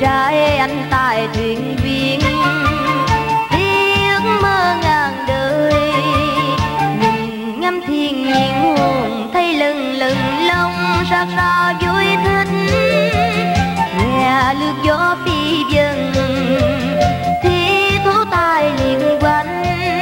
trai anh tài thuyền viên, ước mơ ngàn đời. Nhìn ngắm thiên nhiên hồn thấy lừng lừng lông sắc ra vui thích. Nghe lướt gió phi dần thì thú tài liền quanh.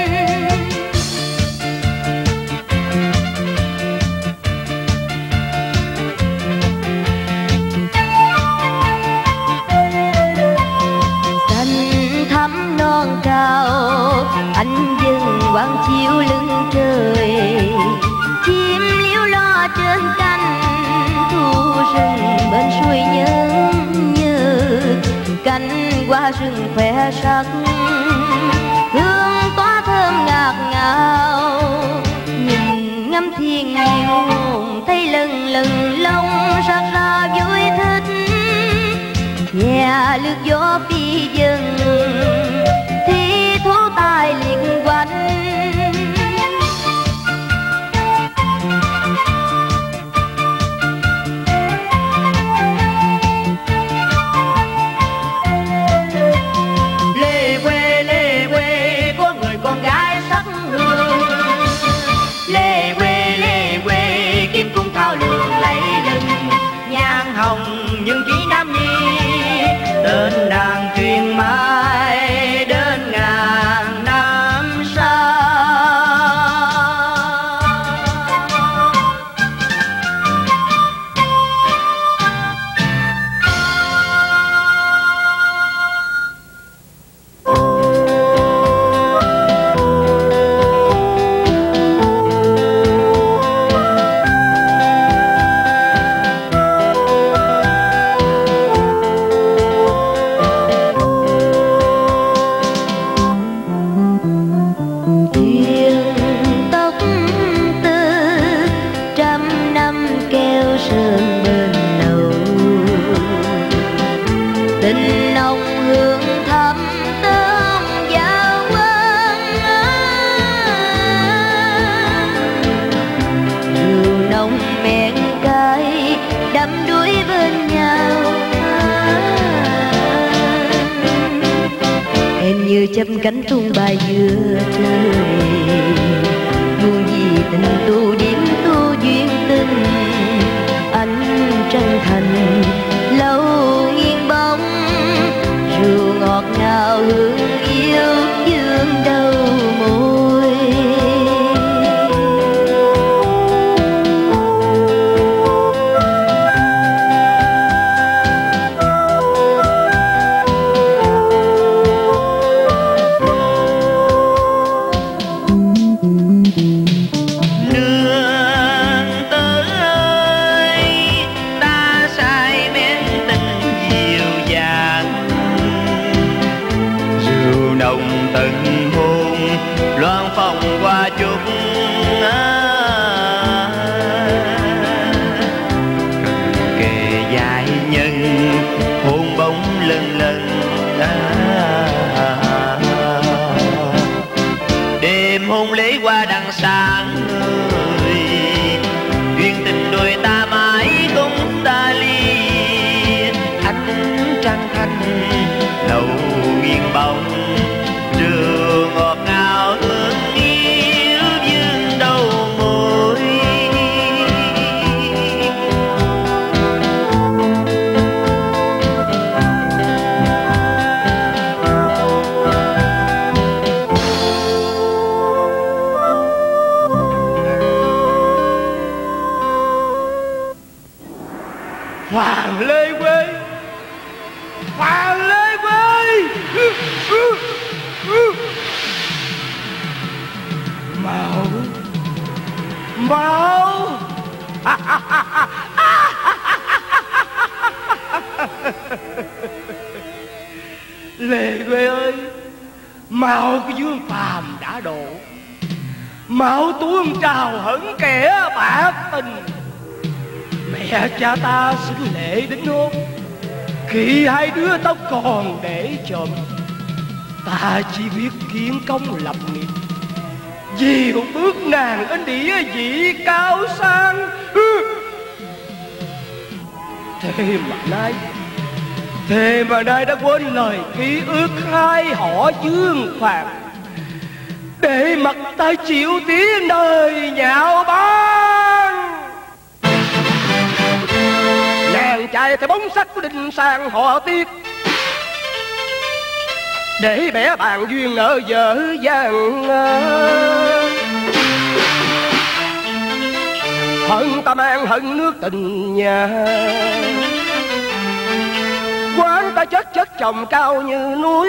Non cao anh dừng quang chiếu lưng trời, chim liễu lo trên cánh thu rừng bên suối nhân như cánh hoa rừng khoe sắc, hương tỏa thơm ngạt ngào. Nhìn ngắm thiên nhiên hồn thấy lừng lừng lông sắc ra vui thích. Nghe lướt gió phi dần thì thú tài liền quanh. Lê quê có người con gái sắc hương. Lê quê kim cung thao lường lấy lừng, nhan hồng nhưng chỉ nam nhi. Tên nàng truyền mãi đến ngàn năm sau. Tình nồng hương thắm tôm giao quang, rượu nồng men cay đắm đuối bên nhau. Em như chăm cánh tung bay giữa trời, muôn gì tình tu điểm tu duyên tình. Anh chân thành lâu nghiêng bóng, rượu ngọt ngào hương yêu dương đầu môi. Từng hôn loan phong qua chút kề dài nhân hôn bóng lần lần. Đêm hôn lễ qua đằng sáng người, duyên tình đôi ta mãi không ta ly. Ánh trăng thanh lầu nghiêng bóng, rượu ngọt ngào hương yêu dương đầu môi. Hoàng Lê Quê, Hoàng Lê Quê. Mão Mão Lê Quê ơi, Mão cái dương phàm đã độ, Mão tuôn trào hững kẻ bạc tình. Mẹ cha ta xin lễ đính hôn, khi hai đứa tóc còn để chồng. Ta chỉ biết kiến công lập nghiệp, vì một bước nàng đến địa vị cao sang. Thế mà nay Thế mà nay đã quên lời ký ước hai họ Dương Phàm, để mặt tay chịu tiếng đời nhạo báng. Nàng chạy theo bóng sắc của Đinh Sang họ Tiết, để bẻ bàn duyên nợ vợ vàng. Hận ta mang hận nước tình nhà, quán ta chất chồng cao như núi.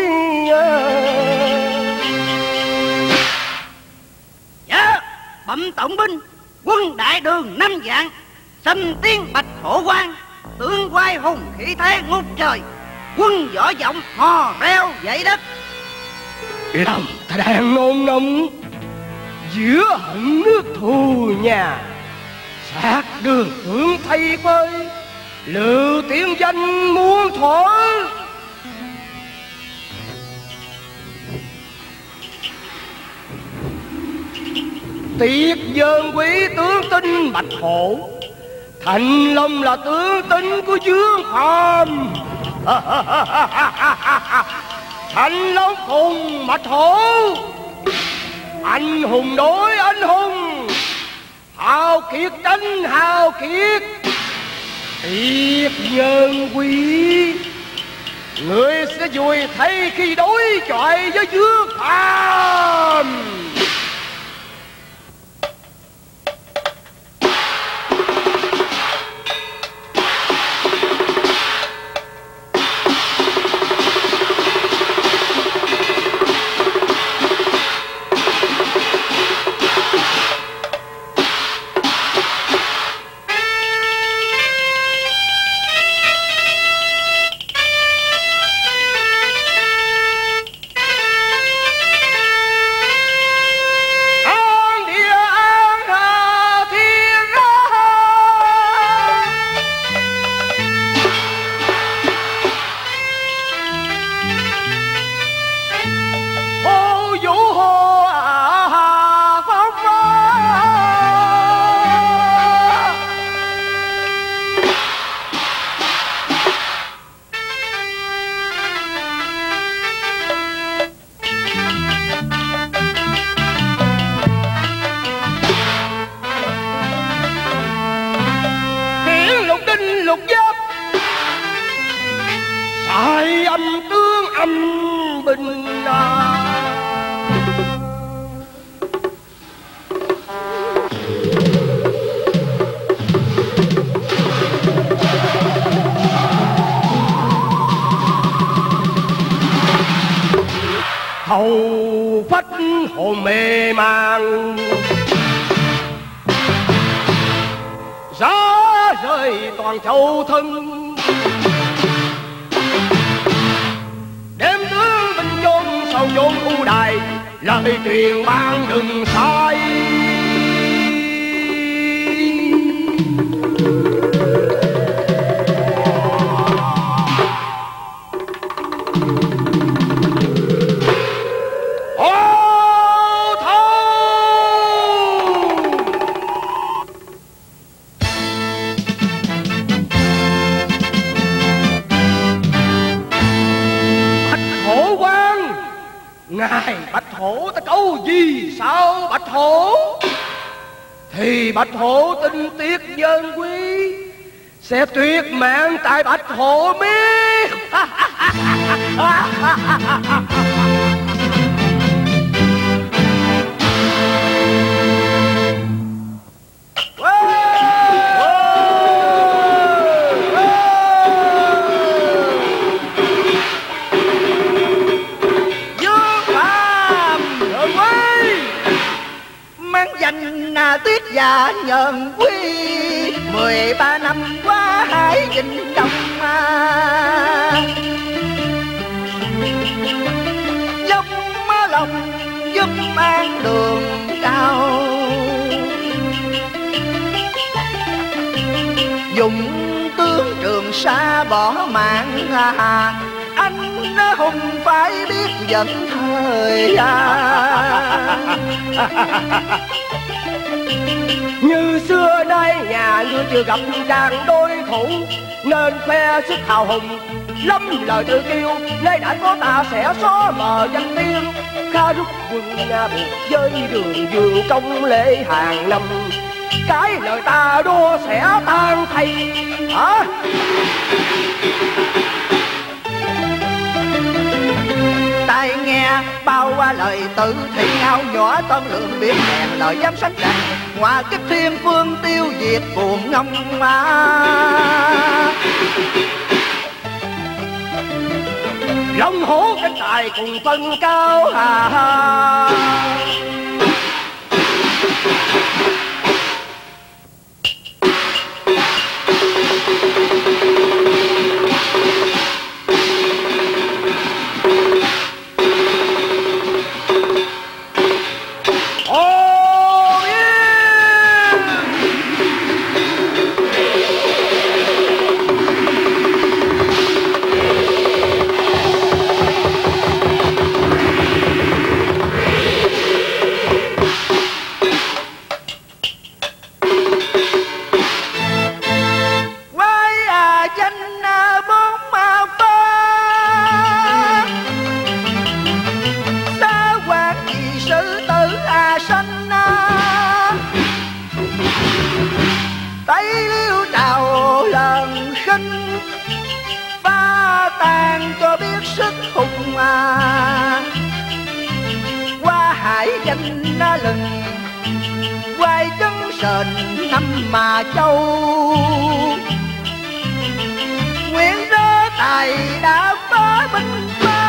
Dạ, bẩm tổng binh, quân đại đường 5 vạn, xâm tiến Bạch Hổ Quan, tướng quay hùng khí thế ngút trời, quân võ vọng hò reo dậy đất. Lòng ta đang nôn nóng giữa hận nước thù nhà, sát đường hướng thay phơi lưu tiếng danh muôn thuở. Tiết Dân quý tướng tinh Bạch Hổ, Thành Long là tướng tinh của Dương Phàm. Thành Long cùng Bạch Hổ, anh hùng đối anh hùng, hào kiệt tranh hào kiệt. Tiết Nhân quý, người sẽ vui thay khi đối chọi với Dương Phàm. Hầu phách hồn mê man, giá rơi toàn châu thân. Đêm tướng binh chôn sau chốn u đài, lời truyền ban đừng sai. Ngài Bạch Hổ ta câu gì sao Bạch Hổ? Thì Bạch Hổ tin Tiết Dân quý sẽ tuyệt mạng tại Bạch Hổ biết. Tiết Dạ Nhân quý 13 năm qua Hải Vĩnh Đông, dốc lòng giúp an đường cao, dùng tướng Trường Sa bỏ mạng. Anh hùng phải biết dẫn thời. Như xưa nay nhà ngươi chưa gặp chàng đối thủ, nên khoe sức hào hùng lắm lời tự kiêu. Lê đã có ta sẽ xóa mờ danh tiếng, khá rút quân nhà buộc với đường dương công lễ hàng năm. Cái lời ta đua sẽ tan thay hả? Tai nghe bao qua lời tự thị ngao nhỏ tân lượng biết hèn lời dám sánh rằng hòa kích thiên phương tiêu diệt buồn ngông ma. Long hổ cánh tài cùng phân cao hà hà. quay chân sền năm mà châu nguyện rớ tài đã phá binh phá.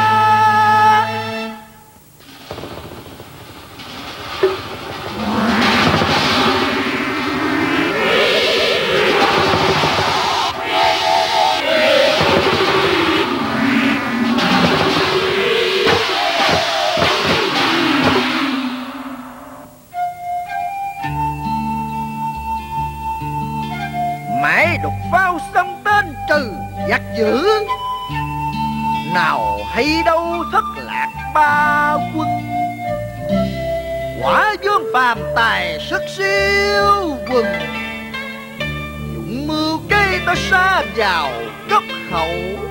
Mãi đục phao xông tên trừ giặc dữ, nào hay đâu thất lạc ba quân. Quả dương phàm tài sức siêu quần, dụng mưu cây ta xa vào cốc hậu.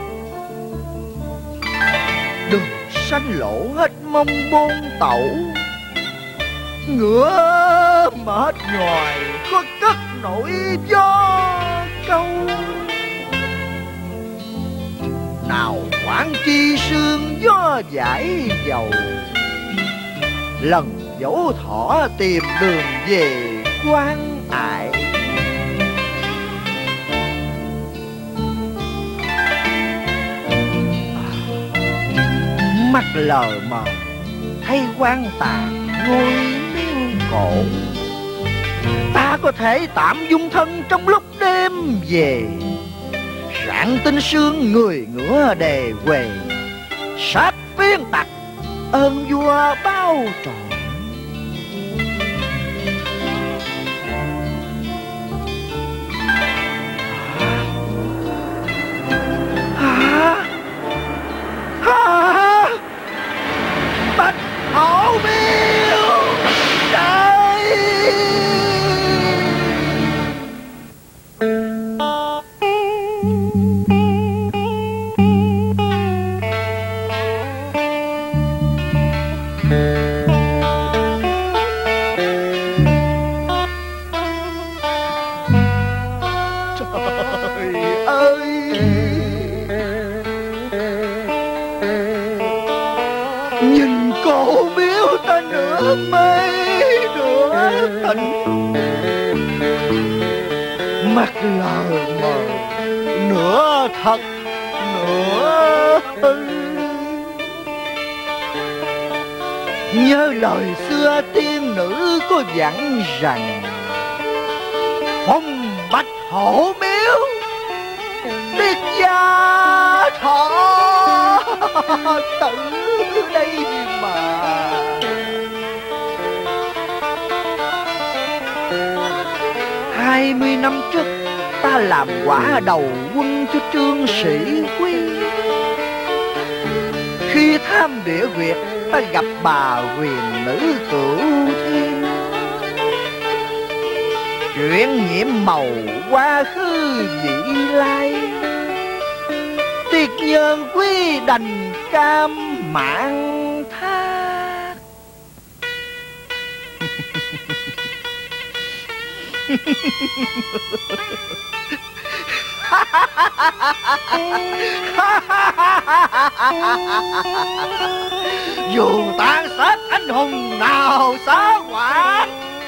Đường xanh lộ hết mông bôn tẩu, ngựa mệt nhoài có cất nổi gió câu. Nào quản chi sương gió giải dầu, lần dẫu thỏ tìm đường về quan ải. Mắt lờ mờ thấy quan tàn ngôi miếu cổ, ta có thể tạm dung thân trong lúc đêm về. Rạng tinh sương người ngựa đề quề, sát phiên tặc ơn vua bao trọn. Bạch hổ miêu đây. Trời ơi, nhìn cổ miếu ta nửa mê nửa tỉnh, mắt lờ mờ nửa thật nửa hư. Nhớ lời xưa tiên nữ có dặn rằng, phong bạch hổ miếu tiết gia thọ tử đây mà. 20 năm trước ta làm quả đầu quân cho Trương Sĩ Quy. Khi tham địa huyệt ta gặp bà huyền nữ Cửu Thiên, Chuyển nhiễm màu quá khứ vị lai, tiệt nhân quý đành cam mạng thác. Dù tàn sát anh hùng nào xá quả,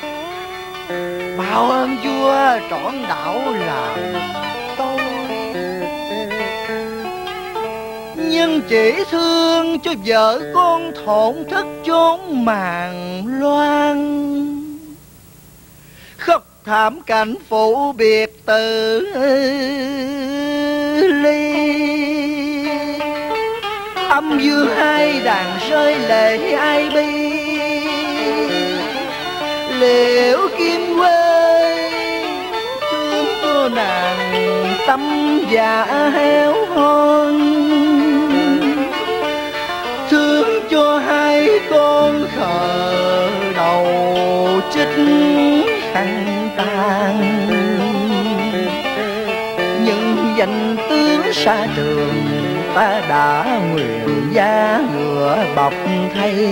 bao ơn vua trọn đạo làm tôi, nhưng chỉ thương cho vợ con thổn thức chốn màn loan. Khóc thảm cảnh phụ biệt tử ly, âm dương hai đàn rơi lệ ai bi. Liệu kim quê thương cô nàng tâm dạ héo hon, thương cho hai con khờ đầu chích khăn tàn. Nhưng danh tướng xa trường ta đã nguyện giá ngựa bọc thay,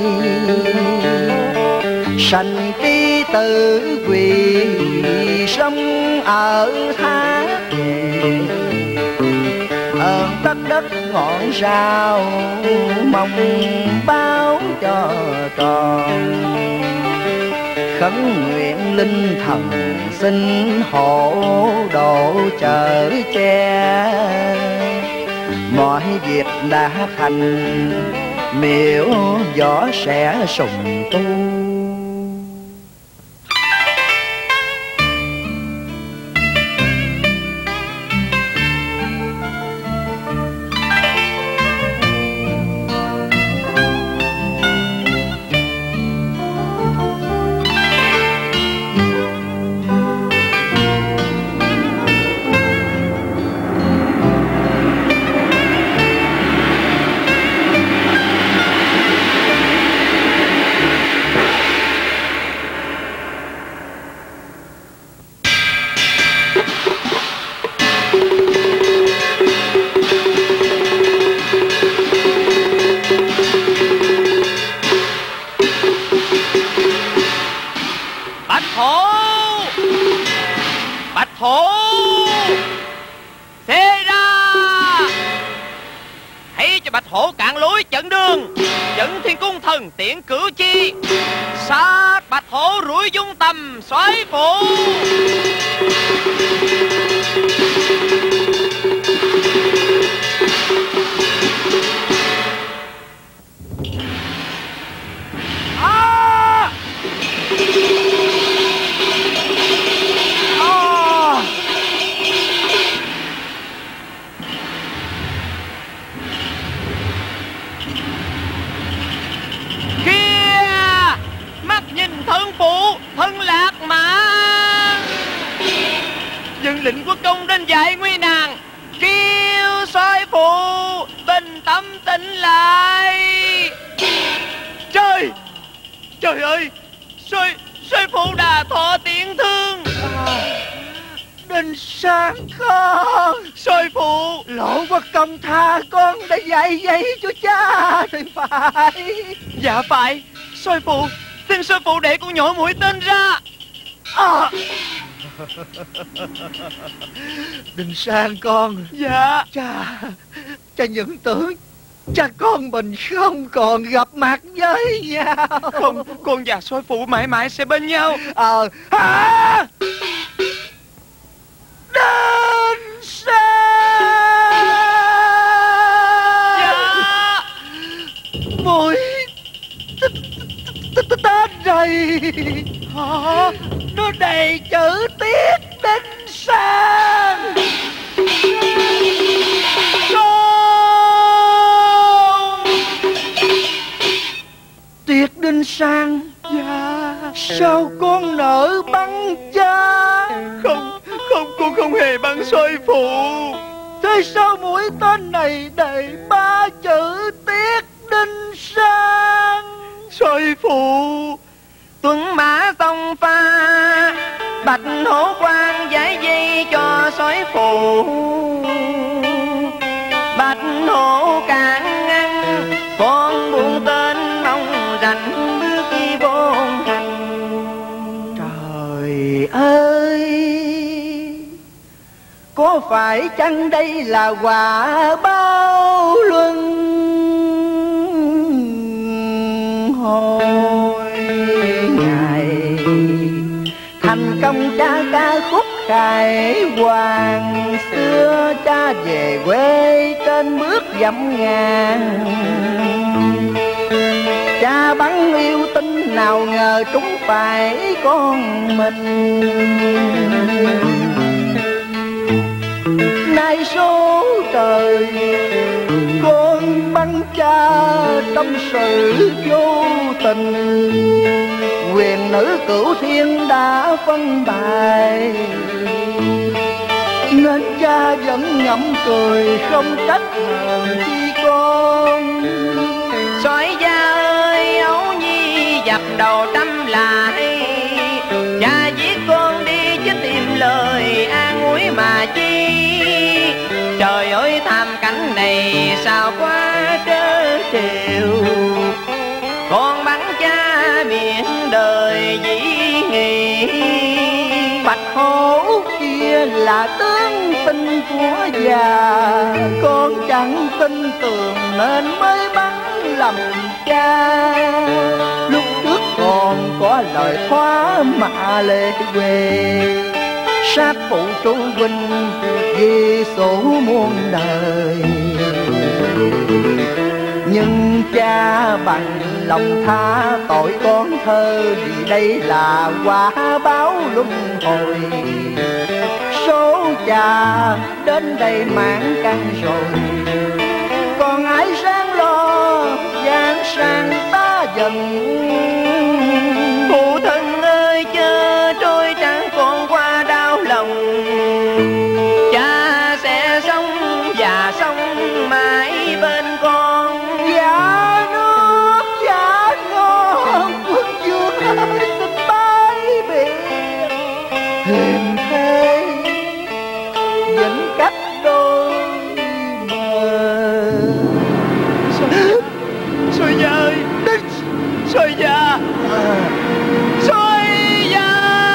sanh ký tử quỳ sống ở Thác về. Ơn tất đất ngọn sao mong báo cho tròn, khấn nguyện linh thần xin hộ độ chở che. Mọi việc đã thành miễu võ sẽ sùng tu. Tiễn cử chi sát Bạch Hổ rủi dung tầm soái phụ. Thân lạc mà dân lĩnh quốc công đến dạy nguy nàng, kêu soái phụ bình tâm tỉnh lại. Trời ơi, soái phụ đã thọ tiễn thương. Đình Sang con, soái phụ, Lộ quốc công tha con đã dạy vậy cho cha thì phải. Dạ phải, soái phụ, xin soái phụ để con nhỏ mũi tên ra. Đình Sang con. Dạ. Cha những tưởng cha con mình không còn gặp mặt với nhau. Không, con và soái phụ mãi mãi sẽ bên nhau. Đình Sang. Dạ. Mũi tên này nó đầy chữ Tiết Đinh Sang. Tiết Đinh Sang. Dạ. Sao con nỡ bắn cha? Không, con không hề bắn soái phụ. Thế sao mũi tên này đầy 3 chữ Tiết Đinh Sang? Soái phụ, tuấn mã sông pha Bạch hổ quan giải dây cho sói phụ, bạch hổ càng ngăn con buông tên mong rảnh bước đi vô hành. Trời ơi, có phải chăng đây là quả báo luân hồi? Ngày thành công cha ca khúc khai hoàng, xưa cha về quê trên bước dặm ngàn. Cha bắn yêu tinh nào ngờ trúng phải con mình. Nay số trời con bắn cha trong sự vô tình, quyền nữ cửu thiên đã phân bài, nên cha vẫn ngậm cười không trách hờn chi con. Sói gia ơi ấu nhi dập đầu trăm lại, cha giết con đi chứ tìm lời an ủi mà chi. Trời ơi thảm cảnh này sao quá trớ trêu, con bắn cha biển đời dĩ nghị. Bạch hổ kia là tướng tinh của già, con chẳng tin tưởng nên mới bắn lầm cha. Lúc trước còn có lời thoá mà lệ quê, sát phụ tru huynh ghi sổ muôn đời. Nhưng cha bằng lòng tha tội con thơ, vì đây là quả báo luân hồi. Số cha đến đây mãn căn rồi, còn ai sang lo gian sang ta dần. Phụ thân ơi chớ trôi trắng con qua đau lòng, cha sẽ sống và sống mãi bên con. Dạ nước dạ ngon quân vương ơi xin bái biệt, hiền thế vẫn cách đôi bờ. Sói gia ơi, sói gia, sói gia.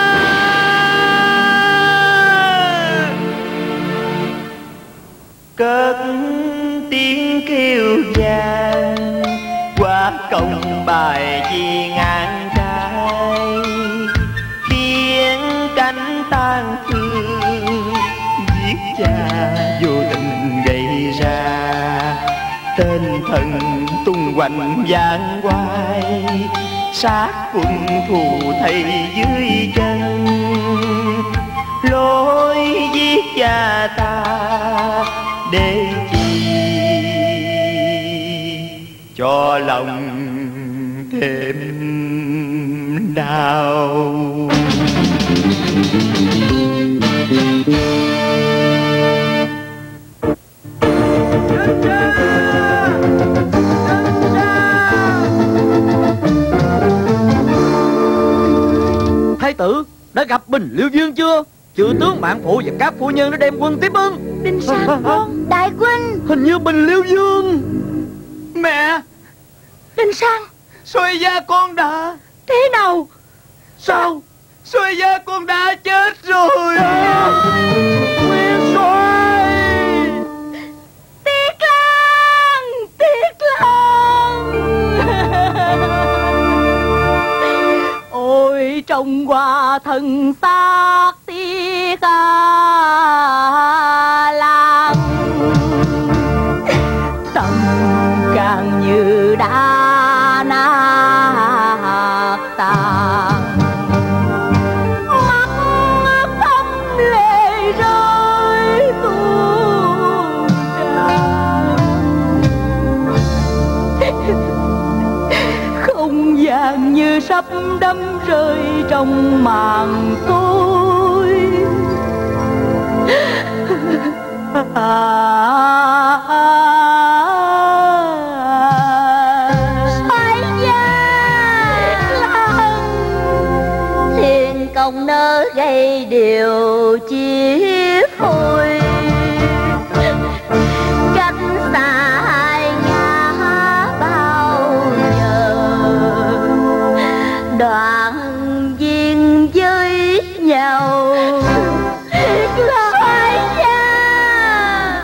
Cất tiếng kêu vang qua công bài vì ngàn trai, khiến cánh tang thương giết cha vô tình gây ra. Tên thần tung hoành giang quay, sát quân thù thầy dưới chân. Lối giết cha ta để chi, cho lòng thêm đau. Thái tử đã gặp Bình Liêu Dương chưa? Chư tướng Mạng Phụ và các phu nhân đã đem quân tiếp ưng. Đinh Sang con, đại huynh. Hình như Bình Liêu Dương. Mẹ, Đinh Sang, sói gia con đã. thế nào? Sao? Sói gia con đã chết rồi. Nguyên soái. Tiết Lan, Tiết Lan. Ôi trong hoa thần xác Tiết Lan, tâm càng như đã nát tan. Mắt thấm lệ rơi tuôn tràn, không gian như sắp đâm rơi trong màn tối. Soái gia Lan, thiên cầu mộng nỡ gây điều chia phôi. Cách xa hai ngã bao giờ, đoạn duyên với nhau là ai cha.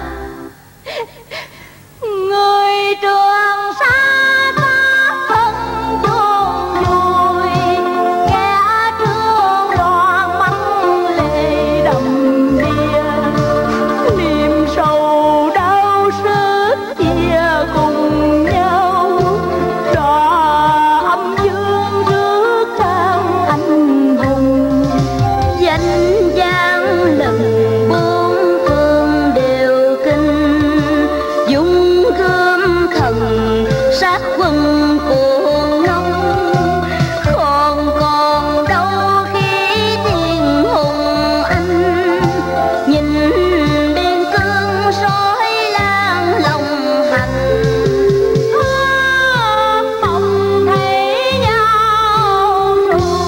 Người trường xa ta không chôn vùi, kẻ trương loạn mắt lệ đầm đìa. Niềm sầu đau sức chia cùng nhau, đò âm dương rước sang anh hùng. Danh gian lần bốn phương đều kinh, dung gươm thần sát quân cuồng nông. Còn đâu khi thiên hùng anh, nhìn biên cương sói lan lòng hành. Mong thấy nhau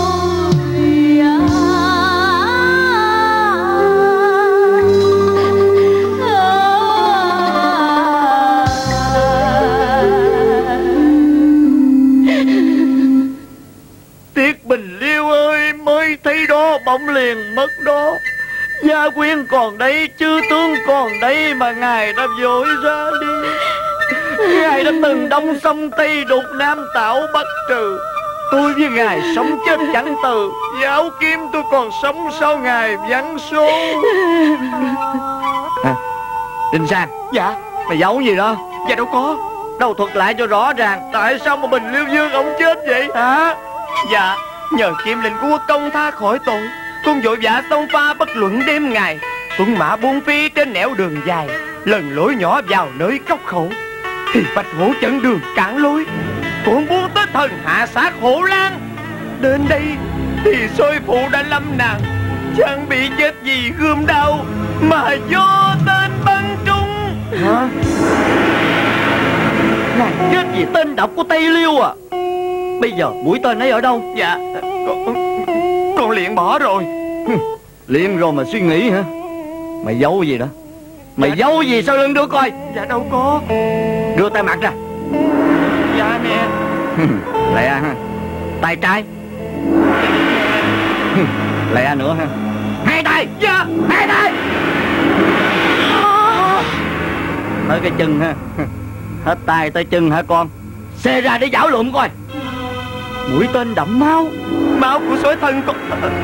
Tiết Bình Liêu ơi, mới thấy đó bỗng liền mất đó. Gia quyến còn đây, chư tướng còn đây mà ngài đã vội ra đi. Ngài đã từng đông sông Tây đục Nam Tảo Bắc trừ. Tôi với ngài sống chết chẳng từ, giáo kiếm tôi còn sống sau ngài vắng số. Đinh Sang. Dạ. Mày giấu gì đó? Dạ đâu có. Đâu thuật lại cho rõ ràng. Tại sao mà Bình Liêu Dương ông chết vậy hả? Dạ, nhờ Kim Linh của quốc công tha khỏi tội, con vội vã tông pha bất luận đêm ngày, tuấn mã buôn phi trên nẻo đường dài, lần lối nhỏ vào nơi cốc khẩu, thì Bạch Hổ chặn đường cản lối, con muốn tới thần hạ sát Hổ Lan. Đến đây thì soi phụ đã lâm nạn, chẳng bị chết vì gươm đau mà do tên bắn trúng. Hả? Nàng chết vì tên độc của Tây Liêu à? Bây giờ mũi tên ấy ở đâu? Dạ con liền bỏ rồi. Liền rồi mà suy nghĩ hả? Mày giấu gì đó? Mày giấu gì sau lưng đưa coi? Dạ đâu có. Đưa tay mặt ra. Dạ mẹ. Lẹ ha. Tay trái. Lẹ nữa ha. Hai tay. Dạ. Hai tay. Tới cái chân ha. Hết tay tới chân hả con? Xê ra để giảo lụm coi. Mũi tên đẫm máu. Máu của sói thân con.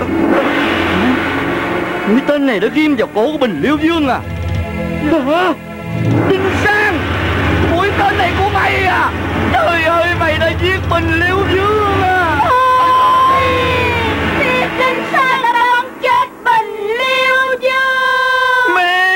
Mũi tên này đã ghim vào cổ của Bình Liêu Dương à? Hả? Đinh Sang, mũi tên này của mày à? Trời ơi, mày đã giết Bình Liêu Dương à? Ôi, Đinh Sang đã bắn chết Bình Liêu Dương. Mẹ.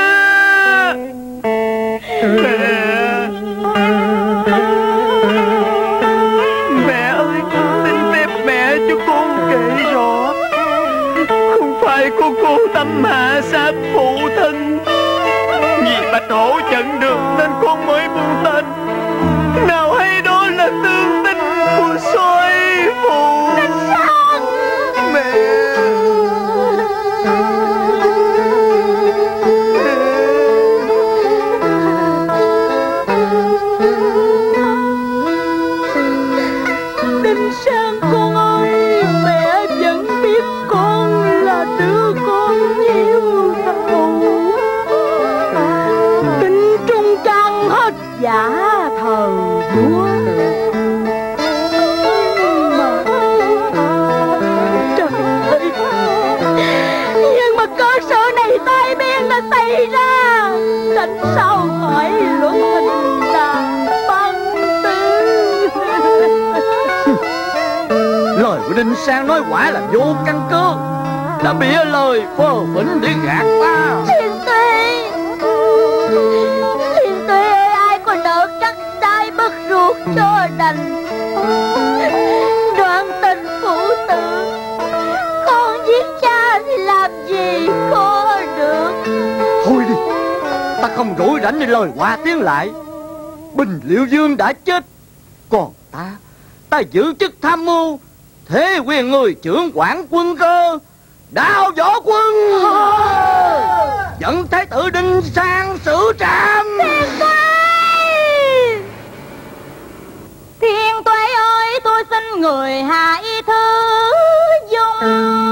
Mẹ ơi, con xin phép mẹ cho con kể rõ. Không phải con cố tâm hạ sát phụ thân, vì Bạch Hổ chặn đường nên con mới buông tên. Nào hay đó là tương tích của sói phụ. Mẹ. Đinh Sang con ơi, mẹ vẫn biết con là đứa con yêu dấu. Tính trung trang hết giả thờ vua. Trời ơi, nhưng mà cơ sở này tai biến đã xảy ra, tránh sao khỏi luận hình đàn băng tư. Lời của Đinh Sang nói quả là vô căn cứ, đã bịa lời phờ phỉnh để gạt ta. Thiên Tuệ ơi, ai còn nợ cắt đai bất ruột cho đành. Đoan tình phụ tử, con giết cha thì làm gì có được. Thôi đi, ta không rỗi rảnh để lời qua tiếng lại. Bình Liêu Dương đã chết, còn ta giữ chức tham mưu thế quyền người trưởng quản quân cơ Đao Võ Quân dẫn thái tử Đinh Sang xử trạm. Thiên tuế ơi, tôi xin người hãy thứ dung.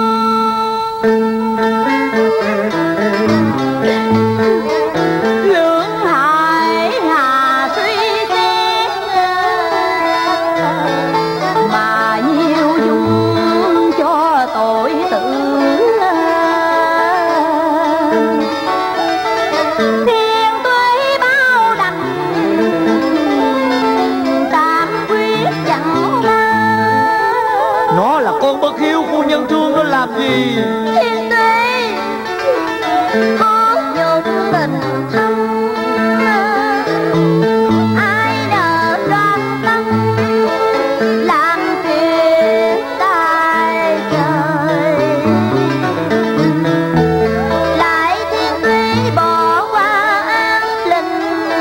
Lương hải hà suy xét mà nhiều dung cho tội tử. Thiên tuế bao đành tam quyết chẳng tha. Nó là con bất hiếu, phu nhân thương nó làm gì? Thiên tuế có nhục tình thâm, ai nỡ đoan tâm làm chuyện tai trời. Lại thiên tuế bỏ qua an linh,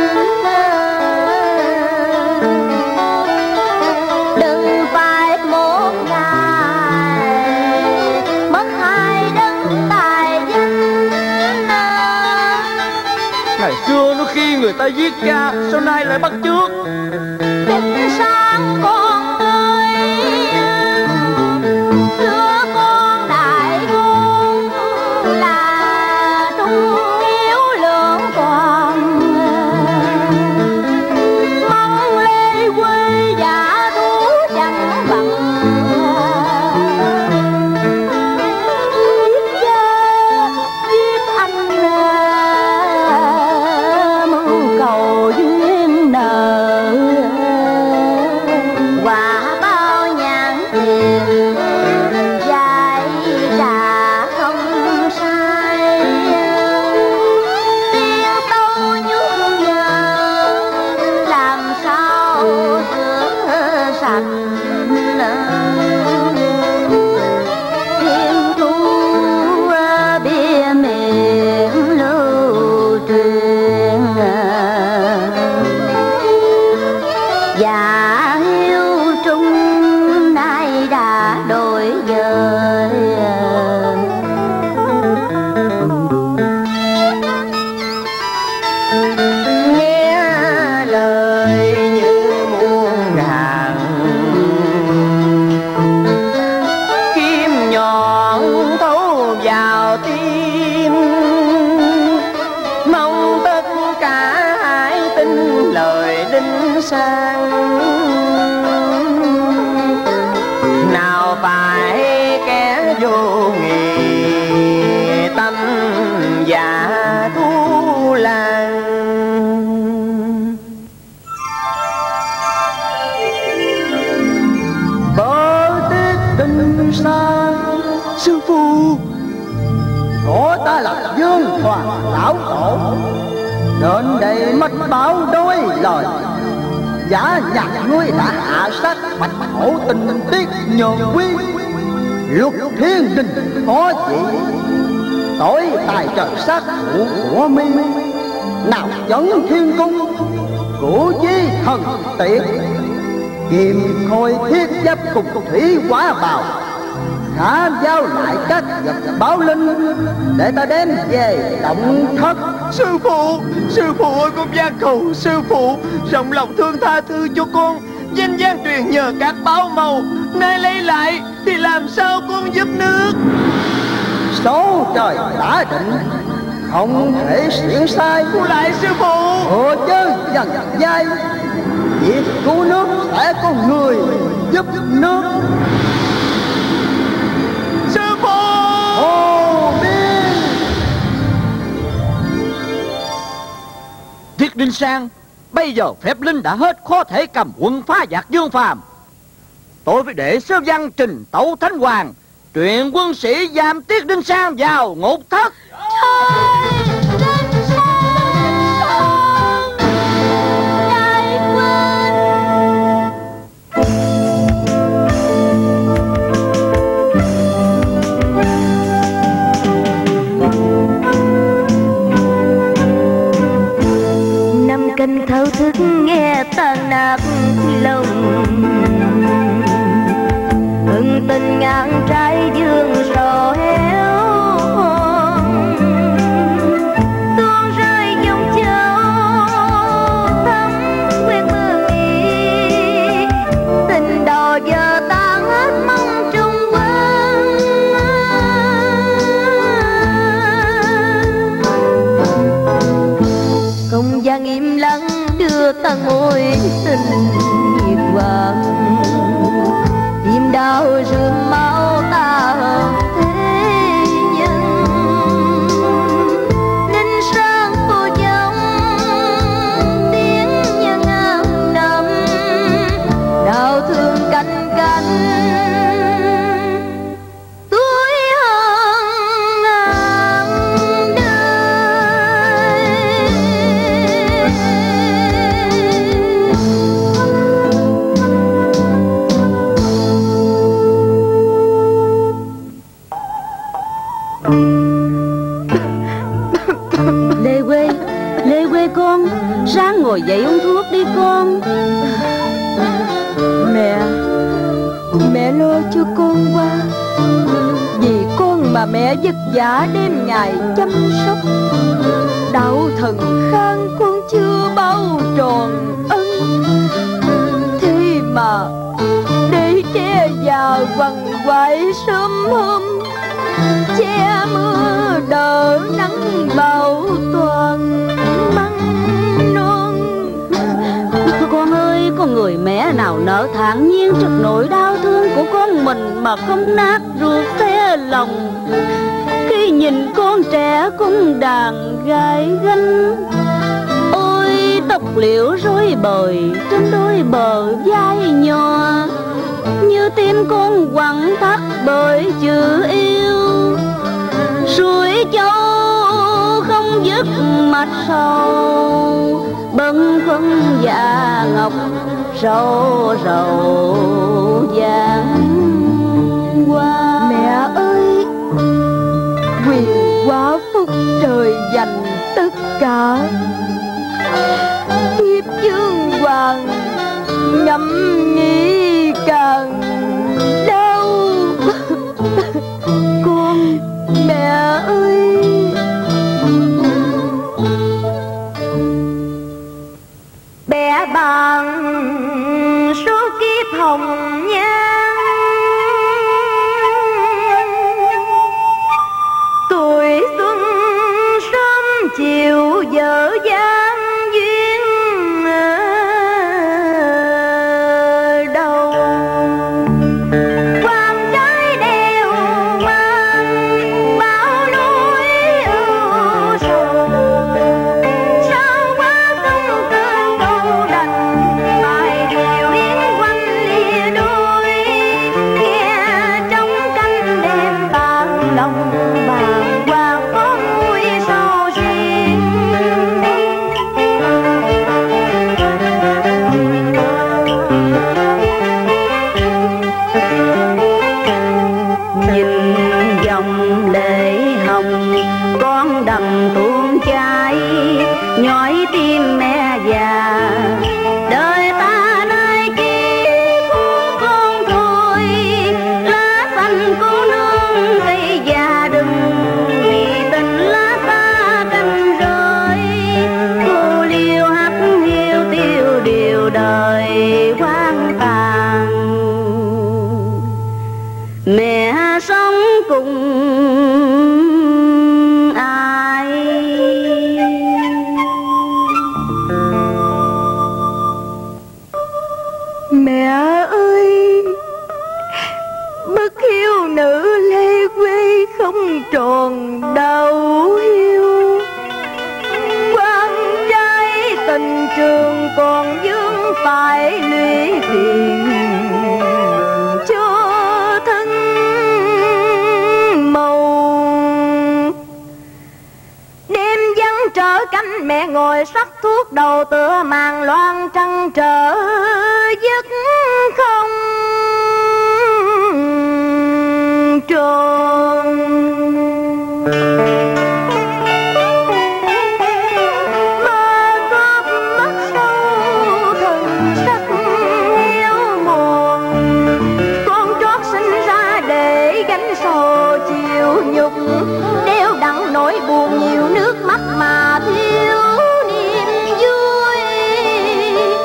đừng phải một ngày mất hai đấng tài danh. Ngày xưa nó khi người ta giết cha, sao nay lại bắt chước? Đinh Sang con ơi, xưa con đại ngôn là trung hiếu lưỡng toàn. Mong lê quê giả thú chẳng bằng, giết cha giết anh mưu cầu duyên nợ. Quả bao nhãn tiền dài đã không sai. Tiên tâu nhút nhớ làm sao rửa sạch. Thiên thu bia miệng lưu truyền, dạ hiếu trung nay đã đổi dời. Nghe lời như muôn ngàn kim nhọn thấu vào tim, mong tất cả hãy tin lời Đinh Sang. Nào phải kẻ vô nghị tâm giả thu lan. Bớ tiết Đinh Sang sư phụ, có ta là Dương Hoàng lão tổ, nên đây mất báo đôi lời. Giả nhạc ngươi đã hạ sát bạch hổ tình tiết nhường quy, luật thiên đình có gì tối tài trời sát thủ của mi. Nào dẫn thiên cung của di thần tiện, kiềm khôi thiết giáp cùng thủy quả bào, khả giao lại các vật báo linh để ta đem về động thất. Sư phụ ơi, con gia cầu sư phụ rộng lòng thương tha thứ cho con. Danh gian truyền nhờ các báo màu, nay lấy lại thì làm sao con giúp nước? Số trời đã định, không thể xiển sai. Cứu lại sư phụ. Chứ dần dai, việc cứu nước sẽ có người giúp nước. Sư phụ Hồ Biên. Tiết Đinh Sang, bây giờ phép linh đã hết, khó thể cầm quân phá giặc Dương Phàm. Tôi phải để sứ văn trình tấu Thánh Hoàng, truyền quân sĩ giam Tiết Đinh Sang vào ngục thất. Canh thao thức nghe tan nát lòng, hừng tình ngàn trái dương sầu héo tuôn rơi dòng châu thắm quen mơ ý tình đầu giờ tan hết mong trung quân không gian im lặng đưa tàn môi tình nhiệt vàng tim đau rơm máu ta thế nhân ninh sang phù dông tiếng nhân ngàn năm đau thương canh cánh tuổi hận ngàn đời. Lê Quê con, ráng ngồi dậy uống thuốc đi con. Mẹ lo cho con quá. Vì con mà mẹ vất vả đêm ngày chăm sóc. Đạo thần khang con chưa bao tròn ân. Thế mà để che già quằn quại sớm hôm, che mưa đỡ nắng bảo toàn măng non. Con ơi, con người mẹ nào nỡ thản nhiên trước nỗi đau thương của con mình mà không nát ruột té lòng khi nhìn con trẻ con đàn gái gánh. Ôi tóc liễu rối bời trên đôi bờ vai nhỏ, như tim con quặn thắt bởi chữ yêu. Suối châu không dứt mặt sầu, bâng khuâng dạ ngọc râu rầu vàng qua. Mẹ ơi, quyền quả phúc trời dành tất cả. Thiếp dương hoàng ngẫm nghĩ càng đau. Con mẹ ơi. Bé bằng số kiếp hồng nhan, tuổi xuân sớm chiều dở dang duyên đầu. Quan trái đèo mang bao núi ưu sầu, sao quá không cơn câu đành bài điều yến quanh lìa đôi. Nghe trong cánh đêm tàn lòng bàng hoàng có vui sầu riêng. Nhìn dòng lệ hồng con đầm tuôn chai, nhói tim mẹ già. Đời ta nơi kia của con thôi, lá xanh cô nương cây già đừng vì tình lá ta canh rơi. Cô liêu hắt hiu tiêu điều đời hoang tàn. Mẹ sống cùng ai? Mẹ ơi, bất hiếu nữ Lê Quê không tròn đầu hiu. Quan trai tình trường còn vương phải lụy phiền cho thân màu. Đêm vắng trở cánh mẹ ngồi sắc thuốc đầu tựa màn loan trăng trở giấc không tròn. Mơ cướp mất sâu thần sắc hiu muộn, con trót sinh ra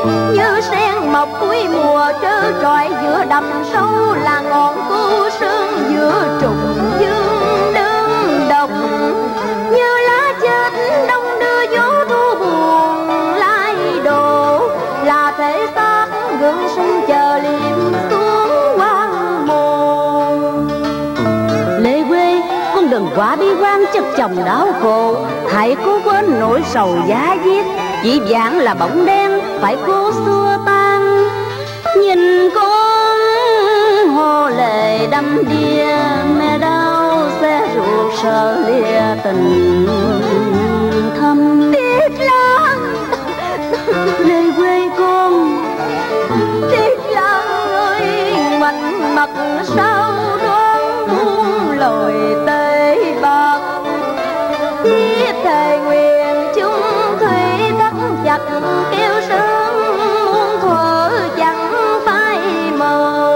như sen mọc cuối mùa trơ trọi giữa đầm sâu, là ngọn cô sơn giữa trùng dương đơn độc, như lá chết đông đưa gió thu buồn lai đồ, là thể xác gượng sung chờ liệm xuống hoang mồ. Lê Quê, con đừng quá bi quan chất chồng đau khổ, hãy cố quên nỗi sầu giá diết, chỉ vãng là bóng đen phải cố xua tan. Nhìn con hồ lệ đâm đìa, mẹ đau xe ruột sợ lìa tình thâm. Tiếc lắm Lê Quê con, tiếc lắm ơi, ngoảnh mặt sao đoán muôn lời tê bạc. Thiết thề nguyện chung thủy thắt chặt kêu sớm, muôn thuở chẳng phai mờ.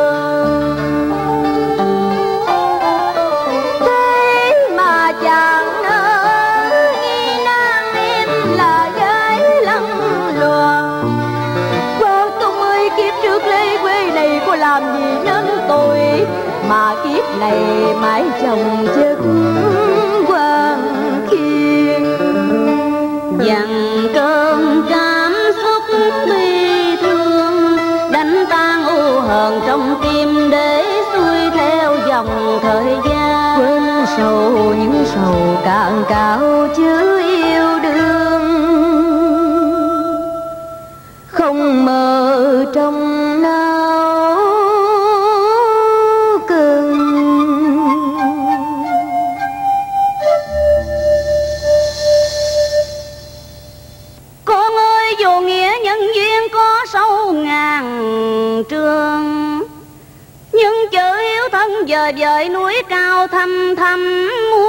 Thế mà chàng ơi, nghi nan em là gái lăng loàn. Qua công ơi, kiếp trước Lê Quê này có làm gì nên tội, mà kiếp này mãi chồng chất quan khiên. Dằn cơn cảm xúc bi thương, đánh tan u hờn trong tim để xuôi theo dòng thời gian. Quên sầu những sầu cạn cao chữ yêu đương, không mơ trong nao cơn. Con ơi, dù nghĩa nhân duyên có sâu ngàn trường, nhưng chữ yêu thân dời dời núi cao thăm thăm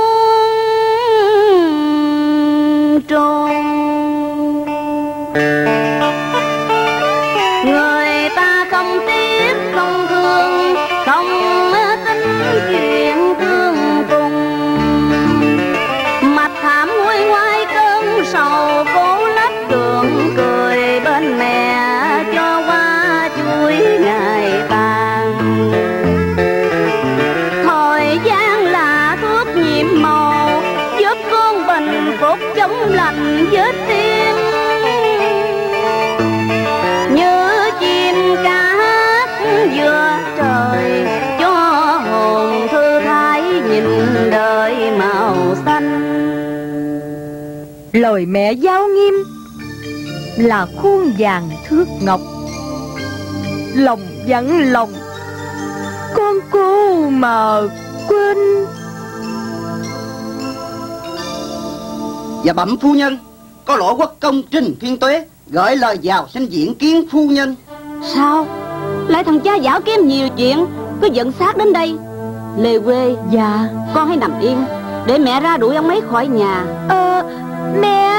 muôn trùng. Người ta không tiếc không thương, không tính chuyện tương cùng, mặt thảm nguôi ngoai cơn sầu, cố lấp đường cười bên mẹ cho qua chuối ngày tàn. Thời gian là thuốc nhiệm màu, giúp con bình phục chống lành vết tim. Như chim ca hát vừa trời, cho hồn thư thái nhìn đời màu xanh. Lời mẹ giáo nghiêm là khuôn vàng thước ngọc, lòng vẫn lòng, con cố mà quên. Và bẩm phu nhân, có lỗ quốc công Trình Thiên Tuế gửi lời vào xin diễn kiến phu nhân. Sao? Lại thằng cha giả kiếm nhiều chuyện, cứ dẫn xác đến đây. Lê Quê, dạ, con hãy nằm yên, để mẹ ra đuổi ông ấy khỏi nhà. Mẹ.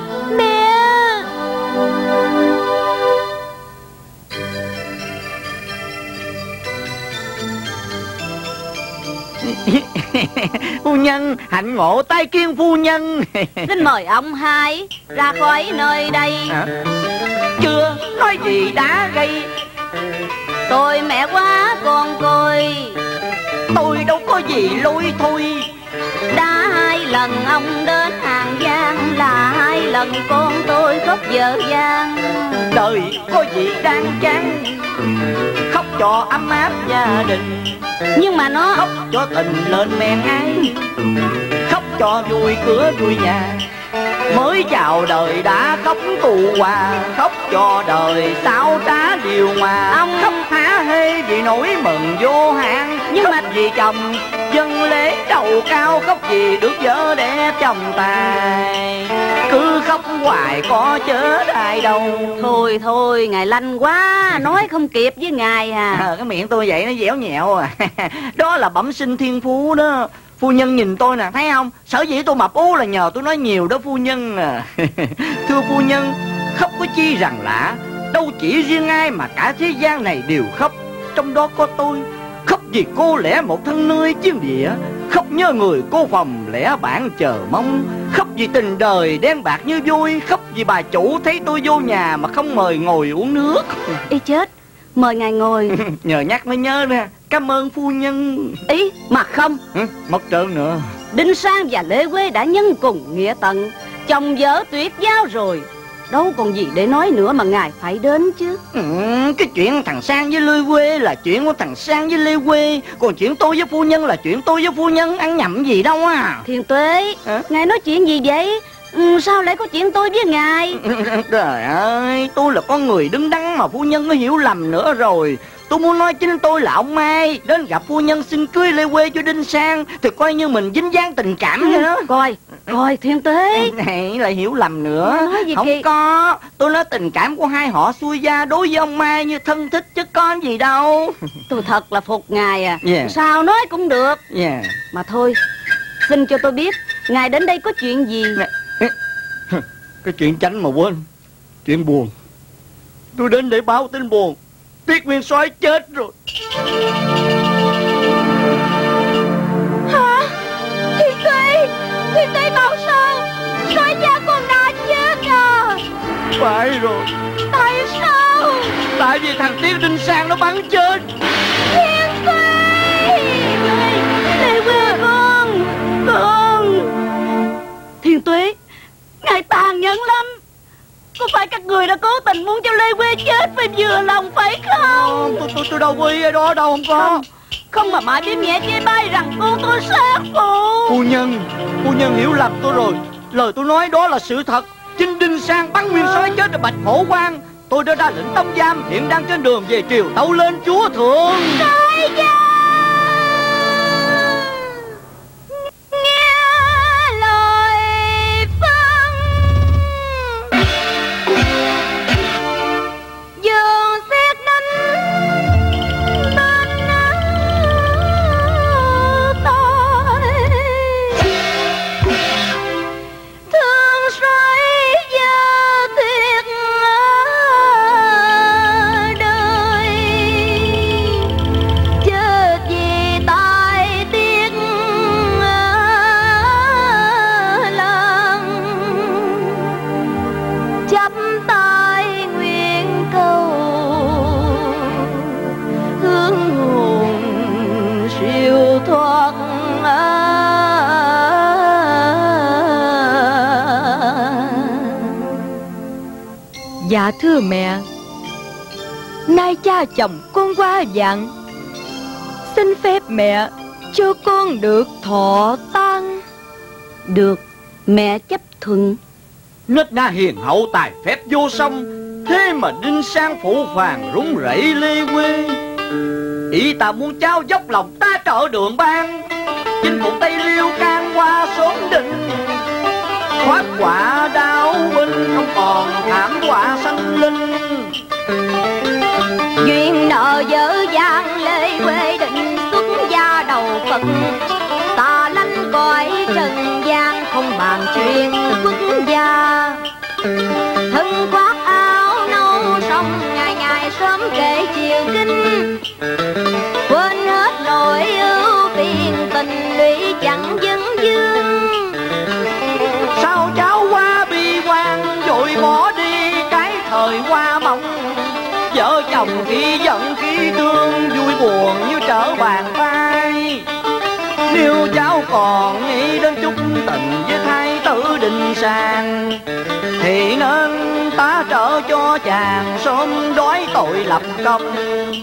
Phu nhân, hạnh ngộ tai kiến phu nhân. Xin mời ông hai ra khỏi nơi đây. Chưa nói gì đã gây. Tôi mẹ quá con coi. Tôi đâu có gì lôi thôi. Đã 2 lần ông đến Hàng Giang, là 2 lần con tôi khóc dở dang. Đời có gì đang chán, khóc cho ấm áp gia đình. Nhưng mà nó khóc cho tình lên men ái, khóc cho vui cửa vui nhà. Mới chào đời đã khóc tù hòa, khóc cho đời sao trá điều hòa. Ông khóc há hê vì nỗi mừng vô hạn. Nhưng khóc mà vì chồng dân lễ đầu cao, khóc vì được vợ đẹp chồng tài. Cứ khóc hoài có chớ ai đâu. Thôi ngài lanh quá, nói không kịp với ngài à. Cái miệng tôi vậy nó dẻo nhẹo à. Đó là bẩm sinh thiên phú đó. Phu nhân nhìn tôi nè, thấy không? Sở dĩ tôi mập ú là nhờ tôi nói nhiều đó phu nhân à. Thưa phu nhân, khóc có chi rằng lạ, đâu chỉ riêng ai mà cả thế gian này đều khóc. Trong đó có tôi, khóc vì cô lẻ một thân nơi chiêm địa, khóc nhớ người cô phòng lẻ bản chờ mong. Khóc vì tình đời đen bạc như vui, khóc vì bà chủ thấy tôi vô nhà mà không mời ngồi uống nước. Ý chết, mời ngài ngồi. Nhờ nhắc mới nhớ nè, cảm ơn phu nhân. Ý mà không, mất trơn nữa. Đinh Sang và Lê Quê đã nhân cùng nghĩa tận, chồng vợ tuyệt giao rồi, đâu còn gì để nói nữa mà ngài phải đến chứ. Cái chuyện thằng Sang với Lê Quê là chuyện của thằng Sang với Lê Quê, còn chuyện tôi với phu nhân là chuyện tôi với phu nhân, ăn nhầm gì đâu à. Thiên Tuế, ngài nói chuyện gì vậy? Sao lại có chuyện tôi với ngài? Trời ơi, tôi là con người đứng đắn mà phu nhân có hiểu lầm nữa rồi. Tôi muốn nói chính tôi là ông Mai đến gặp phu nhân xin cưới Lê Quê cho Đinh Sang, thì coi như mình dính dáng tình cảm vậy đó. Coi Thiên Tuế này lại hiểu lầm nữa. nói gì không kì? Có, tôi nói tình cảm của hai họ xuôi gia đối với ông Mai như thân thích chứ có gì đâu. Tôi thật là phục ngài à. Yeah. Sao nói cũng được. Yeah. Mà thôi, xin cho tôi biết ngài đến đây có chuyện gì. Cái chuyện tránh mà quên, chuyện buồn. Tôi đến để báo tin buồn, Tiết Nguyên Soái chết rồi. Hả? Thiên Tuế bảo sao? Soái gia con đã chết à? Phải rồi. Tại sao? Tại vì thằng Tiết Đinh Sang nó bắn chết. Thiên Tuế! Lê Quê con. Thiên Tuế, ngài tàn nhẫn lắm. Có phải các người đã cố tình muốn cho Lê Quê chết phải vừa lòng phải không? Tôi đâu có ý đó đâu, không có. Không mà mãi biếm nhẹ chê bai rằng con tôi sát phụ. Phu nhân hiểu lầm tôi rồi. Lời tôi nói đó là sự thật. Chính Đinh Sang bắn Nguyên Soái chết ở Bạch Hổ Quan. Tôi đã ra lệnh tống giam, hiện đang trên đường về triều tâu lên chúa thượng. Soái gia! Nghe lời phân dường xét đánh bên tôi, thương soái gia thiệt đời, chết vì tai tiếng lần, chắp tay nguyện cầu hướng hồn siêu thoát. Dạ thưa mẹ, nay cha chồng con qua dặn, xin phép mẹ cho con được thọ tang. Được, mẹ chấp thuận. Nết na hiền hậu tài phép vô song, thế mà Đinh Sang phụ phàng rúng rẩy Lê Quê. Ý ta muốn trao dốc lòng ta trợ đường ban, chinh phục Tây Liêu can qua sớm định, thoát quả đau binh không còn thảm họa sanh linh. Duyên nợ dở dang Lê Quê định xuất gia đầu Phật, ta lanh cõi trần gian không bàn chuyện xuất gia. Thân khoác áo nâu sông ngày ngày sớm kể chiều kinh, quên hết nỗi ưu phiền tình lụy chẳng vấn vương. Sao cháu qua bi quan vội bỏ đi cái thời hoa mộng, vợ chồng khi giận khi thương vui buồn như trở bàn tay. Nếu cháu còn nghĩ đến chút tình với thái tử Đinh Sang, thì nên ta trợ cho chàng sớm đói tội lập công.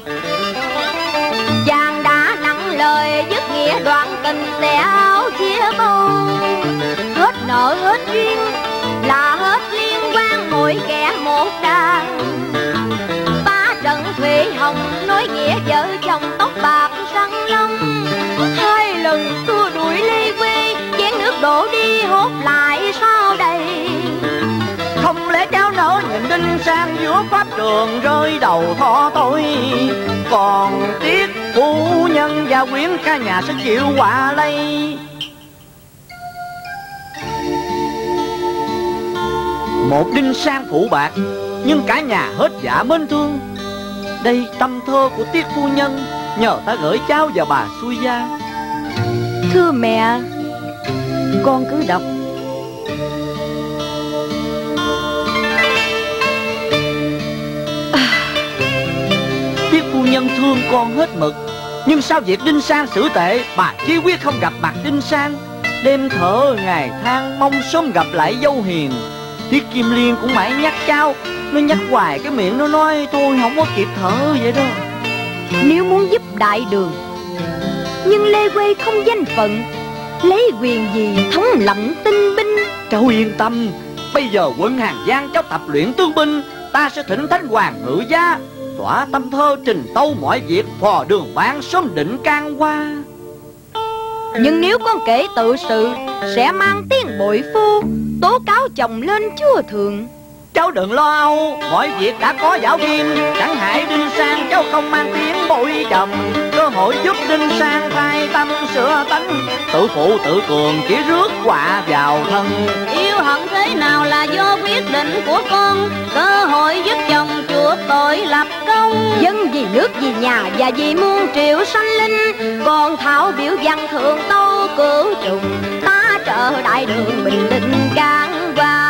Chàng đã nặng lời dứt nghĩa đoạn tình xẻ áo chia bầu, hết nợ hết duyên là hết liên quan mỗi kẻ một đàn. Ba trận thủy hồng nói nghĩa vợ chồng tóc bạc răng long, hai lần xua đuổi Lê Quê chén nước đổ đi hốt lại sao đây. Không lẽ cháu nỡ nhìn Đinh Sang giữa pháp trường rơi đầu thọ tôi, còn tiếc phu nhân và quyến cả nhà sẽ chịu họa lây. Một Đinh Sang phụ bạc nhưng cả nhà hết dạ mến thương. Đây tâm thơ của Tiết phu nhân nhờ ta gửi cháu và bà xuôi gia. Thưa mẹ. Con cứ đọc. Biết phu nhân thương con hết mực, nhưng sao việc Đinh Sang xử tệ, bà chí quyết không gặp mặt Đinh Sang. Đêm thở ngày than mong sớm gặp lại dâu hiền. Thiết Kim Liên cũng mãi nhắc cháu, nó nhắc hoài cái miệng nó nói thôi không có kịp thở vậy đó. Nếu muốn giúp đại đường, nhưng Lê Quê không danh phận, lấy quyền gì thống lãnh tinh binh. Cháu yên tâm, bây giờ quân Hàng Giang cháu tập luyện tướng binh, ta sẽ thỉnh Thánh Hoàng ngự giá, tỏa tâm thơ trình tâu mọi việc, phò đường ban sớm định can qua. Nhưng nếu con kể tự sự, sẽ mang tiếng bội phu, tố cáo chồng lên chúa thượng. Cháu đừng lo âu, mọi việc đã có giáo viên. Chẳng hại Đinh Sang cháu không mang tiếng bội chồng, cơ hội giúp Đinh Sang thay tâm sửa tánh. Tự phụ tự cường chỉ rước họa vào thân. Yêu hận thế nào là do quyết định của con, cơ hội giúp chồng chuộc tội lập công. Dân vì nước vì nhà và vì muôn triệu sanh linh, còn thảo biểu văn thượng tâu cửu trùng, ta trợ đại đường bình định can qua.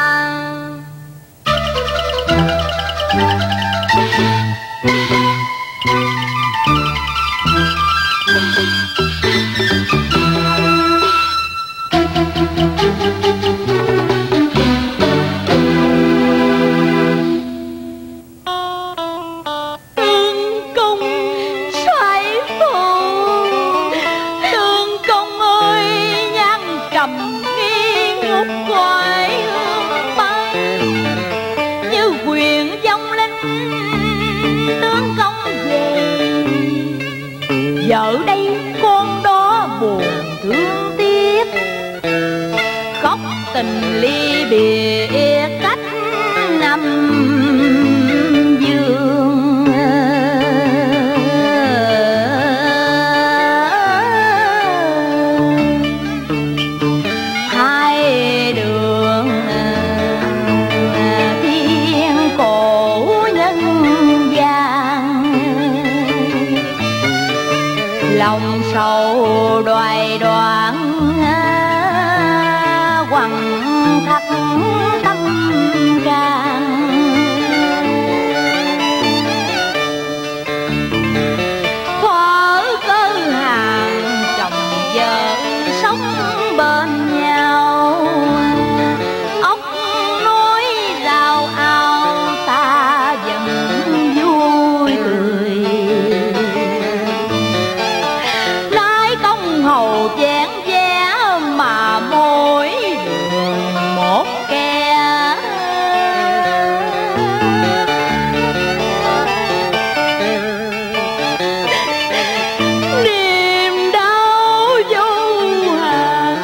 Giờ đây con đó buồn thương tiếc, khóc tình ly biệt cách năm dương. Hai đường thiên cổ nhân gian, lòng sầu đoài đoán quằn thắt tâm can. Phở cơ hàng chồng vợ sống bên nhau, ốc nói rào ao ta vẫn vui cười. Hầu chén vé mà mỗi đường một kẻ, niềm đau vô hạn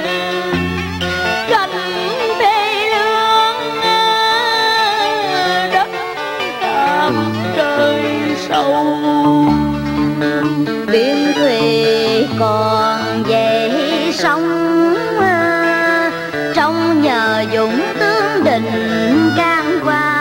canh thê lương, đất cam trời sâu. Biên thùy còn dậy sống, trong nhờ dũng tướng định can qua.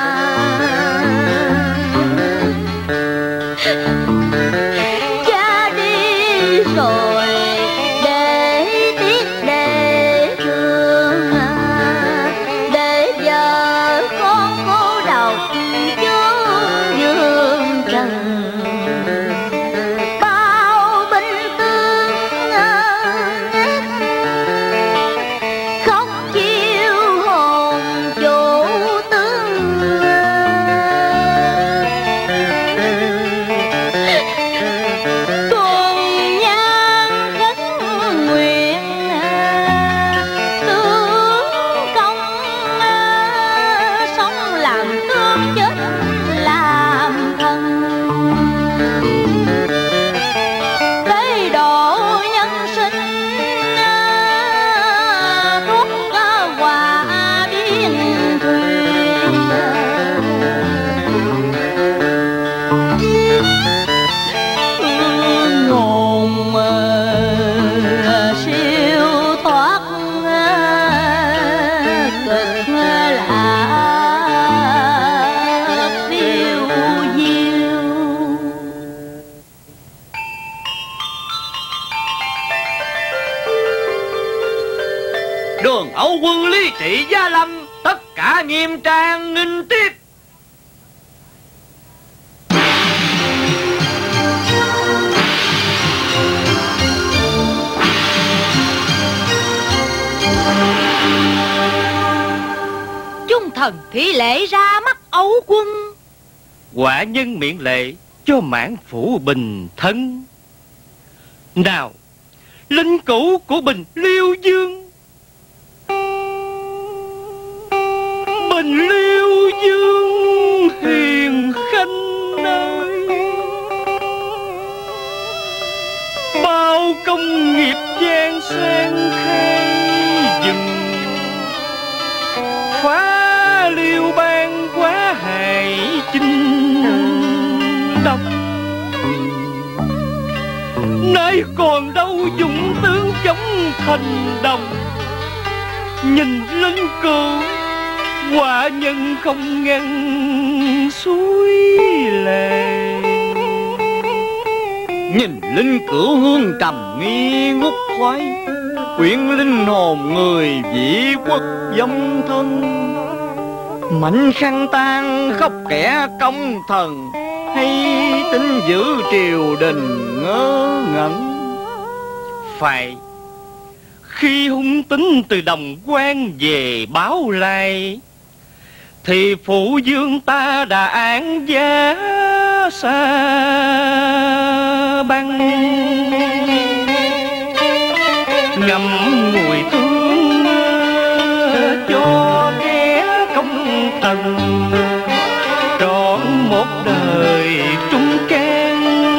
Cha đi rồi để tiếc để thương, để giờ con cô đầu chốn dương trần. Bao binh tướng sĩ Gia Lâm tất cả nghiêm trang nghinh tiếp. Trung thần thị lệ ra mắt ấu quân. Quả nhân miệng lệ cho mãn phủ bình thân. Nào, linh cữu của Bình Liêu Dương. Bình Liêu Dương hiền khanh ơi, bao công nghiệp gian sang khai dừng, phá Liêu Bang quá hại chinh đông. Nay còn đâu dũng tướng chống thành đồng, nhìn linh cữu quả nhân không ngăn suối lệ. Nhìn linh cữu hương trầm nghi ngút khoái, quyện linh hồn người vị quốc dâm thân. Mạnh khăn tan khóc kẻ công thần, hay tin giữ triều đình ngớ ngẩn. Phải, khi hung tính từ Đồng Quan về báo lai, thì phụ vương ta đã án giá xa băng. Ngậm ngùi thương cho kẻ công thần, trọn một đời trung can.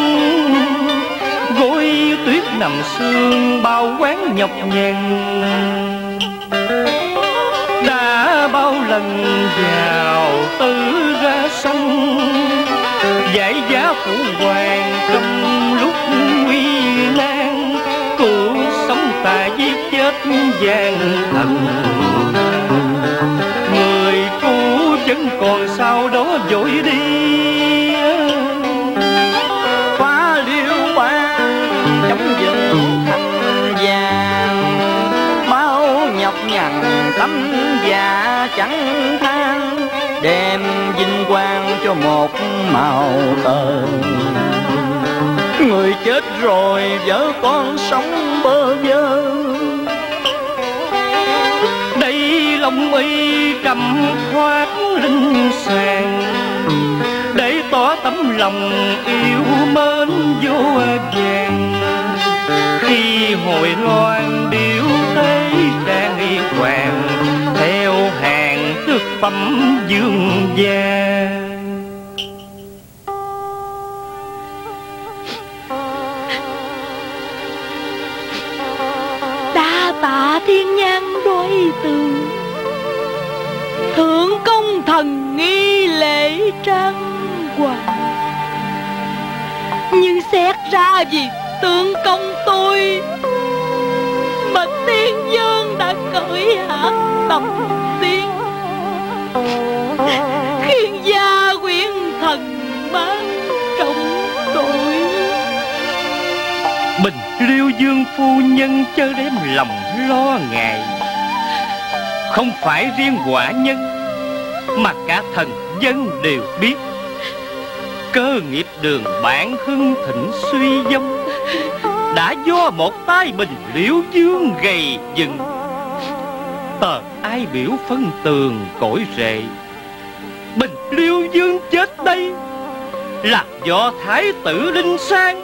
Gối tuyết nằm sương bao quán nhọc nhằn, đã bao lần vào tư ra sông, giải giá phụ hoàng trong lúc nguy nan. Cứu sống ta giết chết gian thần, người cũ vẫn còn sau đó vội đi. Phá Liêu Bang chống dựng thành vàng, bao nhọc nhằn tâm dạ chẳng than, đem vinh quang cho một màu tờ. Người chết rồi vợ con sống bơ vơ, đây lòng y cầm khoác linh sàng, để tỏ tấm lòng yêu mến vô vàng. Khi hồi loan điệu tế trang y hoàng, theo hàng tước phẩm dương gia. Đa tạ thiên nhang đối từ, thượng công thần nghi lễ trang hoàng. Nhưng xét ra vì tướng công tôi mà tiên dương đã cởi hạt tầm tiên, khiến gia quyến thần mang trọng tội. Bình Liêu Dương phu nhân chớ đem lòng lo ngại, không phải riêng quả nhân mà cả thần dân đều biết. Cơ nghiệp đường bản hưng thịnh suy vong, đã do một tay Bình Liêu Dương gầy dựng. Tờ ai biểu phân tường cõi rệ, Bình Liêu Dương chết đây là do Thái tử Đinh Sang.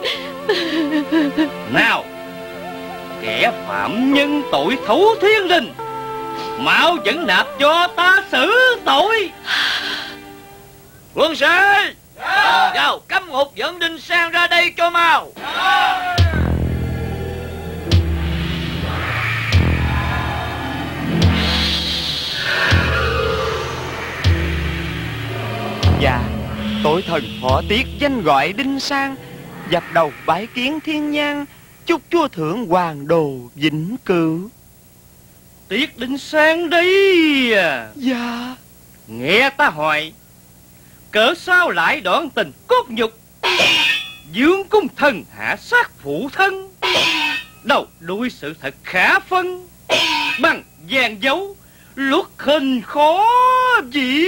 Nào, kẻ phạm nhân tội thấu thiên đình, mau dẫn nạp cho ta xử tội. Quân sĩ, vào cấm ngục dẫn Đinh Sang ra đây cho mau. Dạ, tội thần họ Tiết danh gọi Đinh Sang, dập đầu bái kiến thiên nhang, chúc chúa thượng hoàng đồ vĩnh cửu. Tiết Đinh Sang đây à? Dạ. Nghe ta hỏi, cỡ sao lại đoạn tình cốt nhục, dương cung thần hạ sát phụ thân? Đầu đuôi sự thật khả phân, bằng vàng dấu luật hình khó gì.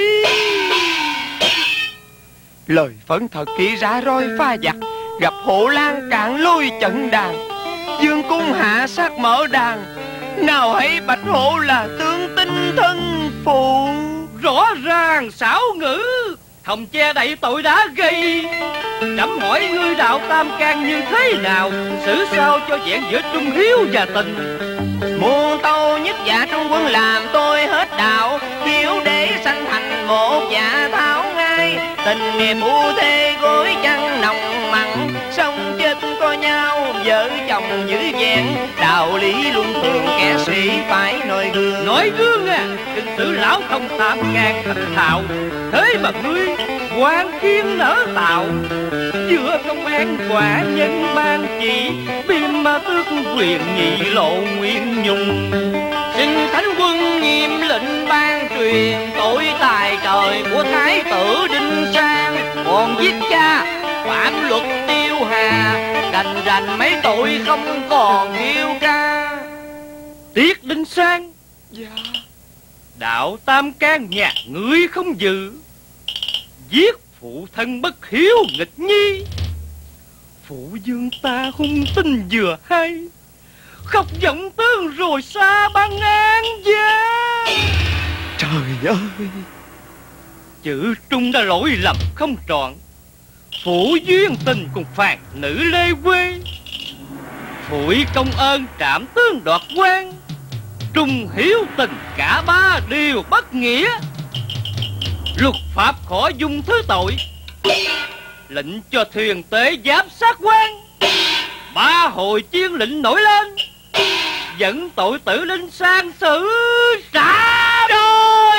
Lời phấn thật kỹ ra roi pha giặc, gặp Hộ Lan cạn lôi trận đàn. Dương cung hạ sát mở đàn, nào hãy bạch hộ là tương tinh thân phụ. Rõ ràng xảo ngữ, hồng che đậy tội đã gây. Trẫm hỏi ngươi đạo tam can như thế nào, xử sao cho vẹn giữa trung hiếu và tình. Muôn tâu nhất giả trung quân làm tôi hết đạo, hiếu để sanh thành một dạ tháo ngay. Tình nghiệp u thê gối chăn nồng mặn, sống chết có nhau vợ chồng giữ vẹn. Đạo lý luôn thường kẻ sĩ phải noi gương. Nói gương à, kinh sử lão không tam can thành thạo. Thế mà ngươi quan khiên nở tạo, giữa công an quả nhân ban chỉ, biên ma tước quyền nhị lộ nguyện nhung. Xin thánh quân nghiêm lệnh ban truyền, tội tài trời của thái tử Đinh Sang. Còn giết cha phạm luật tiêu hà, đành rành mấy tội không còn kêu ca. Tiết Đinh Sang. Dạ. Đạo tam can nhà ngươi không dự, giết phụ thân bất hiếu nghịch nhi. Phụ dương ta hung tinh vừa hay, khóc giọng tương rồi xa băng an gia. Trời ơi, Chữ trung đã lỗi lầm không trọn, phụ duyên tình cùng phàn nữ Lê Quê. Phủi công ơn trảm tướng đoạt quan, trung hiếu tình cả ba đều bất nghĩa. Luật pháp khỏi dung thứ tội, lệnh cho thuyền tế giám sát quan. Ba hồi chiên lệnh nổi lên, dẫn tội tử Đinh Sang xử trả đôi.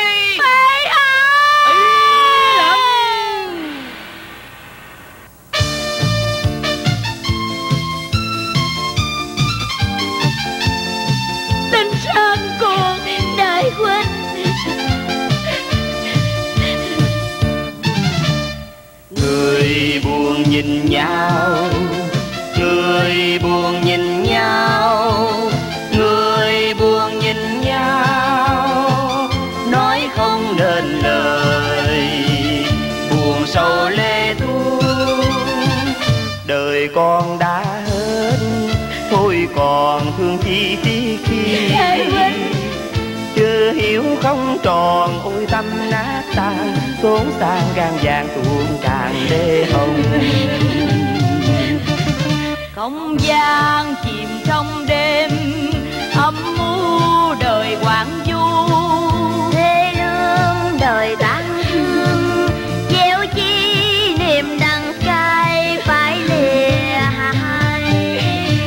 Đinh Sang con, đại huynh. Người buồn nhìn nhau, người buồn nhìn nhau, người buồn nhìn nhau, nói không nên lời, buồn sầu lê tuôn. Đời con đã hết, thôi còn thương chi tiếc khi. Chưa hiểu không tròn, ôi tâm nát tan, xốn sang gan vàng tuôn tràn đê hồng. Không gian chìm trong đêm âm mưu đời quảng du. Thế lương đời tang thương, gieo chi niềm đắng cay phải lìa hai.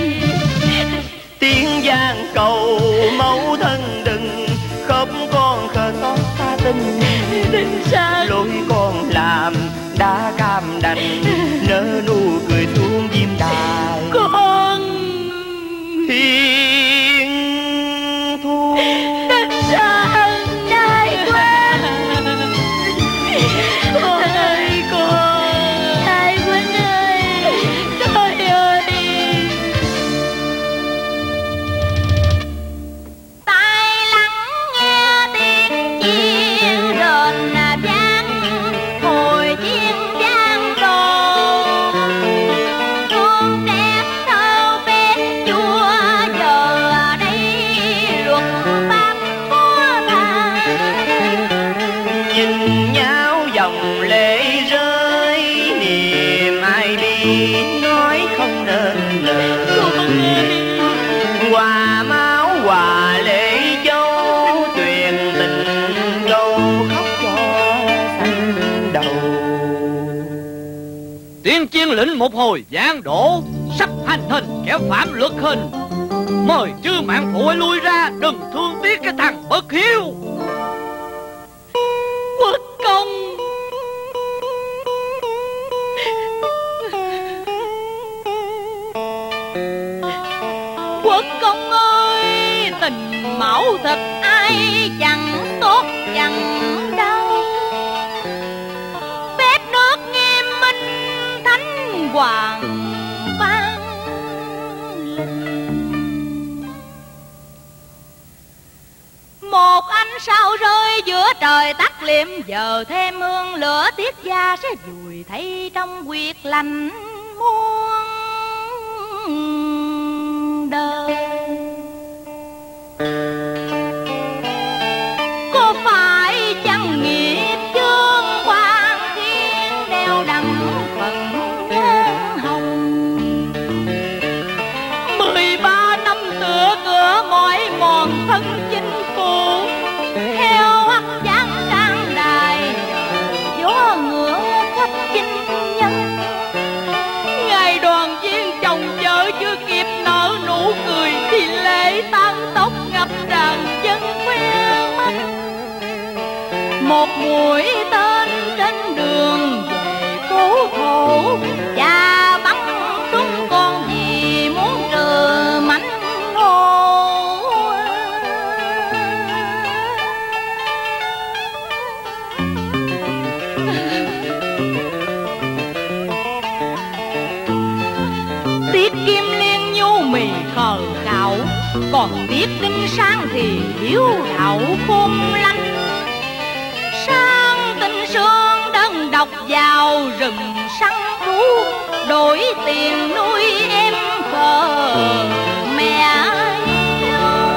Tiếng giang cầu mẫu thân đừng khóc, con khờ xót xa tình. Lỗi con làm đã cam đành, nở nụ cười xuống diêm đài. Con hiền thu Đinh Sang đại huynh. Con ơi con, đại huynh ơi, trời ơi. Tai lắng nghe tiếng chiên rền vang, hồi chiên vang đồn. Con trẻ thơ bé chúa, giờ đây luật pháp có ta. nhìn nhau dòng lệ rơi, niềm ai bi nói không nên lời. Hòa máu hòa lệ châu, truyền tình câu khóc cho xanh đầu. Tiên chiên lệnh một hồi giáng đổ, sắp hành hình kẻ phạm luật hình. Mời chư mạng phụ lui ra, đừng thương tiếc cái thằng bất hiếu. Quốc công, quốc công ơi, tình mẫu thật ai chẳng tốt chẳng đau. Phép nước nghiêm minh thánh hoàng ban lệnh. Một ánh sao rơi giữa trời tắt liệm, giờ thêm hương lửa tiết gia sẽ vùi thấy trong quyệt lạnh muôn đời. Có phải chăng nghiệp chương quan thiên đeo đằng phần nhan hồng? 13 năm tựa cửa mỏi mòn thân chinh phụ, theo hắc giang trang đài gió ngựa khách chinh nhân. Ngày đoàn viên chồng vợ chưa kịp nở nụ cười thì lệ tan tóc ngập tràn dân khoe mắt. Một mũi tên trên đường về phố thổ, cha bắn trúng con gì muốn trừ mảnh ngô. Tiết Kim Liên nhu mì khờ khạo, còn Tiết Đinh Sang thì hiếu đạo khôn lanh. Sang Tinh Sương đơn độc vào rừng săn thú, đổi tiền nuôi em khờ mẹ yêu.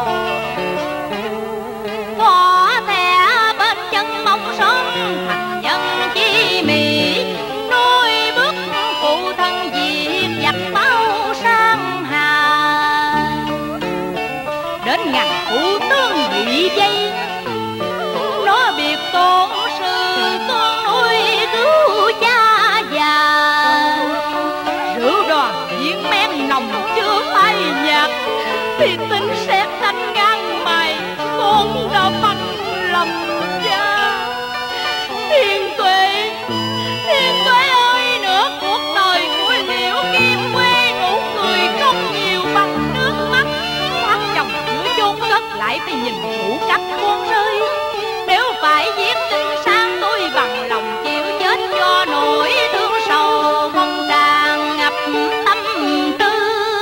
Có thẻ bên chân mong sớm thành nhân chi mỹ, nuôi bước phụ thân diệt giặc bao sang hà. Đến ngàn thủ tướng bị dây, nó biệt tôn sư con nuôi cứu cha già. Rượu đoàn viên men nồng chưa phai nhạt, thì tính xét thanh ngang mày con đã phanh lầm cha. Thiên Tuệ ơi, nửa cuộc đời của Liễu Kim quê nụ cười không nhiều bằng nước mắt. Phát chồng giữa chôn cất lại phải nhìn thủ cách con rơi. Nếu phải giết Tinh Sang tôi bằng lòng chịu chết cho nỗi thương sầu không tràn ngập tâm tư.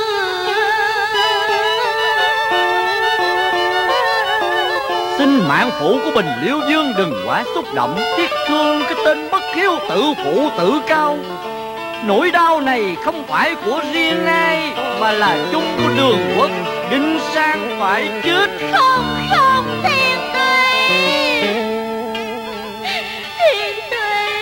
Xin mạng phụ của Bình Liễu Dương đừng quá xúc động, tiếc thương cái tên bất hiếu tự phụ tự cao. Nỗi đau này không phải của riêng ai, mà là chung của Đường Quốc. Đinh Sang phải chết. Không, Thiên Tuệ. Thiên Tuệ.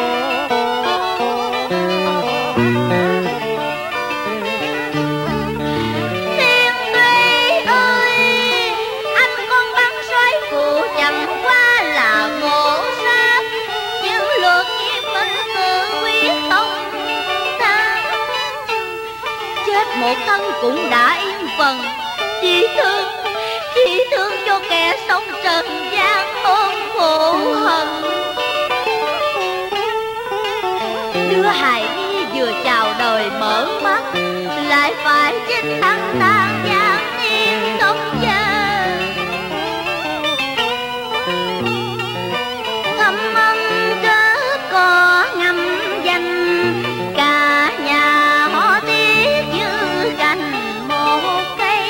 Thiên Tuệ ơi, anh con bắn xoáy phụ chẳng qua là ngộ sát. Những luật nghiêm minh tự quyết tông ta, chết một thân cũng đã yên phần. Chỉ thương cho kẻ sống trần gian ôm khổ hận. Đứa hài nhi vừa chào đời mở mắt, lại phải chết thăng tan gian yên ngốc cha. Ngâm ân cớ có ngâm danh, cả nhà họ tiếc như cành một cây.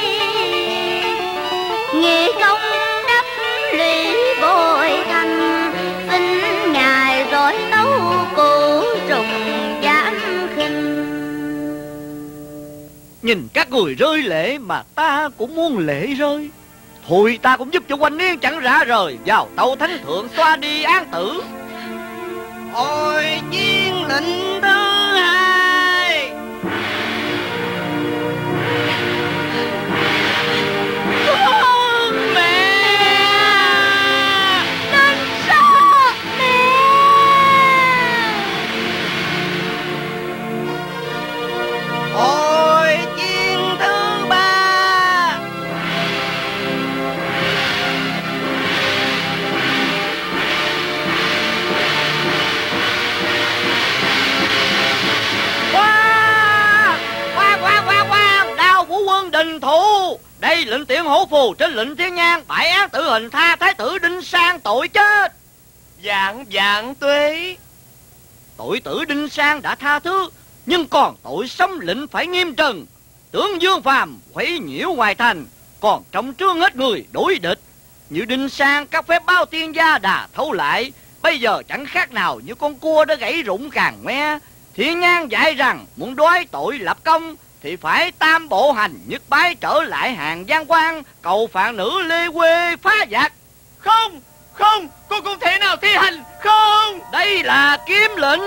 Nghĩa công đắp lũy bồi thành, xin ngài rồi tấu cụ trùng giám khinh. Nhìn các người rơi lệ mà ta cũng muốn lệ rơi. Thôi ta cũng giúp cho Quanh Niên chẳng rã rời, vào tàu thánh thượng xoa đi án tử. Ôi chiến lệnh thứ hai. Ôi chiến thứ ba. Đao Vũ Quân đình thủ. Đây lệnh tiễn hổ phù trên lệnh Thiên Nhang, bãi án tử hình tha thái tử Đinh Sang tội chết. Dạng tuế. Tội tử Đinh Sang đã tha thứ, nhưng còn tội xâm lệnh phải nghiêm trần. Tướng Dương Phàm quấy nhiễu ngoài thành, còn trong trương hết người đối địch. Như Đinh Sang các phép báo tiên gia đà thấu lại, bây giờ chẳng khác nào như con cua đã gãy rụng càng ngoe. Thiên Nhan dạy rằng muốn đói tội lập công thì phải tam bộ hành nhất bái trở lại hàng Giang Quan, cầu phạn nữ Lê Quê phá giặc. Không, con không thể nào thi hành. Không, đây là kiếm lệnh.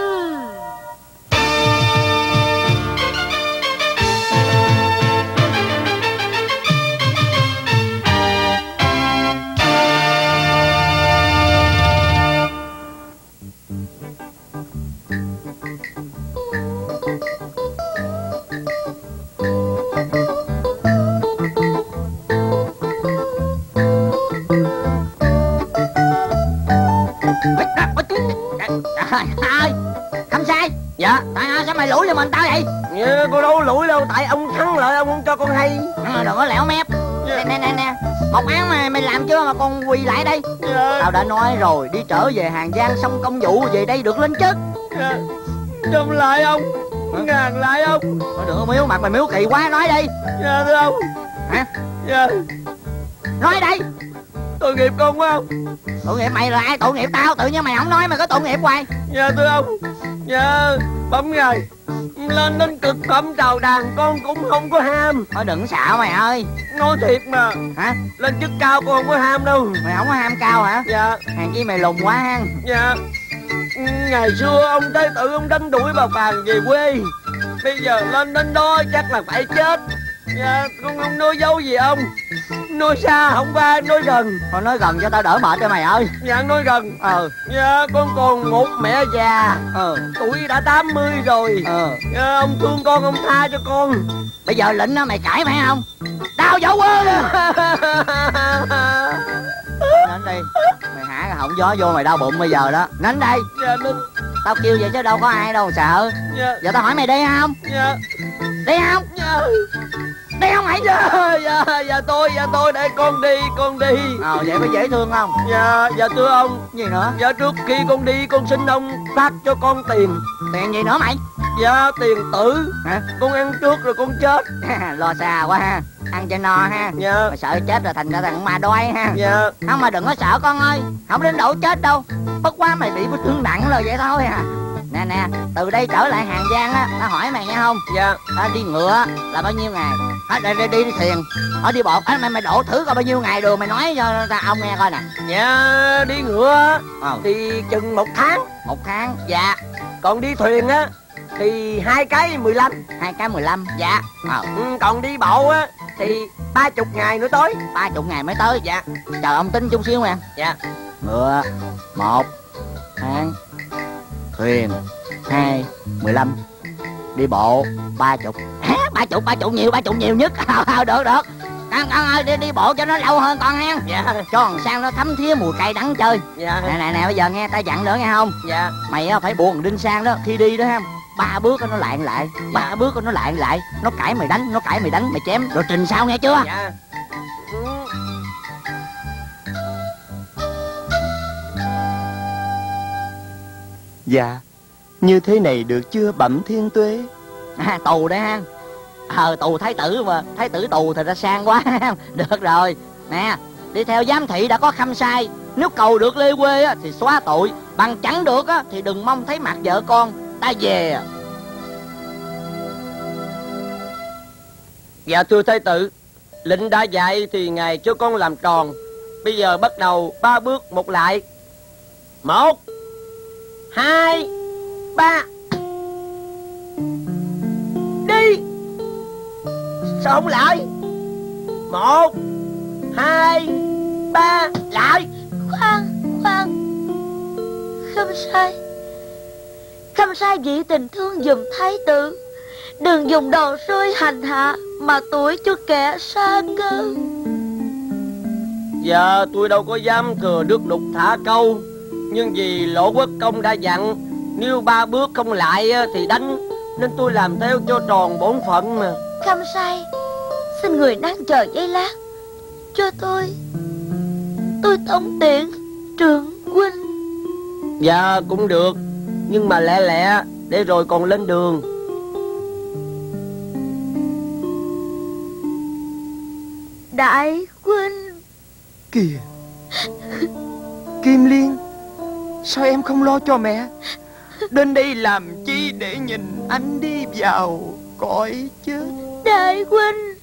Ơi, không sai. Dạ. Tại sao mày lủi lên mình tao vậy? Cô đâu lủi đâu, tại ông thắng lợi ông không cho con hay. Đừng có lẻo mép. Nè, một án mà mày làm chưa mà còn quỳ lại đây? Tao đã nói rồi, đi trở về Hàng Giang xong công vụ về đây được lên chức. Trăm lại ông. Ngàn lại ông. Thôi đừng có miếu mặt mày miếu kỳ quá, nói đi. Dạ thưa ông. Hả? Dạ. Nói đi. Tội nghiệp con quá ông. Tội nghiệp mày là ai? Tội nghiệp tao, tự nhiên mày không nói mày có tội nghiệp hoài. Dạ thưa ông. Dạ bấm ngày lên đến cực phẩm trào đàn con cũng không có ham. Thôi đừng xạo mày ơi. Nói thiệt mà. Hả? Lên chức cao con không có ham đâu. Mày không có ham cao hả? Dạ. Hàng chi mày lùn quá ha. Dạ. Ngày xưa ông Thái Tử ông đánh đuổi bà Phàn về quê, bây giờ lên đến đó chắc là phải chết. Dạ con không nói dấu gì ông. Nói xa không qua nói gần. Thôi nói gần cho tao đỡ mệt cho mày ơi. Dạ nói gần. Dạ con còn một mẹ già. Tuổi đã 80 rồi. Dạ, ông thương con ông tha cho con. Bây giờ lệnh đó mày cãi mày không? Tao dỗ quên. Nín đi. Mày hả cái họng gió vô mày đau bụng bây giờ đó. Nín đây. Dạ nín. Tao kêu vậy chứ đâu có ai đâu sợ. Dạ. Giờ tao hỏi mày đi không? Dạ. Đi không? Dạ. Đi không mày? Dạ tôi để con đi. Vậy có dễ thương không? Dạ thưa ông. Gì nữa? Dạ trước khi con đi con xin ông phát cho con tiền. Tiền gì nữa mày? Dạ tiền tử. Hả? Con ăn trước rồi con chết. Lo xa quá ha. Ăn cho no ha. Dạ. Mà sợ chết rồi thành ra thằng ma đói ha. Dạ. Không mà đừng có sợ con ơi. Không đến độ chết đâu. Bất quá mày bị vết thương nặng rồi vậy thôi à. Nè, từ đây trở lại Hàng Giang á, tao hỏi mày nghe không? Dạ. Đi ngựa là bao nhiêu ngày? Đi thuyền. Đi bộ. Mày đổ thử coi bao nhiêu ngày đường, mày nói cho ông nghe coi nè. Dạ đi ngựa thì chừng 1 tháng. 1 tháng, dạ. Còn đi thuyền á thì 2 cái 15. 2 cái 15, dạ. Còn đi bộ á thì 30 ngày nữa tới. 30 ngày mới tới. Dạ. Chờ ông tính chút xíu nè. Dạ. Ngựa 1 tháng, thuyền 2, 15, đi bộ 30. 30 nhiều nhất. Được. Con ơi đi bộ cho nó lâu hơn con ha. Dạ. Cho thằng Sang nó thấm thía mùi cay đắng chơi. Dạ. Nè bây giờ nghe ta dặn nữa nghe không? Dạ. Mày phải buộc thằng Đinh Sang đó khi đi đó ha. 3 bước nó lạng lại. 3 bước nó lạng lại. Nó cãi mày đánh, mày chém rồi trình sau nghe chưa? Dạ. Dạ. Như thế này được chưa bẩm thiên tuế? Tù đấy ha. Tù thái tử mà. Thái tử tù thì ra sang quá. Được rồi. Nè, đi theo giám thị đã có khâm sai. Nếu cầu được Lê Quê á, thì xóa tội. Bằng chẳng được á, thì đừng mong thấy mặt vợ con. Ta về. Dạ thưa thái tử, lệnh đã dạy thì ngài cho con làm tròn. Bây giờ bắt đầu 3 bước một lại. 1, 2, 3. Đi. Sao không lại? 1, 2, 3. Lại. Khoan. Khâm sai vị tình thương giùm thái tử. Đừng dùng đòn rơi hành hạ mà tuổi cho kẻ xa cơ. Dạ tôi đâu có dám thừa nước đục thả câu. Nhưng vì Lỗ Quốc Công đã dặn, nếu 3 bước không lại thì đánh, nên tôi làm theo cho tròn bổn phận mà. Khâm sai, xin người đang chờ giây lát cho tôi tống tiễn trưởng huynh. Dạ cũng được, nhưng mà lẹ lẹ để rồi còn lên đường. Đại huynh. Kìa, Kim Liên, sao em không lo cho mẹ? Đến đây làm chi để nhìn anh đi vào cõi chết? Đại huynh,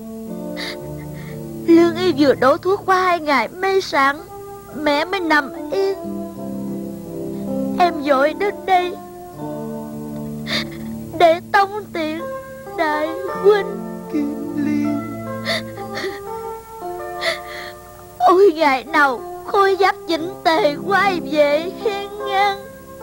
Lương y vừa đổ thuốc qua 2 ngày mê sảng, mẹ mới nằm yên. Em vội đến đây để tống tiền đại huynh. Kim Liên, ôi ngày nào khôi giáp chỉnh tề quay về hiên ngang,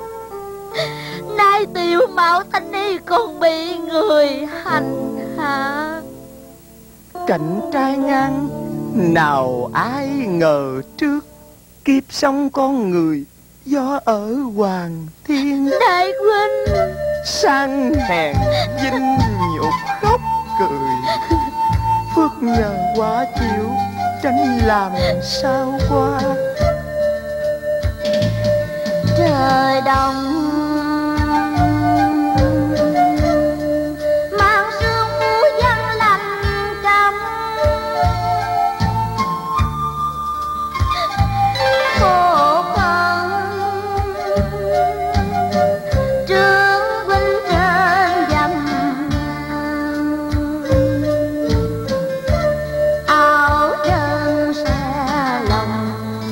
nay Tiểu Mạo Thanh Ni còn bị người hành hạ. cảnh trai ngang nào ai ngờ trước, kiếp sống con người do ở hoàng thiên. Đại huynh, Sang hèn vinh nhục khóc cười, phước nhờ quá chịu tranh làm sao qua. trời đông mang sương mù văng lạnh căm, khổ thân trương huynh trên dầm, áo chân xe lòng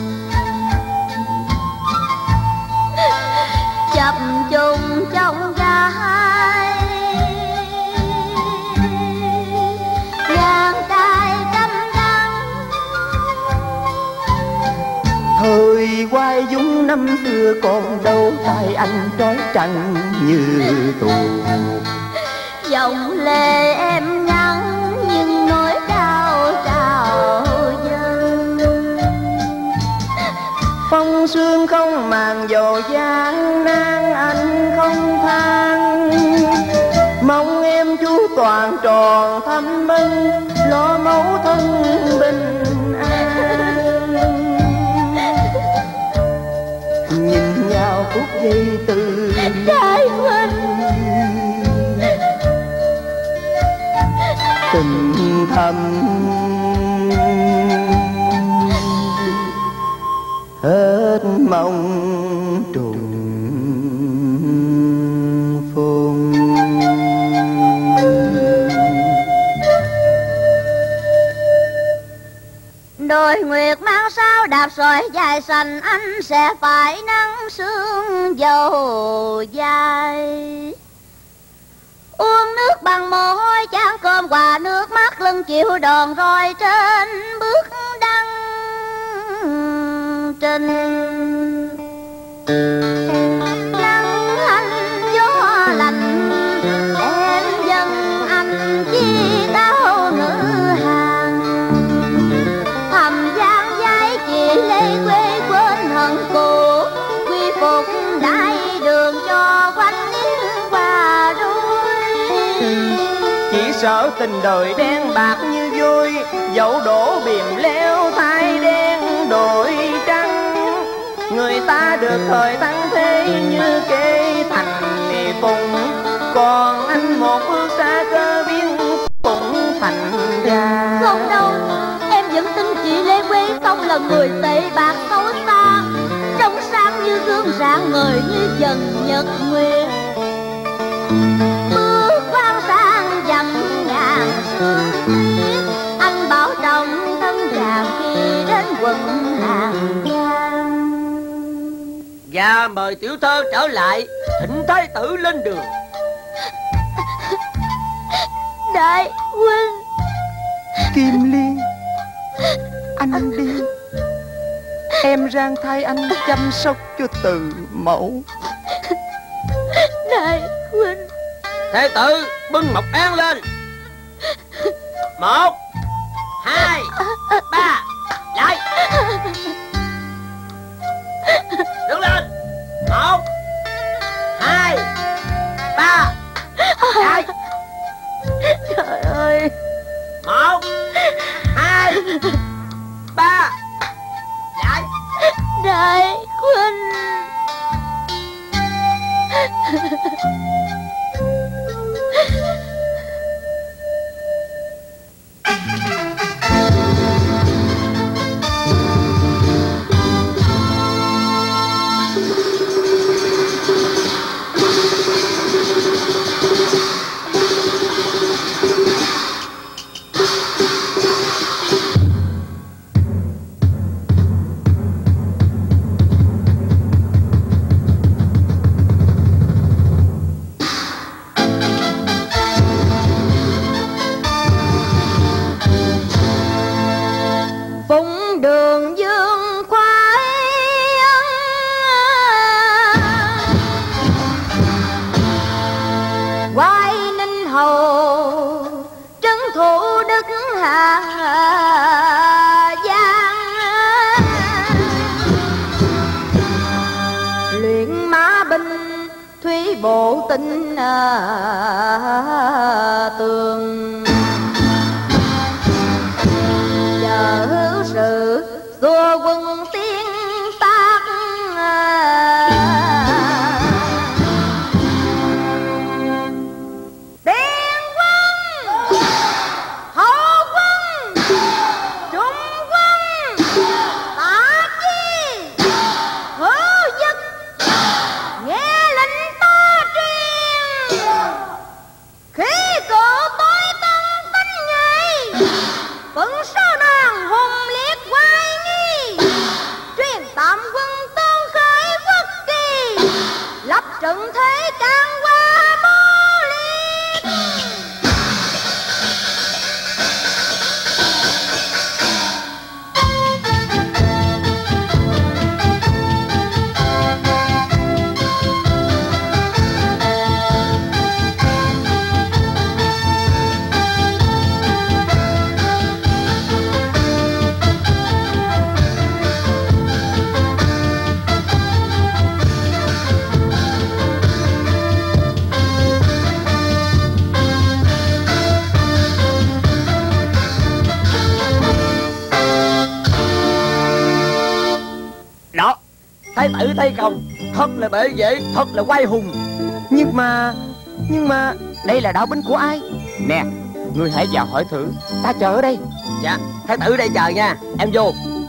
chập trùng trong gai, ngàn cay trăm đắng. Thời quay dũng năm xưa còn đâu, tay anh trói trăng như tù. Dòng lệ em ngắn nhưng nỗi đau trào dâng, Phong sương không màng dầu gian nan anh không than. Mong em chú toàn tròn thăm ân, lo mẫu thân bình an. Nhìn nhau phút giây từ đại huynh, tình thầm hết mong trùng phùng. đôi nguyệt mang sao đạp sỏi dài xanh, anh sẽ phải nắng sương dầu dài. Uống nước bằng mồ hôi chán cơm qua nước mắt, lưng chịu đòn roi trên bước đăng trình. Nắng hành gió lạnh đem dân anh chi đau nữ hàng, thầm gian giấy chị lê quê quên hận cũ, quy phục đại đường cho quanh yến qua đuôi. Chỉ sợ tình đời đen bạc như vôi, dẫu đổ bìm leo thay đen đổi trắng. Người ta được thời tăng thế như kê thành phùng, còn anh một bước xa cơ biến cũng thành ra. Không đâu, em vẫn tin chị Lê Quế Tông là người tệ bạc xấu xa, trong sáng như gương rạng ngời như dần nhật nguyệt. Bước quan sang dặm ngàn sương tuyết, anh bảo trọng thân chàng khi đến quận Hàng Giang. Và mời tiểu thơ trở lại, thỉnh thái tử lên đường. Đại huynh, Kim Liên, anh đi, em rang thay anh chăm sóc cho từ mẫu. đại huynh. Thái tử bưng mộc án lên. 1, 2, 3, lại. Đứng lên. 1, 2, 3, lại. Trời ơi. 1, 2, 3, lại. Đại huynh. hàng giang. Luyện mã binh thủy bộ tinh tường, chờ hữu sự xua quân tiến tác. Tiền quân, hậu quân, trung quân, tạ chi, hữu dực, nghe lệnh ta truyền. Khi cự tôi tân tinh nhị, vẫn sao nàng hùng liệt quay nghi. Truyền tạm quân tương khởi quốc kỳ, lập trận thế can qua bô liệt. Đó, thái tử Tây Công thật là bệ vệ, thật là oai hùng. Nhưng mà đây là đạo binh của ai? Nè, ngươi hãy vào hỏi thử, ta chờ ở đây. Dạ, thái tử đây chờ nha, em vô.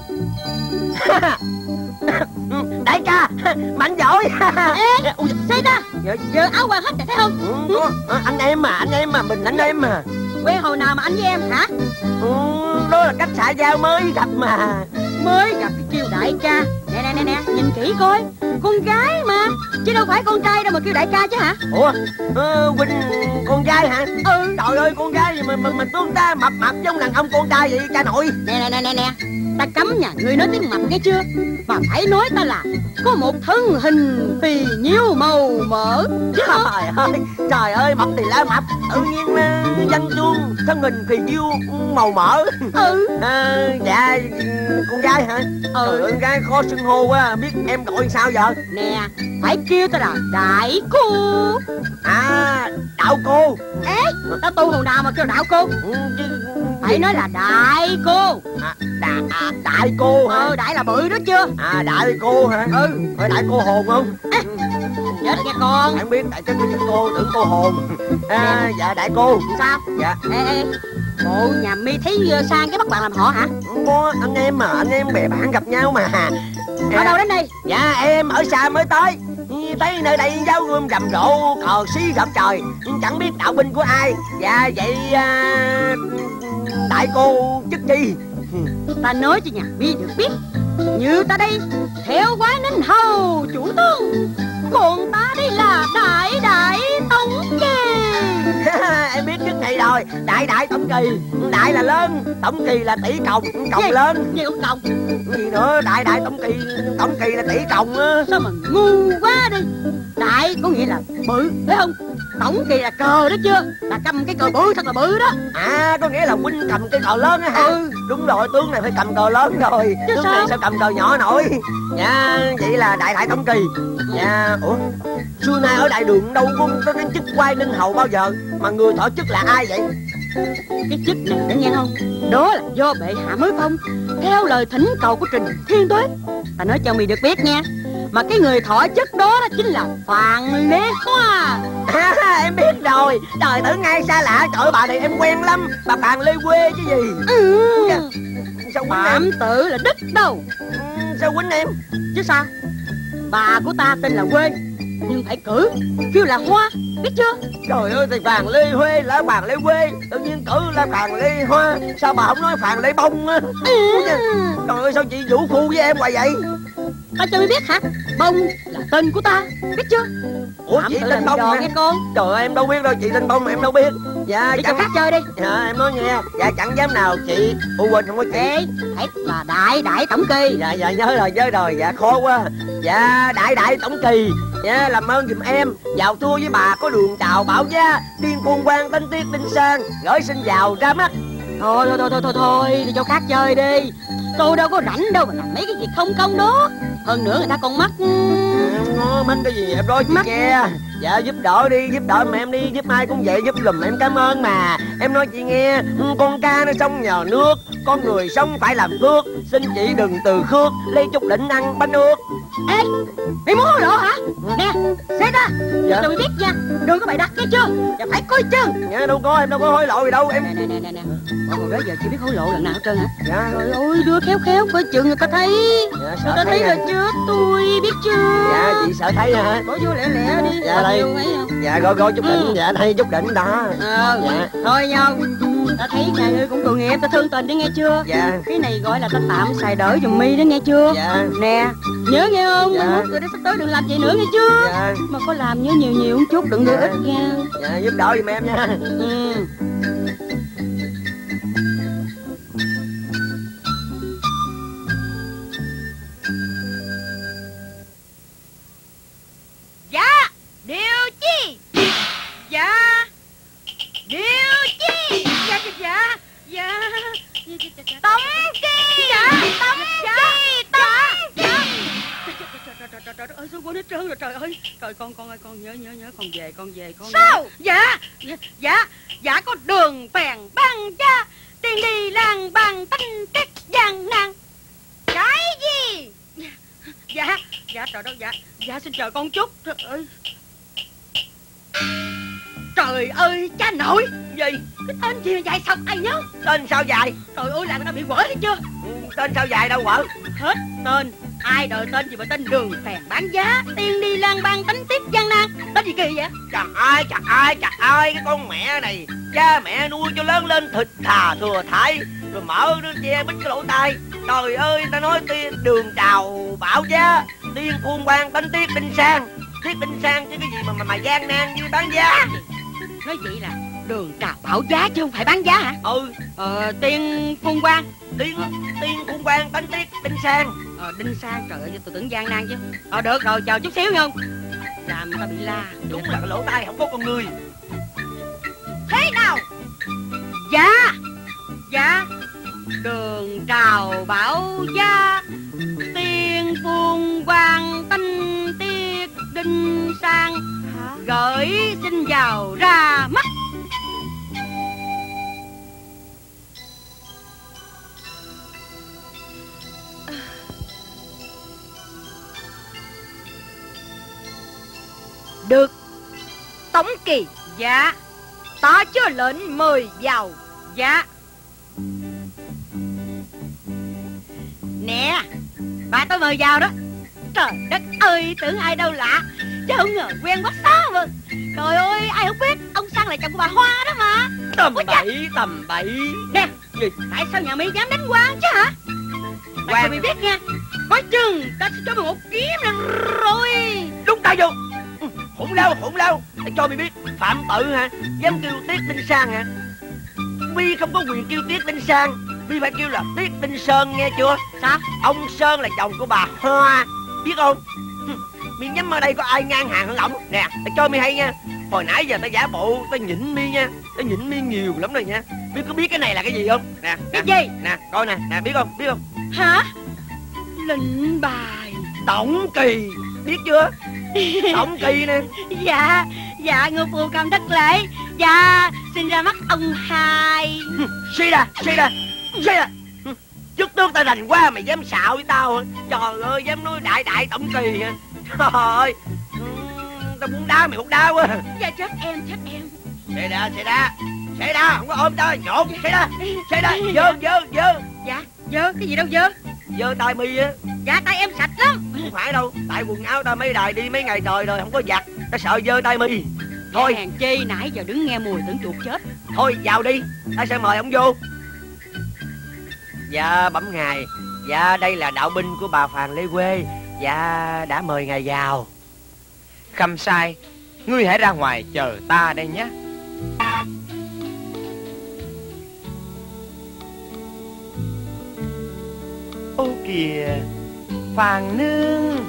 Đại ca, mạnh giỏi. Ê, sao ta? Giờ áo quan hết rồi thấy không? Anh em mà, mình anh em mà. Quen hồi nào mà anh với em hả? Đó là cách xã giao mới gặp mà. Mới gặp cái kêu đại ca. Nè, nhìn kỹ coi, con gái mà, chứ đâu phải con trai đâu mà kêu đại ca chứ hả? Ủa, Quỳnh con trai hả? Trời ơi, con gái gì mà tướng ta mập giống đàn ông con trai vậy cha nội. Nè, ta cấm nhà ngươi nói tiếng mập nghe chưa? Mà phải nói ta là có một thân hình phì nhiêu màu mỡ. Trời ơi, mập thì lá mập, tự nhiên dân chuông thân hình phì nhiêu màu mỡ. Dạ, con gái hả? Con gái khó xưng hô quá, biết em gọi sao giờ? Nè, phải kêu ta là đại cô. À, đạo cô. Ê, ta tu hồi nào mà kêu đạo cô? Phải nói là đại cô. Đại cô hả? Đại là bự đó chưa? Đại cô hả? Phải đại cô hồn không? Chết nghe con. Em biết đại chất cô, tưởng cô hồn. Dạ đại cô. Sao? Dạ. Ê, bộ nhà mi thấy sang cái bắt bạn làm họ hả? Không có, anh em mà, anh em bè bạn gặp nhau mà. Ở đâu đến đây? Dạ em ở xa mới tới. Thấy nơi đây giáo gươm rầm rộ, cờ xí rợp trời, chẳng biết đạo binh của ai. Dạ vậy đại cô chức chi? Ta nói cho nhà mi được biết, như ta đây theo quái ninh hầu chủ tướng, còn ta đây là đại tổng kỳ. Em biết chức này rồi, đại tổng kỳ. Đại là lớn, tổng kỳ là tỷ còng lên. Gì cũng còng gì nữa? Đại tổng kỳ là tỷ còng á. Sao mà ngu quá đi. Đại có nghĩa là bự, thấy không? Tổng kỳ là cờ đó chưa? Là cầm cái cờ bự, thật là bự đó. Có nghĩa là huynh cầm cái cờ lớn á hả? Đúng rồi, tướng này phải cầm cờ lớn rồi. Chứ tướng sao? này sao cầm cờ nhỏ nổi? Dạ, vậy là đại tổng kỳ. Dạ, ủa, xưa nay ở đại đường đâu có đến chức quai ninh hầu bao giờ, mà người thọ chức là ai vậy? Cái chức này đã nghe không? Đó là do bệ hạ mới phong, theo lời thỉnh cầu của Trình Thiên Tuế. Ta nói cho mày được biết nha. Mà cái người thọ chức đó chính là Phan Lê Hoa. Em biết rồi. Trời, tưởng ngay xa lạ. Trời, bà này em quen lắm. Bà Phan Lê Quê chứ gì. Sao quýnh em? Tự là Đức đâu. Sao quýnh em? Chứ sao? Bà của ta tên là Quê, nhưng phải cử kêu là Hoa, biết chưa? Trời ơi, thì Phan Lê Huê là Phan Lê Quê, tự nhiên cử là Phan Lê Hoa. Sao bà không nói Phan Lê Bông á? Trời ơi, sao chị vũ phu với em hoài vậy? Ta cho mày biết hả? Bông là tên của ta, biết chưa? Ủa, chị tên Bông hả? Nghe con. Trời ơi, em đâu biết đâu, chị tên Bông em đâu biết. Dạ, đi cho khác chơi đi. Dạ, em nói nghe. Dạ, chẳng dám nào chị. Ủa, quên không có chị. Ê, phải là đại tổng kỳ. Dạ, nhớ rồi. Dạ, khó quá. Dạ, đại tổng kỳ. Dạ, làm ơn giùm em. Vào tour với bà có đường chào bảo giá, tiên quân quan tinh tiết tinh sang, gửi xin vào ra mắt. Thôi đi chỗ khác chơi đi. Tôi đâu có rảnh đâu mà làm mấy cái việc không công đó. Hơn nữa người ta còn mắc. Mắc cái gì em nói chị nghe. Dạ giúp đỡ đi, giúp đỡ mà em đi. Giúp ai cũng vậy, giúp lùm em cảm ơn mà. Em nói chị nghe, con ca nó sống nhờ nước, con người sống phải làm phước. Xin chị đừng từ khước, lấy chút đỉnh ăn bánh ướt. Ê, mày muốn hối lộ hả? Nè, xé ra. Dạ. Tôi biết nha, đừng có bày đặt nghe chưa. Và phải coi chừng. Dạ đâu có, em đâu có hối lộ gì đâu em. Nè. Bọn hồi đó giờ chưa biết hối lộ lần nào hết trơn hả? Dạ. Trời ơi, đưa khéo coi chừng người ta thấy. Dạ, người ta thấy là chết tôi, biết chưa? Dạ, chị sợ thấy hả? Bỏ vô lẹ đi. Dạ đây. Dạ gọi chút đỉnh, dạ đây chút đỉnh đó. Dạ. Thôi nhau. Ta thấy nhà ngươi cũng tội nghiệp, ta thương tình đó nghe chưa? Dạ. Cái này gọi là ta tạm xài đỡ giùm mi đó nghe chưa? Dạ. Nè, nhớ nghe không? Dạ. Rồi đó sắp tới đừng làm vậy nữa nghe chưa? Dạ. Mà có làm nhớ nhiều một chút, đừng đưa ít nha. Dạ, giúp đỡ giùm em nha. Dạ, điều chi? Dạ, điều chi? Dạ. Tống chi? Dạ, tống chi? Trời ơi, sao quên hết trơn rồi, trời ơi. Trời con ơi, con nhớ, con về con. Sao? Dạ có đường phèn băng cha, tiền đi làng bằng tinh cách gian nan. Cái gì? Dạ trời đất, dạ xin chờ con chút. Trời ơi cha nội. Gì? Cái tên gì mà dài sọc ai nhớ? Tên sao dài? Trời ơi là người ta bị quở thấy chưa? Tên sao dài đâu quở? Hết tên. Ai đợi tên gì mà tên đường phèn bán giá, tiền đi lang bang tính tiếp gian nan. Tên gì kỳ vậy? Trời ơi, cái con mẹ này cha mẹ nuôi cho lớn lên thịt thà thừa thải, rồi mở đứa che bít cái lỗ tai. Trời ơi, ta nói đường trào bảo giá, tiên khuôn quan tính tiết đinh sang chứ cái gì mà gian nan như bán giá. Nói vậy là đường trào bảo giá chứ không phải bán giá hả? Tiên khuôn quan. Tiên khuôn quan tính tiết đinh sang. Đinh sang, trời ơi tôi tưởng gian nan chứ. Được rồi, chờ chút xíu nha. Làm ta bị la. Đúng là cái lỗ tai không có con người. Thế nào? Dạ đường trào bảo giá, tiên khuôn quan tinh tiết đinh sang. Gửi xin vào ra mắt. Được. Tống Kỳ. Dạ. Ta cho lệnh mời vào. Dạ. Nè, bà tôi mời vào đó. Trời đất ơi, tưởng ai đâu lạ, chứ không ngờ quen quá sao mà. Trời ơi, ai không biết ông Sang là chồng của bà Hoa đó mà. Tầm bậy. Nè, tại sao nhà mi dám đánh quan chứ hả? Tại sao mi biết nha, có chừng ta sẽ cho mày một kiếm lần rồi. Đúng tay vô. Hỗn lâu. Để cho mi biết phạm tự hả? Dám kêu Tiết Đinh Sang hả? Mi không có quyền kêu Tiết Đinh Sang, mi phải kêu là Tiết Đinh Sơn nghe chưa? Sao? Ông Sơn là chồng của bà Hoa, biết không? Mi nhắm ở đây có ai ngang hàng hơn ổng. Nè, để cho mi hay nha, hồi nãy giờ ta giả bộ ta nhịn mi nha, ta nhịn mi nhiều lắm rồi nha. Mi có biết cái này là cái gì không? Nè, cái gì? Nè, coi nè, biết không? Hả? Lệnh bài Tổng Kỳ, biết chưa? Tổng Kỳ nè. Dạ ngư phu cầm đất lễ. Dạ xin ra mắt ông hai. Suy ra. Trước tướng ta rành qua mày dám xạo với tao hả? Trời ơi, dám nói đại Tổng Kỳ hả? Trời ơi, tao muốn đá mày không đá quá. Dạ chết em. Xe đá, không có ôm tao, nhột. Xe đá, dơ. Dạ, dơ, cái gì đâu dơ? Dơ tay mi á. Dạ tay em sạch lắm. Không phải đâu, tại quần áo ta mấy đài đi mấy ngày trời rồi không có giặt, ta sợ dơ tay mi. Thôi hèn chi nãy giờ đứng nghe mùi tưởng chuột chết. Thôi vào đi, ta sẽ mời ông vô. Dạ bẩm ngài, dạ đây là đạo binh của bà Phàn Lê Quê, dạ đã mời ngài vào. Không sai, ngươi hãy ra ngoài chờ ta đây nhé. Ô kìa, Phàn nương.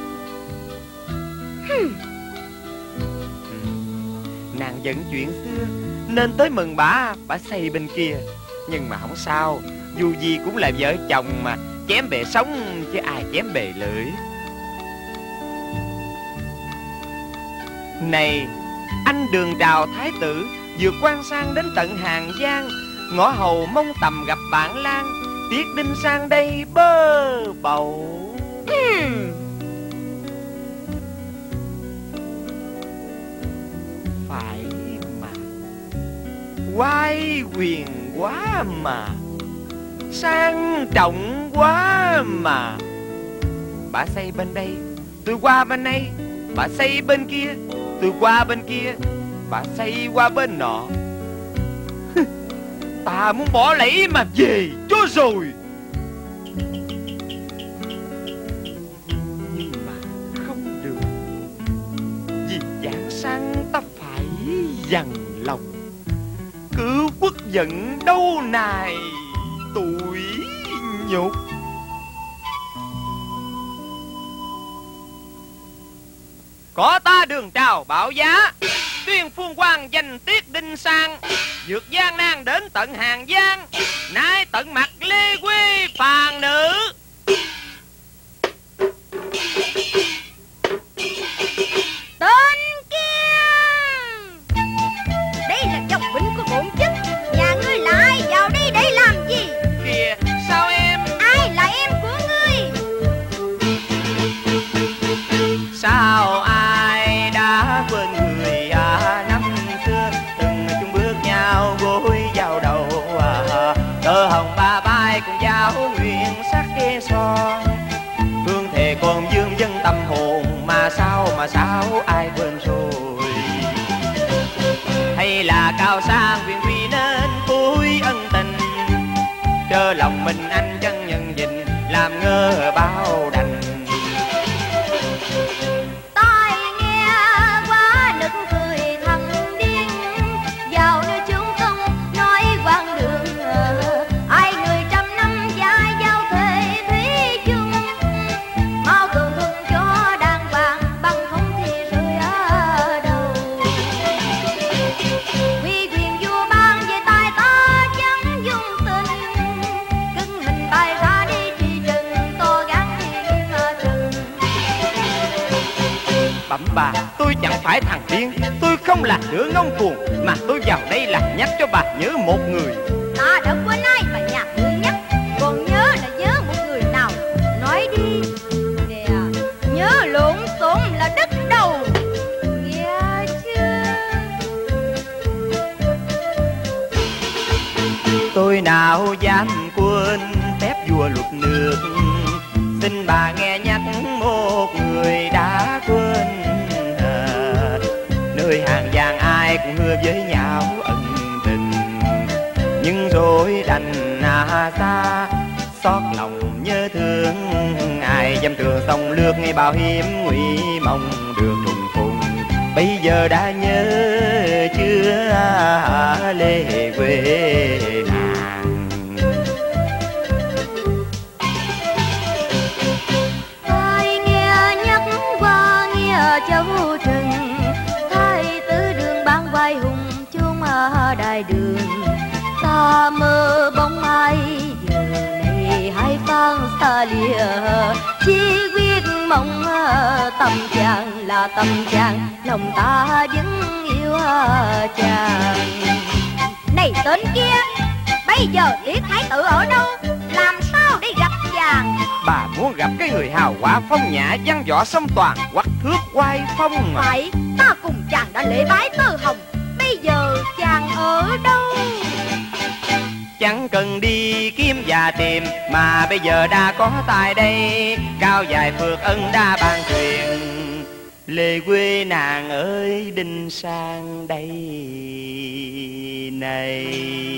Nàng giận chuyện xưa nên tới mừng bà xây bên kia. Nhưng mà không sao, dù gì cũng là vợ chồng mà. Chém bề sống chứ ai chém bề lưỡi. Này, anh Đường Trào thái tử vừa quan sang đến tận Hàng Giang, ngõ hầu mong tầm gặp bạn lang. Tiết Đinh sang đây bơ bầu. Phải mà, quái quyền quá mà, sang trọng quá mà. Bà xây bên đây, tôi qua bên đây. Bà xây bên kia, tôi qua bên kia. Bà xây qua bên nọ. Ta muốn bỏ lẫy mà về cho rồi. Nhưng mà không được, vì Giảng Sang ta phải dằn lòng. Cứu quốc giận đâu nài tủi nhục. Có ta Đường Trào bảo giá, tuyên phương quan danh Tiết Đinh Sang, vượt gian nan đến tận Hàng Giang, nay tận mặt Lê Quê phàn nữ. Tên Kiên, đây là chồng binh của bổn chức. Nhà ngươi là ai vào đây để làm gì? Kìa, sao em? Ai là em của ngươi? Sao ai đã quên người năm xưa, từng chung bước nhau gối vào đầu. Tơ hồng ba bay cùng giáo nguyện sắc kê son, hương thề còn dương dân tâm hồn. Mà sao ai quên rồi? Hay là cao sang quyền quy nên phối ân tình, trơ lòng mình anh chân nhân dình làm ngơ bao đành. Tai nghe quá nực cười thằng điên, vào nơi chốn công nói quan đường. Ai người trăm năm dài giao thể thủy chung, mau tường thuận cho đàng hoàng, bằng không thì rơi ở đâu. Quy quyền vua ban về tay ta chẳng dung tình, cưng hình bài ra đi chỉ chừng to gắn thiên trừng. Bẩm bà, tôi chẳng phải thằng điên, tôi không là đứa ngông cuồng, mà tôi vào đây là nhắc cho bà nhớ một người. Ta đã quên ai mà nhà ngươi nhắc, còn nhớ là nhớ một người nào? Nói đi. Nè, nhớ lộn xộn là đứt đầu, nghe chưa? Tôi nào dám quên phép vua luật nước, xin bà nghe nhắc một người đã quên. Nơi Hàng Giang ai cũng hứa với nhau ân tình, nhưng rồi đành xa xót lòng nhớ thương. Ai dám trường sông lướt ngay bao hiểm nguy, mong được trùng phùng. Bây giờ đã nhớ chưa Lê quê nàng? Tai nghe nhắc qua nghe châu trừng, thái tử Đường ban vai hùng chung ở đại đường. Ta mơ bóng ai giờ này hai phan xa lìa, chỉ quyết mong tâm chàng là tâm chàng, lòng ta vẫn yêu chàng. Này tên kia, bây giờ Tiết thái tử ở đâu? Làm sao để gặp chàng? Bà muốn gặp cái người hào hoa phong nhã, văn võ song toàn, quắc thước oai phong mà. Phải, ta cùng chàng đã lễ bái Tơ Hồng, bây giờ chàng ở đâu? Chẳng cần đi kiếm và tìm, mà bây giờ đã có tại đây. Cao dài phượt ân đã ban truyền, Lê quê nàng ơi Đinh Sang đây này.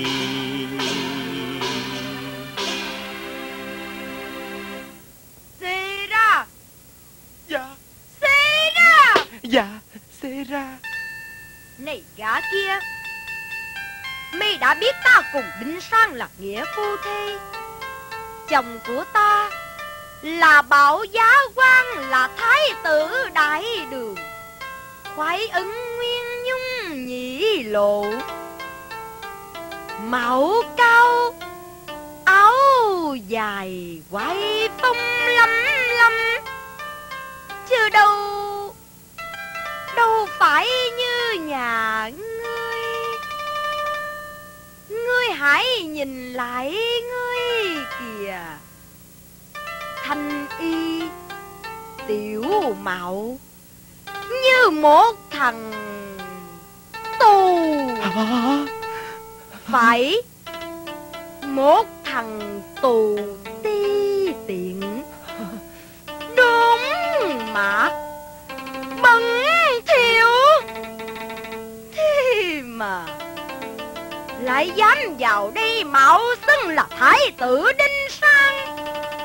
Xê ra. Dạ. Xê ra. Dạ, xê ra. Này gã kia, mi đã biết ta cùng Đinh Sang là nghĩa phu thê. Chồng của ta là Bảo Giá Quan, là thái tử đại đường, khoái ứng nguyên nhung nhị lộ. mạo cao, áo dài quay phong lấm lấm, chứ đâu phải như nhà ngươi. Ngươi hãy nhìn lại ngươi kìa, thanh y tiểu mạo như một thằng tù. Phải, một thằng tù ti tiện, đúng mà bẩn thỉu. Thế mà lại dám vào đây mạo xưng là thái tử Đinh Sang.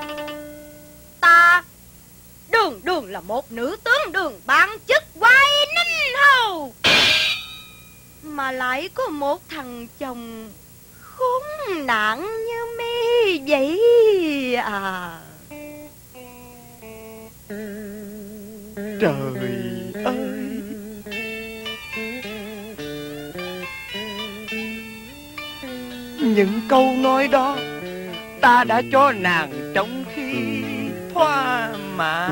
Ta đường là một nữ tướng đường ban chức Hoài Ninh Hầu, mà lại có một thằng chồng khốn nạn như mi vậy à. Trời ơi, những câu nói đó ta đã cho nàng trong khi thoa mạ.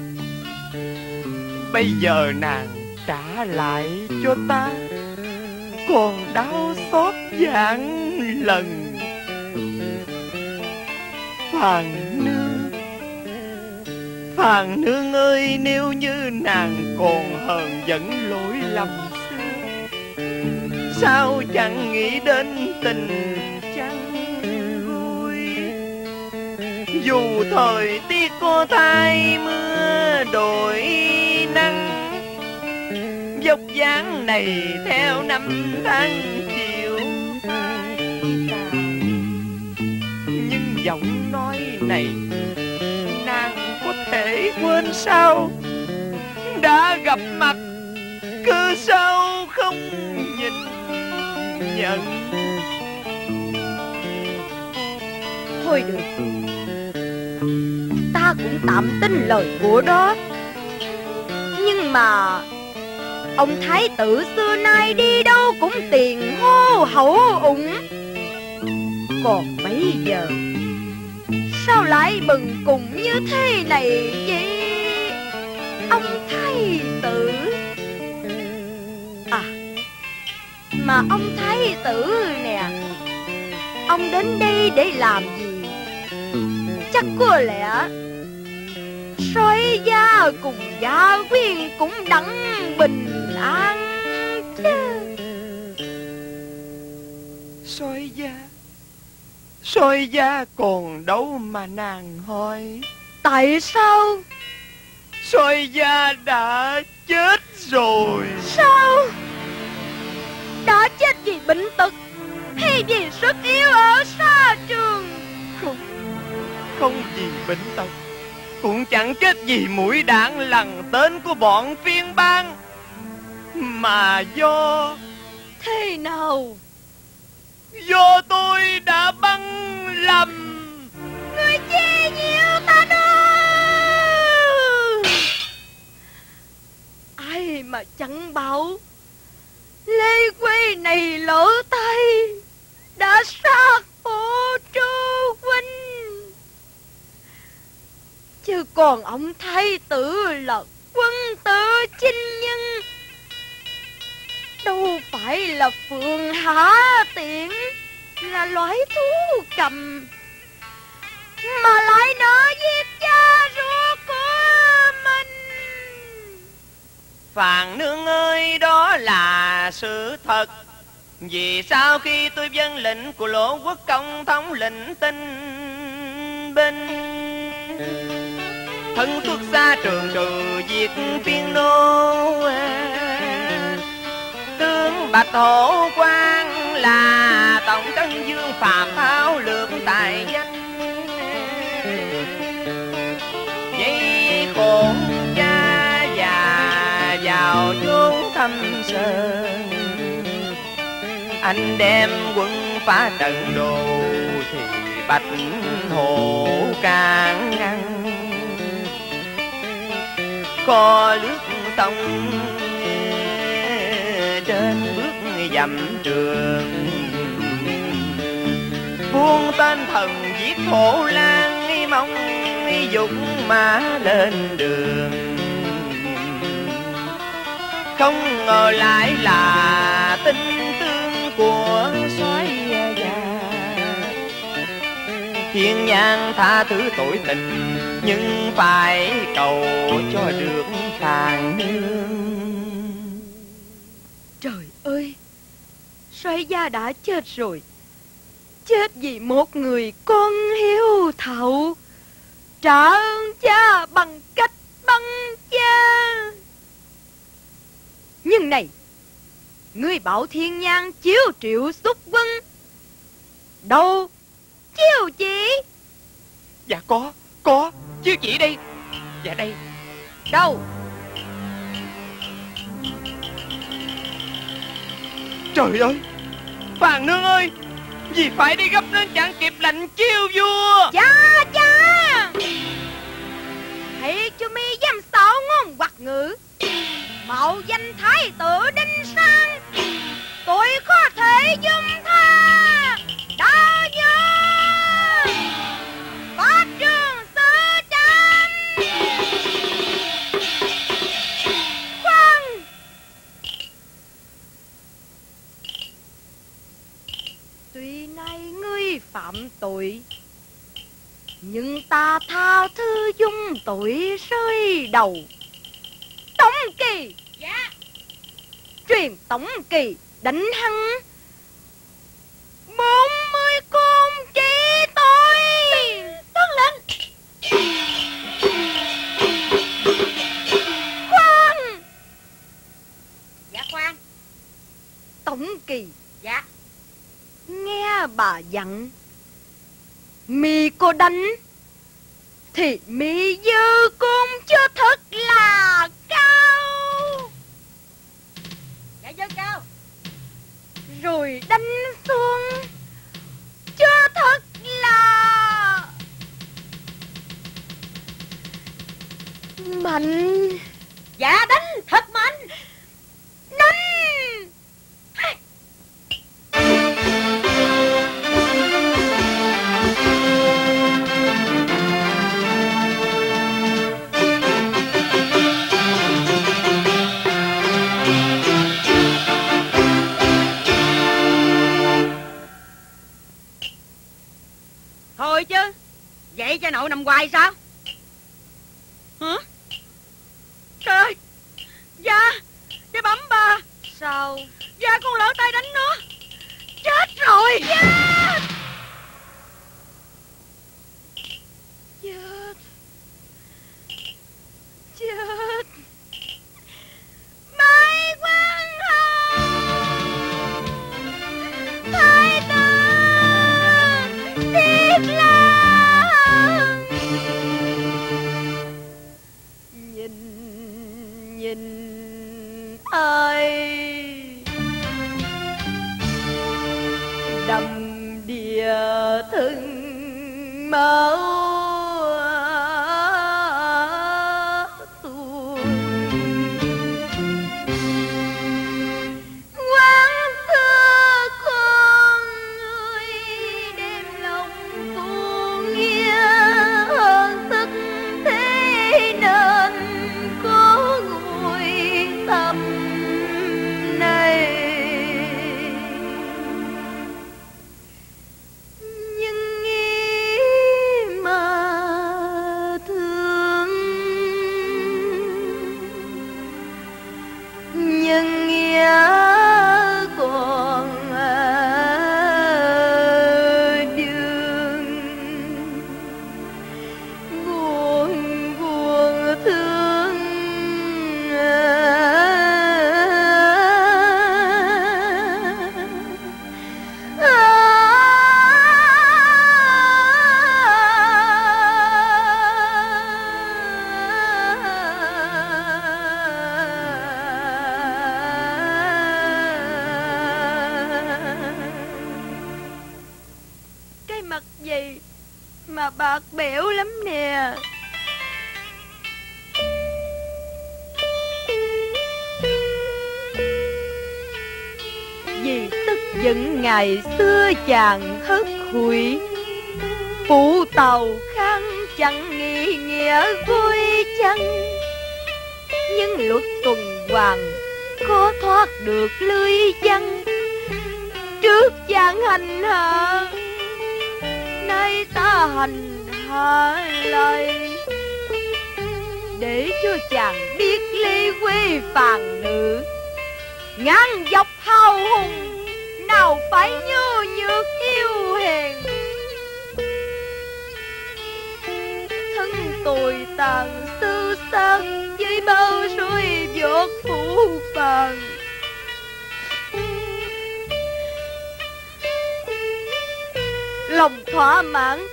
Bây giờ nàng trả lại cho ta còn đau xót vạn lần. Phàn nương ơi, nếu như nàng còn hờn giận lỗi lầm xưa, sao chẳng nghĩ đến tình chăn vui. Dù thời tiết có thay mưa đổi nắng, dốc dáng này theo năm tháng chiều phai tàn. Nhưng giọng nói này nàng có thể quên sao? Đã gặp mặt cứ sao không nhìn nhận. Thôi được, ta cũng tạm tin lời của đó. Nhưng mà ông thái tử xưa nay đi đâu cũng tiền hô hậu ủng. Còn bây giờ sao lại bần cùng như thế này vậy ông thái tử? À, mà ông thái tử nè, ông đến đây để làm gì? Chắc có lẽ sói gia cùng gia quyên cũng đặng bình an chứ. Sói gia còn đâu mà nàng hỏi? Tại sao? Sói gia đã chết rồi. Sao? Đã chết vì bệnh tật hay vì sức yếu ở xa trường? Không vì bệnh tật, cũng chẳng chết vì mũi đạn lằn tên của bọn phiên bang, mà do... Thế nào? Do tôi đã bắn lầm. Người chê nhiều ta đó. Ai mà chẳng bảo Lê Quê này lỡ tay đã sát bộ Trô huynh. Chứ còn ông thái tử là quân tử chinh nhân, đâu phải là phượng hả tiện, là loại thú cầm, mà lại nỡ giết cha ruột của mình. Phàn nương ơi, đó là sự thật. Vì sau khi tôi vâng lệnh của Lỗ Quốc Công thống lĩnh tinh binh, thân xuất xa trường trừ diệt phiên đô, tướng Bạch Hổ Quang là tổng trấn dương Phạm Tháo lược tài danh. Vậy khổ cha già vào chốn thâm sơn, anh đem quân phá trận đồ thì Bạch Hổ can ngăn. Kho nước sông trên bước dặm trường, buông tên thần giết Hổ Lang, mong dũng mã lên đường. Không ngờ lại là tình tương của soái già. Thiên nhang tha thứ tội tình, nhưng phải cầu cho được khang nương. Trời ơi, soái gia đã chết rồi. Chết vì một người con hiếu thảo, trả ơn cha bằng cách băng cha. Nhưng này, ngươi bảo Thiên Nhang chiếu triệu xuất quân, đâu chiếu chỉ? Dạ có chiếu chỉ đây. Dạ đây. Đâu? Trời ơi, Phàn nương ơi, vì phải đi gấp nên chẳng kịp lệnh chiêu vua. Cha, hãy cho mi dám xảo ngôn hoặc ngữ, mạo danh thái tử Đinh Sang, tôi có thể dung tha. Đã nhớ có trường sơ tranh. Khoan, tuy nay ngươi phạm tội, nhưng ta tha thứ dung tội rơi đầu. Tổng Kỳ. Dạ. Truyền Tổng Kỳ đánh hắn 40 con trị tội. Tuân lệnh. Khoan. Dạ khoan. Tổng Kỳ. Dạ. Nghe bà dặn, mi có đánh thì mi dư cung cho thật là cao. Dạ dơ cao. Rồi đánh xuống cho thật là mạnh. Dạ đánh thật mạnh. Đánh. Thôi chứ, vậy cho nội nằm hoài sao? Hả? Trời ơi, da bấm bà. Sao? Da con lỡ tay đánh nó. Chết rồi. Chết. Chết. Mai Quang Hồng, thái tử Tiết Lan. Nhìn ai đầm đìa thân máu tuôn. Quán xưa con người đem lòng buồn nghĩa hơn sức, thế nên có ngồi tâm này. Nhưng nghĩ mà thương, nhưng nghĩa còn dương buồn buồn thương. Cái mặt gì mà bạc bẽo lắm nè. Vì tức giận ngày xưa chàng ức hụi. Phụ tàu khăn chẳng nghĩ nghĩa vui chăng, nhưng luật tuần hoàn khó thoát được lưới văn. Trước chàng hành hạ, nay ta hành hạ lại, để cho chàng biết ly quê phàn nữ. Ngang dọc hào hùng, nào phải nhơ nhược yêu hèn. Thân tồi tàn sư xác với bao rối giọt phủ phàng. Lòng thỏa mãn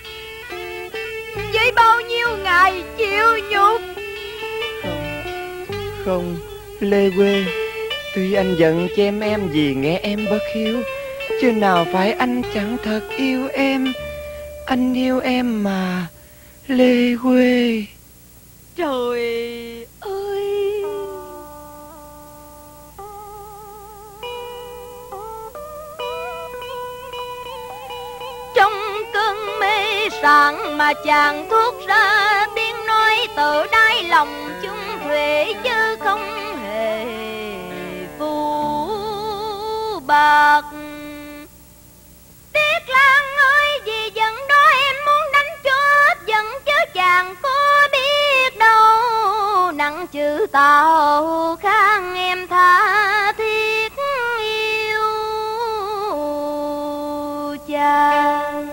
với bao nhiêu ngày chịu nhục. Không, Lê Quê, tuy anh giận chém em vì nghe em bất hiếu, chứ nào phải anh chẳng thật yêu em. Anh yêu em mà, Lê Quê. Trời ơi! Trong cơn mê sảng mà chàng thốt ra tiếng nói tự đáy lòng chung thủy, chứ không hề phù bạc. Tiếc Lan ơi, vì giận đó em muốn đánh chết giận, chứ chàng có biết đâu nặng chữ tàu khang em tha thiết yêu chàng.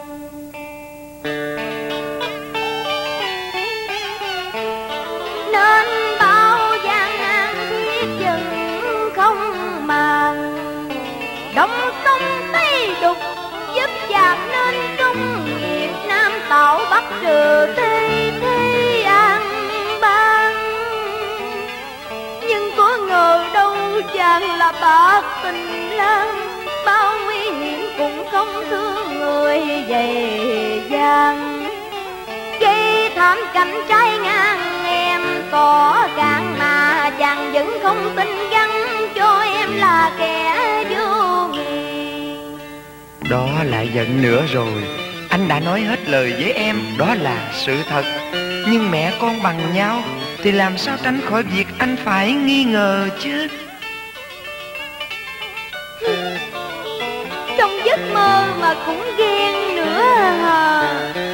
Nên bao gian nan thiết giận không màng, đông sông Tây Đục giúp chàng nên trung nghiệp Nam Tạo Bắc trừ Tây Thế An Bang. Nhưng có ngờ đâu chàng là bạc tình lang, bao nguy hiểm cũng không thương người dày dàng. Gây thảm cảnh trái ngang em có cạn mà chàng vẫn không tin gắn cho em là kẻ vô nghị. Đó lại giận nữa rồi. Anh đã nói hết lời với em, đó là sự thật. Nhưng mẹ con bằng nhau thì làm sao tránh khỏi việc anh phải nghi ngờ chứ. Trong giấc mơ mà cũng ghen nữa hả?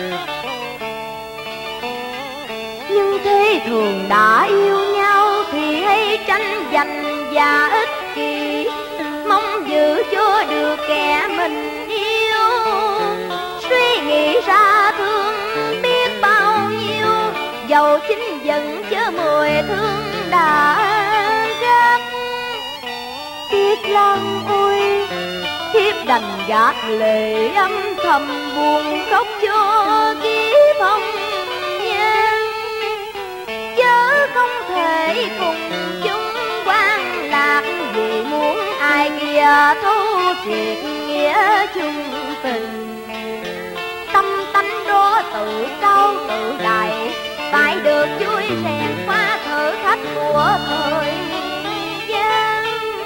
Nhưng thế thường đã yêu nhau thì hay tranh giành và ích kỷ, mong giữ cho được kẻ mình yêu. Suy nghĩ ra thương biết bao nhiêu, dầu chính giận chớ mùi thương đã gắt. Tiếc Lan ơi, thiếp đành gạt lệ âm thầm buồn khóc cho kiếp hồng nhan, chớ không thể cùng chung quan lạc, vì muốn ai kia thấu triệt nghĩa chung tình. Tâm tánh đó tự cao tự đại, phải được vui rèn qua thử thách của thời gian.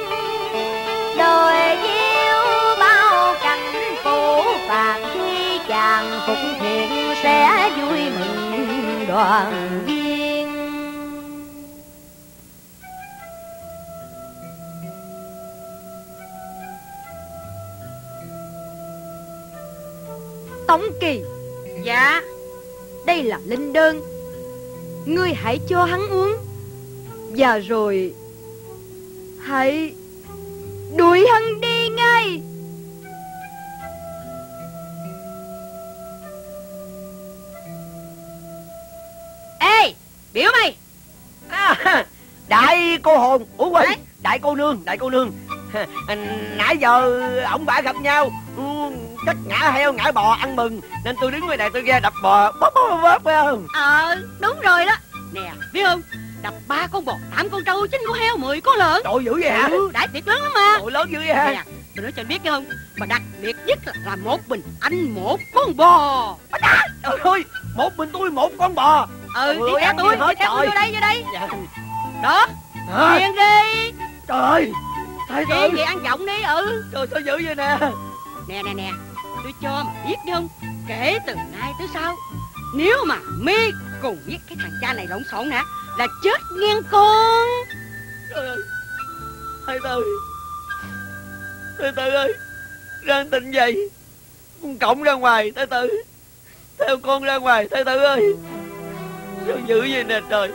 Đời gieo bao cảnh phủ phạt, khi chàng phục thiện sẽ vui mừng đoàn viên. Tống Kỳ. Dạ. Đây là linh đơn, ngươi hãy cho hắn uống, và rồi hãy đuổi hắn đi ngay. Ê, biểu mày. Đại cô hồn, ủa quên, đại cô nương. Nãy giờ ổng bả gặp nhau, chắc ngã heo ngã bò ăn mừng, nên tôi đứng ngoài này tôi ra đập bò bóp phải không? Đúng rồi đó. Nè, biết không, đập 3 con bò, 8 con trâu, 9 con heo, 10 con lợn. Trời dữ vậy hả? Đãi tiệc lớn lắm mà. Trời lớn dữ vậy hả? Nè, tôi nói cho anh biết cái không, mà đặc biệt nhất là một mình anh 1 con bò. Trời ơi, một mình tôi 1 con bò. Đi theo tôi, vô đây. Dạ. Đó, liền đi. Trời ơi, thái tử vậy ăn giọng đi. Trời sao dữ vậy nè. Nè, Tôi cho mà biết không, kể từ nay tới sau, nếu mà mi cùng với cái thằng cha này lộn xộn nè là chết nghe con. Trời ơi, thầy Tư ơi, ráng tỉnh dậy, con cổng ra ngoài. Thầy Tư, theo con ra ngoài. Thầy Tư ơi, sao dữ vậy nè trời.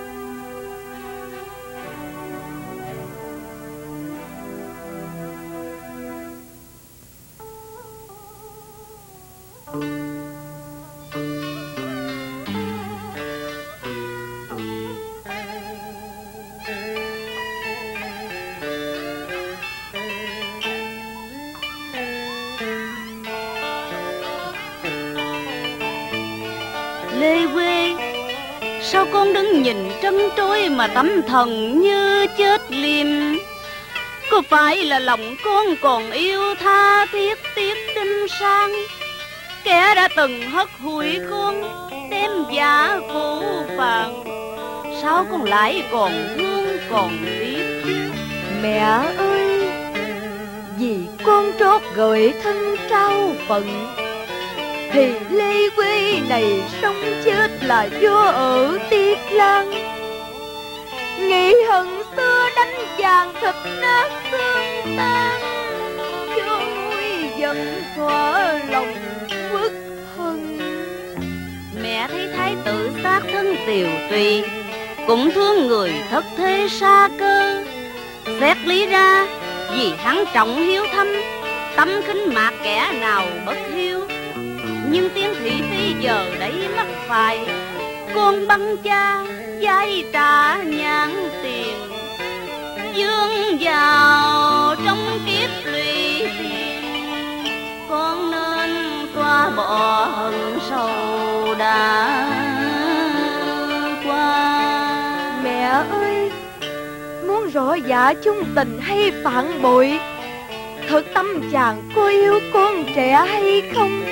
Lê Quê, sao con đứng nhìn trân trối mà tâm thần như chết liêm? Có phải là lòng con còn yêu tha thiết tiếc đinh sang, kẻ đã từng hất hủi con đem giả phủ phàng? Sao con lại còn thương còn tiếc? Mẹ ơi, vì con trót gửi thân trao phận, thì Lê Quê này sống chết là do ở Tiết Lan. Nghĩ hận xưa đánh vàng thịt nát xương tan, cho nguôi giận thỏa lòng uất hận. Mẹ thấy thái tử xác thân tiều tùy, cũng thương người thất thế xa cơ. Xét lý ra, vì hắn trọng hiếu thâm, tâm khinh mạc kẻ nào bất hiếu. Nhưng tiếng thị phi giờ đây mắc phải, con băng cha vay trả nhãn tiền, dương vào trong kiếp lụy tiền. Con nên xóa bỏ hận sâu đã qua. Mẹ ơi, muốn rõ dạ chung tình hay phản bội, thật tâm chàng có yêu con trẻ hay không?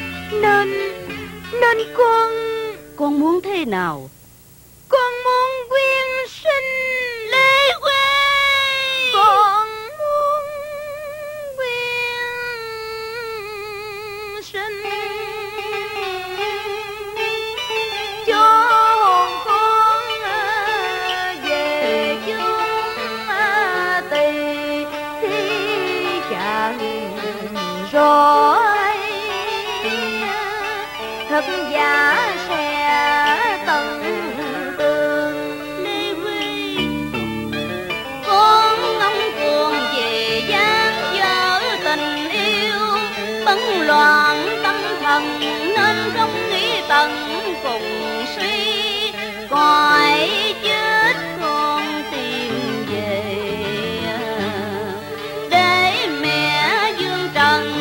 Nên con muốn thế nào? Con muốn quyên sinh Lê Quê. Con muốn quyên sinh cho hồn con về chốn Tỳ khi chàng rõ thật giả sẽ tận tường. Lê Huy, con ngóng cuồng về gian dở tình yêu, bấn loạn tâm thần nên không nghĩ tận cùng suy. Cõi chết con tìm về, để mẹ dương trần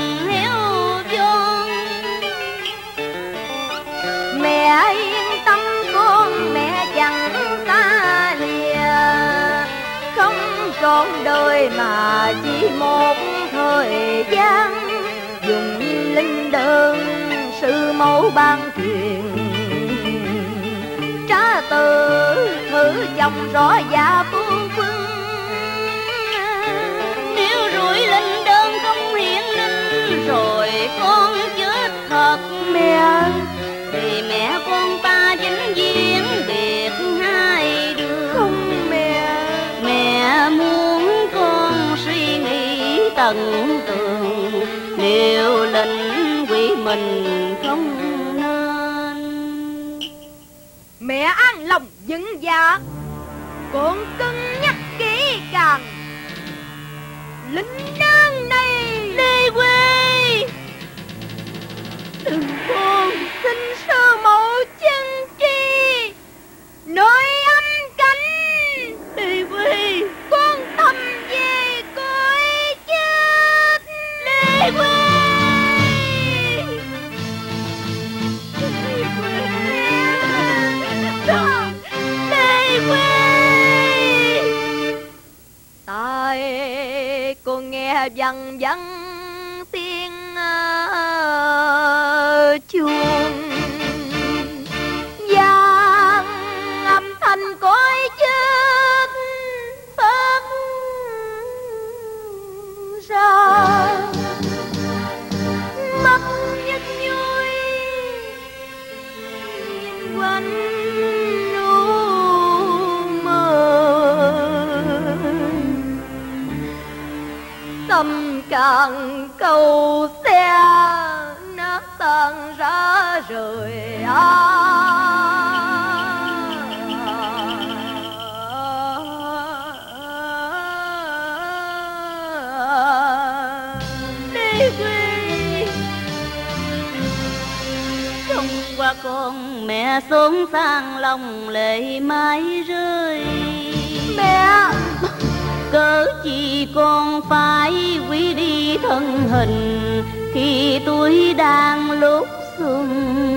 yên tâm con, mẹ chẳng xa lìa, không trọn đời mà chỉ một thời gian. Dùng linh đơn sư mẫu ban truyền, trả từ thử dòng rõ dạ phương phương. Nếu rủi linh đơn không hiển linh, rồi con chết thật mẹ, thì mẹ con ta vĩnh viễn biệt hai đường. Không mẹ muốn con suy nghĩ tận tường, liều lĩnh quỷ mình không nên. Mẹ an lòng vững dạ, con cân nhắc kỹ càng. Linh đơn này Lê Quê, đừng con xin sư mẫu chân tri nơi âm cánh. Lê Quê, con thầm về cõi chết. Lê Quê, Lê Quê. Tai con nghe văng văng tiếng chuông, vang âm thanh cõi chết phát ra. Mắt thầm càng cầu xe nát tan ra rời Lê Quê. Trong qua con mẹ xuống sang lòng lệ mãi rơi. Mẹ, Cớ chi con phải quý đi thân hình khi tuổi đang lúc xuân.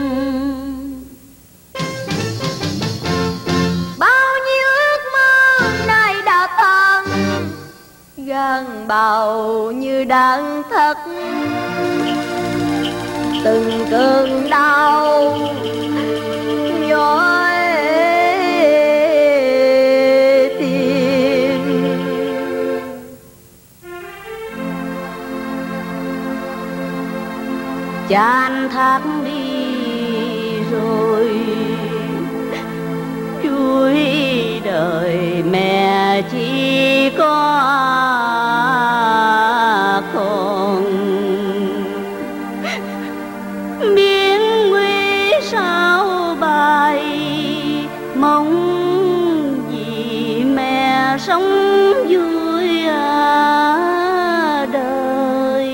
bao nhiêu ước mơ nay đã tan, gan bào như đang thắt. Từng cơn đau nhói tim. Chan thác đi rồi, cuối đời mẹ chỉ có con. Biến nguy sao bài, mong gì mẹ sống vui đời.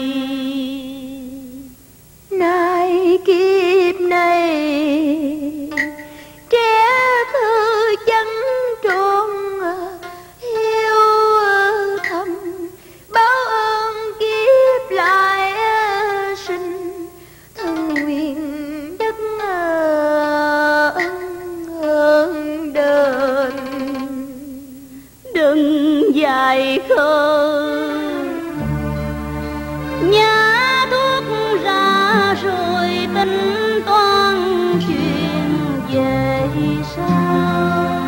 Nay kiếp này trẻ thơ chân trôn hiếu thầm, báo ơn kiếp lại sinh thân nguyện đất ơn đền. Đừng dài khờ nhả thuốc ra rồi tính toán chuyện về sau.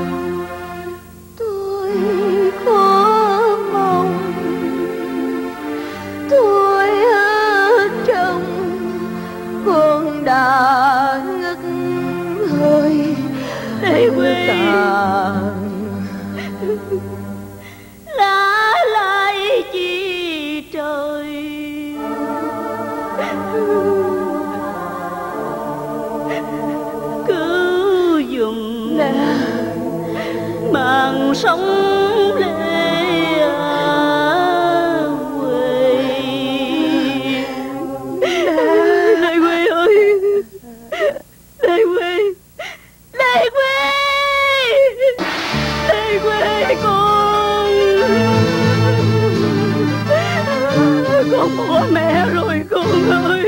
Tôi có mong tôi hết trong con đã ngất hơi Lê Quê tàn. lá lại chi trời. Cứ dùng mạng sống lê quê. Lê Quê ơi, Lê Quê, Lê Quê, Lê Quê con bỏ mẹ rồi con ơi.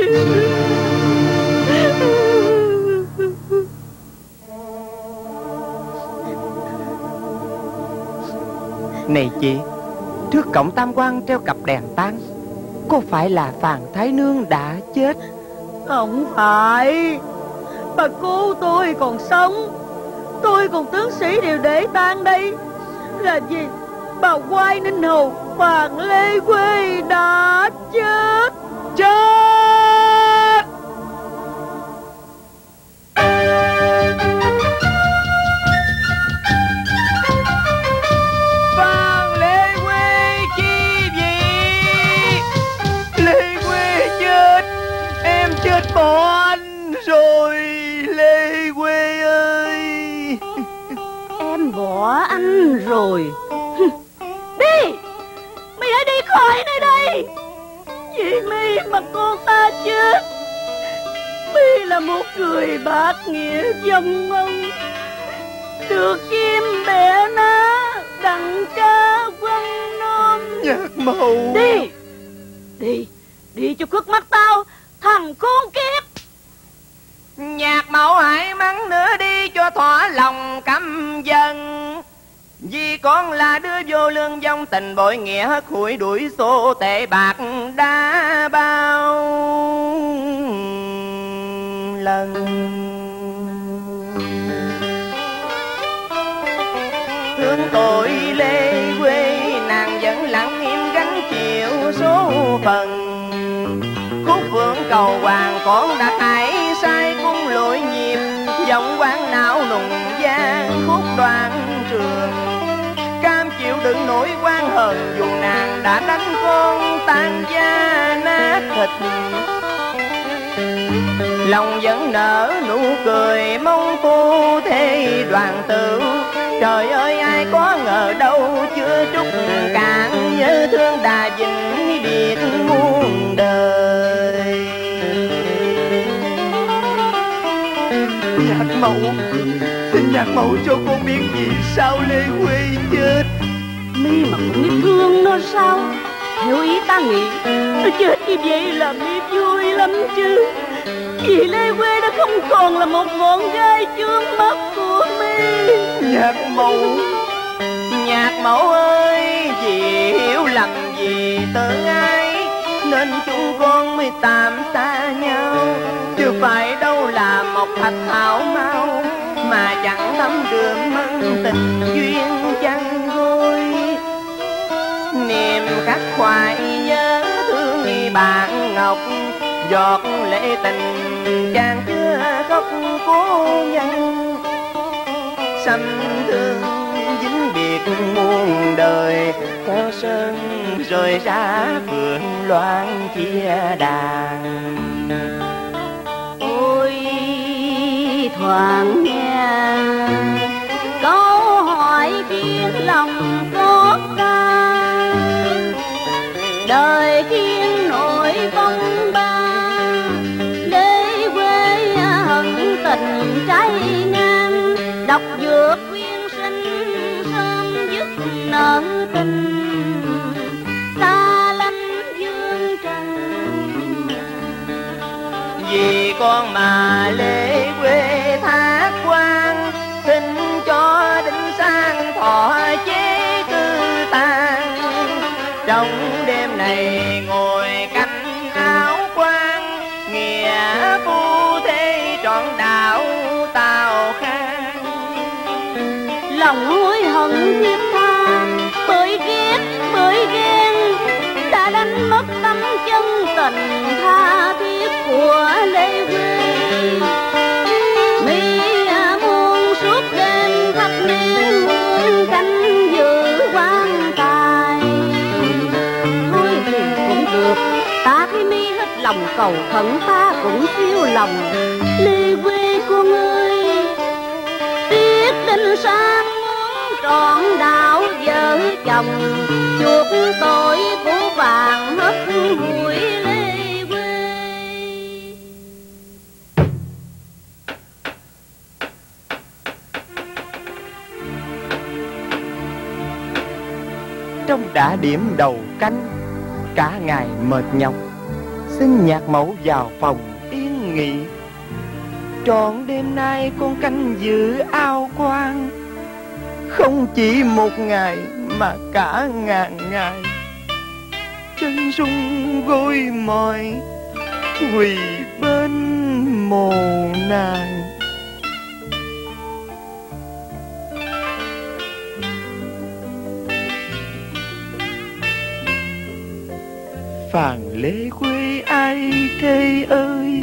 Này chị, trước cổng Tam Quan treo cặp đèn tang, có phải là Phàn Thái Nương đã chết? Không phải, bà cô tôi còn sống, tôi cùng tướng sĩ đều để tang đây. Là gì? Bà Quai Ninh Hầu Phàn Lê Quê đã chết. Chết! Phàn Lê Quê chi vậy? Lê Quê chết, em chết bỏ anh rồi Lê Quê ơi. Em bỏ anh rồi. Đi, mày hãy đi khỏi nơi đây. Vì mi mà con ta chết. Mi là một người bác nghĩa vong ân, được chim bẻ ná đặng ca quăng non. Nhạc Mẫu, Đi, đi, đi cho khuất mắt tao, thằng khốn kiếp. Nhạc Mẫu hãy mắng nữa đi cho thỏa lòng căm dân. Vì con là đứa vô lương vong tình bội nghĩa, hất hủi đuổi xô tệ bạc đã bao lần. Thương tội Lê Quê, nàng vẫn lặng im gánh chịu số phận. Khúc Phượng Cầu Hoàng con đã hãy sai cung lội nhịp, giọng quan não nùng gian khúc đoạn trường. Cam chịu đựng nỗi quan hờn dù nàng đã đánh con tan da nát thịt. Lòng vẫn nở nụ cười mong phu thê đoàn tụ. Trời ơi ai có ngờ đâu chưa trút cạn nhớ thương đã vĩnh biệt muôn đời. Nhạc mẫu, xin nhạc mẫu cho con biết vì sao Lê Quê chết. Mi mà cũng biết thương nó sao? Theo ý ta nghĩ nó chết như vậy là Mi vui lắm chứ. Vì Lê Quê đã không còn là một ngọn gai trước mắt của Mi. Nhạc mẫu ơi, vì hiểu lầm vì tưởng ai nên chúng con mới tạm xa nhau. Chứ phải đâu là một thạch thảo mau mà chẳng thấm được mân tình duyên chăng gối. Niềm khắc khoải nhớ thương bạn Ngọc, giọt lệ tình chàng chưa khóc cố nhân. Xăm thương dính biệt muôn đời, theo sơn rồi ra vườn loan chia đàn. Ôi thoáng nghe câu hỏi khiến lòng xót xa, đời khiến nỗi phong ba. Lê Quê hận tình trái ngang, độc dược quyên sinh sớm dứt nợ tình. Xa lánh dương trần Vì con mà Lê Quê thác quan, xin cho đinh sang thọ chế cư tang. Trong đêm này ngồi canh áo quan, nghĩa phu thế trọn đạo tào khang. lòng hối hận thiết tha, bởi ghét bởi ghen đã đánh mất tấm chân tình tha thiết của Lê Quê. Mi muôn suốt đêm thắp nén hương canh giữ quan tài. Thôi thì cũng được, ta khi Mi hết lòng cầu khẩn ta cũng siêu lòng. Lê Quê con ơi, tiếc đinh sang muốn trọn đạo vợ chồng, chuộc tội của vàng hất hủi Lê Quê. Trong đã điểm đầu canh, cả ngày mệt nhọc, xin nhạc mẫu vào phòng yên nghỉ. Trọn đêm nay con canh giữ ao quan, không chỉ một ngày mà cả ngàn ngày. Chân rung gối mỏi, quỳ bên mồ nàng. Phàn Lê Quê ai thê ơi,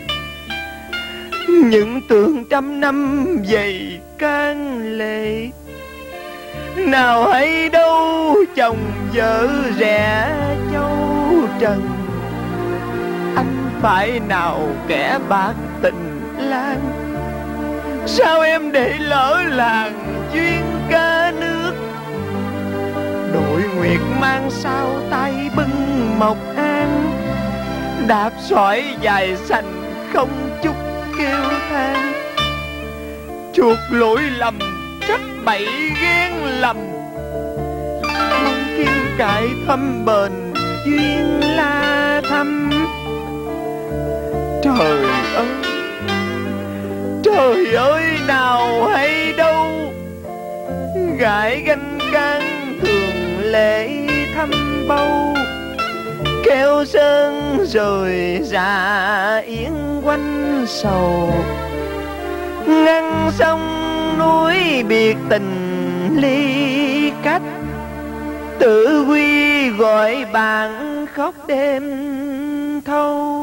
những tưởng trăm năm dày can lệ. Nào hay đâu chồng vợ rẻ châu trần, anh phải nào kẻ bạc tình lang. Sao em để lỡ làng duyên ca nước, đội nguyệt mang sao tay bưng mộc an. Đạp sỏi dài sành không chút kêu than, chuộc lỗi lầm trách bậy ghen lầm. Mong kêu cải thâm bền duyên la thăm. Trời ơi nào hay đâu, gái ganh can thường lễ thăm bầu. Kéo sơn rồi ra yến quanh sầu, ngăn sông núi biệt tình ly cách. Tự quy gọi bạn khóc đêm thâu.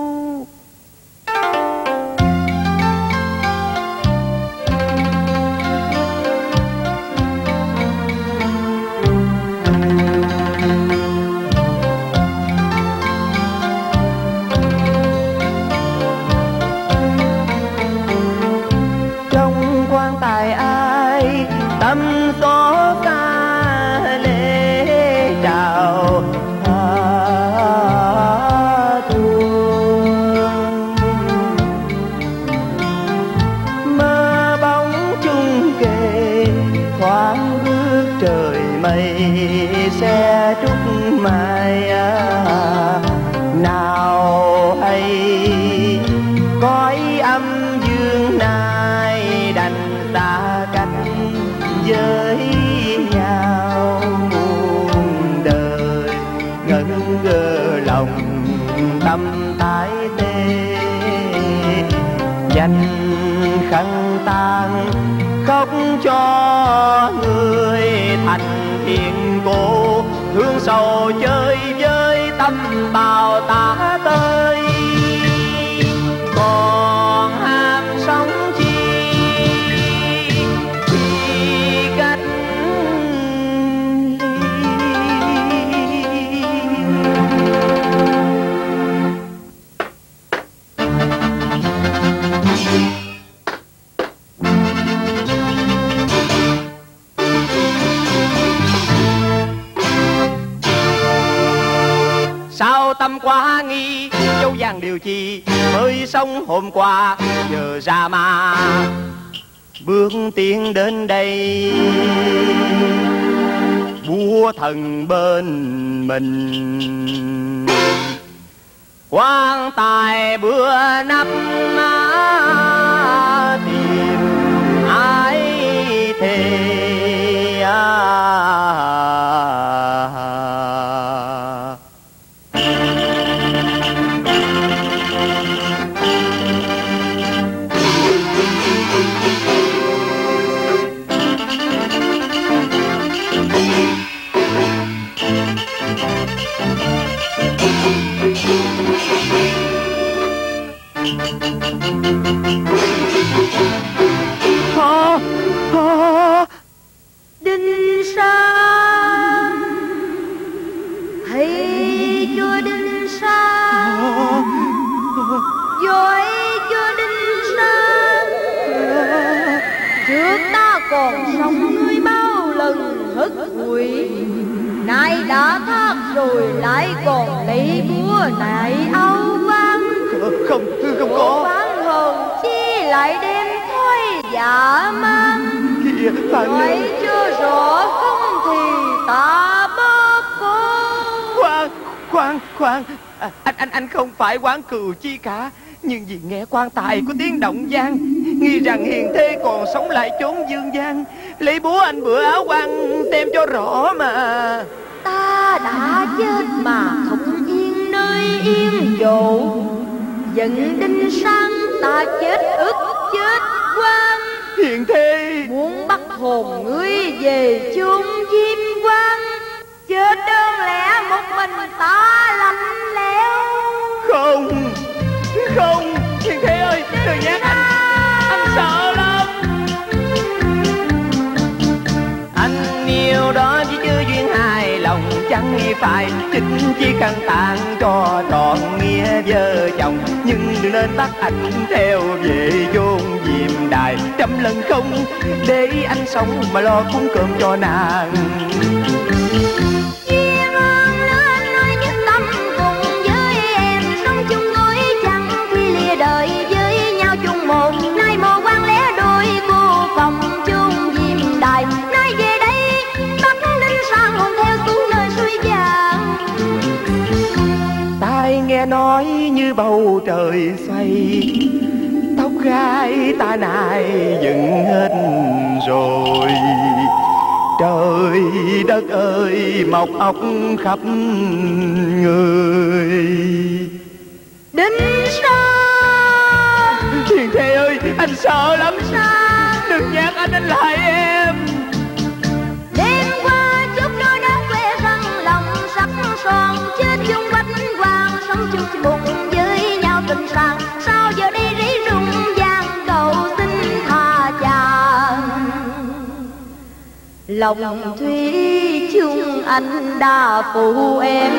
tâm tái tê, dành khăn tang khóc cho người thành thiên cô, thương sầu chơi với tâm bào tả tơi. Còn ham sống chi khi cách sao tâm quá nghi châu vàng điều chi mới sống hôm qua giờ ra mà bước tiến đến đây, búa thần bên mình quan tài bữa nắp má tìm ai thề Đinh Sang, hãy cho Đinh Sang, giỏi cho Đinh Sang. Trước ta còn sống ngươi bao lần hất hủi, nay đã thác rồi lại còn lấy búa nại áo quan. Không có Phán hồn chi lại đem thói dạ man, nói chưa rõ không thì ta bóp cô. Khoan anh không phải oán cừu chi cả, nhưng vì nghe quan tài có tiếng động vang, nghi rằng hiền thê còn sống lại chốn dương gian, lấy búa anh bữa áo quan tem cho rõ mà. Ta đã chết mà không yên nơi yên chỗ, giận Đinh Sang ta chết ức chết quan. Hiền thê muốn bắt hồn ngươi về chốn diêm quan, chết đơn lẻ một mình ta lạnh lẽo. Không hiền thê ơi, đừng nhắc anh sợ lắm. Anh yêu đó chỉ chưa duyên hài lòng, chẳng nghi phải chính chỉ khăn tàn cho trọn nghĩa vợ chồng, nhưng đừng nên bắt anh theo về chốn diêm đài, trăm lần không để anh sống mà lo cúng cơm cho nàng. Duyên ơn nữa anh ơi, nhất tâm cùng với em, sống chung ngôi chẳng khi lìa đời với nhau chung một. Nay mồ quan lẻ đôi cô phòng chung diêm đài, nay về đây bắt Đinh Sang hồn theo xuống nơi suối vàng. Tai nghe nói như bầu trời xoay, tóc gái ta này dựng hết rồi. Trời đất ơi mọc ốc khắp người. Đinh Sang, Hiền thê ơi, anh sợ lắm. Đừng nhắc anh lại em. đêm qua chút đôi đã quê răng lòng sắc son, chết chung quách hoàng sống chung bụng với nhau tình sang. Sao giờ đi rỉ rung vang cầu xin tha chàng, lòng thủy chung anh đã phụ em.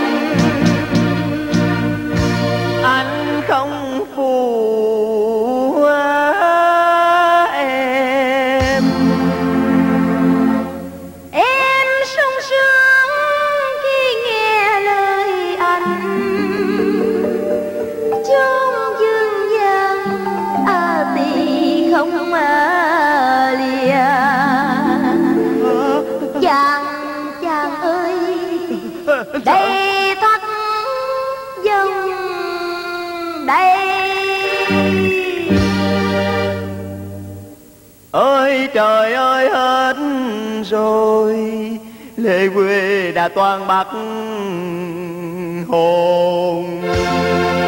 Anh không phụ Em sung sướng khi nghe lời anh, chốn dương gian thì không lìa. Chàng ơi, đây thất dòng đây. Ơi trời ơi hết rồi, lệ quê đã toan bắt hồn.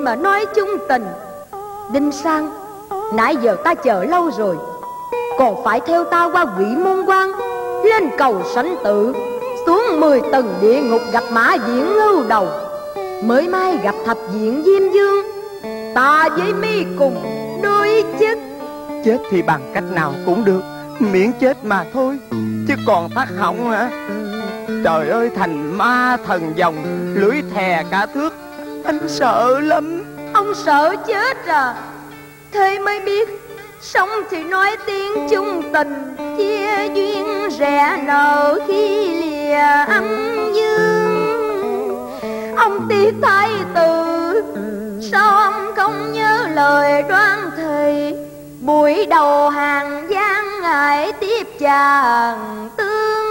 mà nói chung tình. Đinh Sang, nãy giờ ta chờ lâu rồi, còn phải theo ta qua Quỷ Môn Quan, lên cầu sanh tử, xuống 10 tầng địa ngục gặp Mã Diện Ngưu Đầu, mới mai gặp Thập Diện Diêm Dương. Ta với mi cùng đôi chết. Chết thì bằng cách nào cũng được, miễn chết mà thôi. Chứ còn tắc họng hả? Trời ơi, thành ma thần dòng, lưỡi thè cả thước, anh sợ lắm. Ông sợ chết à? Thế mới biết sống thì nói tiếng chung tình, chia duyên rẽ nợ khi lìa âm dương. Ông tiếc thái tử, sao ông không nhớ lời Đoan Thầy, buổi đầu hàng gian ngại tiếp chàng tương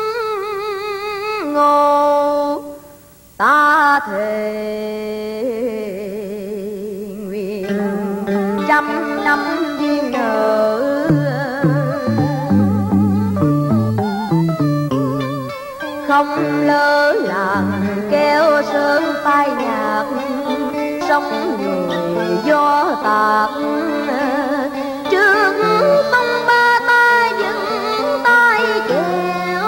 Ngô. Ta thề nguyện 100 năm duyên nợ, không lỡ làng kéo sơn phai nhạt, sông người gió tạt, trước tông ba ta dừng tay kéo.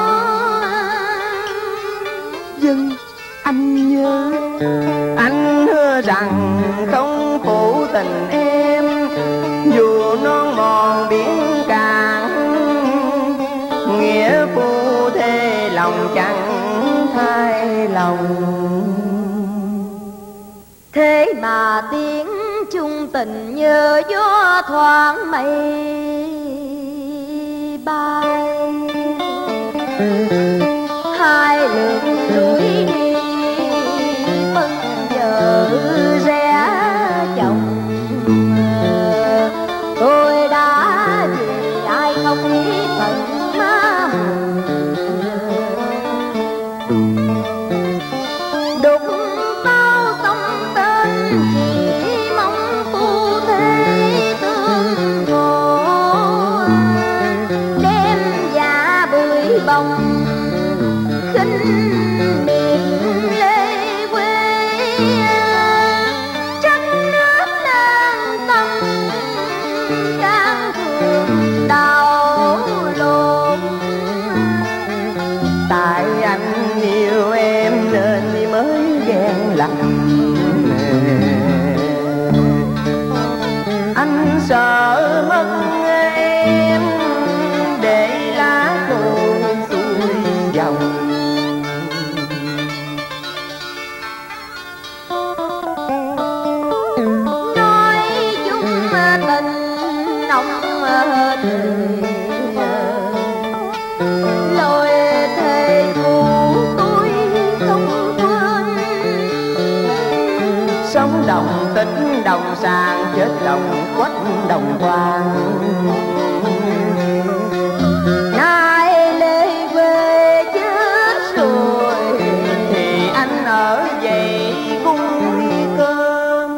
Dân anh nhớ, anh hứa rằng không phụ tình em, dù non mòn biển cạn, nghĩa phu thê lòng chẳng thay lòng. Thế mà tiếng chung tình nhờ gió thoáng mây bay, hai lượt lối đi phân giờ rẽ chồng. Tôi đã vì ai không biết phận má đục bao sông tên, chỉ mong phu thế tương thổ, đêm dạ bưởi bông khinh miền lê quê, trăng nước đang tâm can thường đau lộn. Tại anh yêu em nên mới ghen lòng, anh sợ mất em để lá tôi xuôi dòng. Nói chung tình nồng lời thề cũ tôi không quên. Sống đồng tính đồng sàng, chết đồng quách đồng quan. Nay lê quê chết rồi Thì anh ở vậy cung cơm.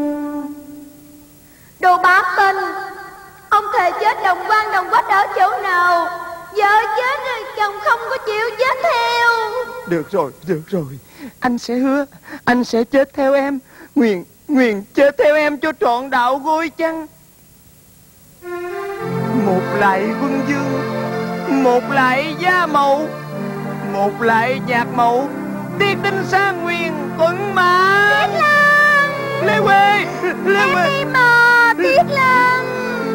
đồ bác tên. Ông thề chết đồng quan đồng quách ở chỗ nào? Vợ chết rồi chồng không có chịu chết theo. Được rồi, anh sẽ hứa, anh sẽ chết theo em. Nguyện chết theo em cho trọn đạo gối chăng. Một lại Quân Dương, một lại Gia Mậu, một lại Nhạc Mậu, Tiết Đinh Sang Nguyên Tuấn Mã. Tiết Lan, Lê Quê, em đi mà Tiết Lan.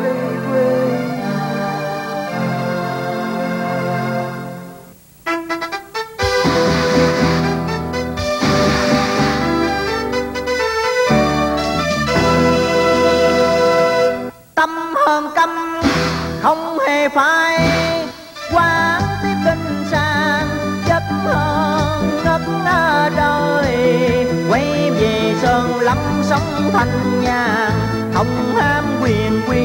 Tâm hơn căm không hề phai, quán Tiết Đinh Sang chất hơn ngất đời. Quay về sơn lâm sống thanh nhàn, không ham quyền quy.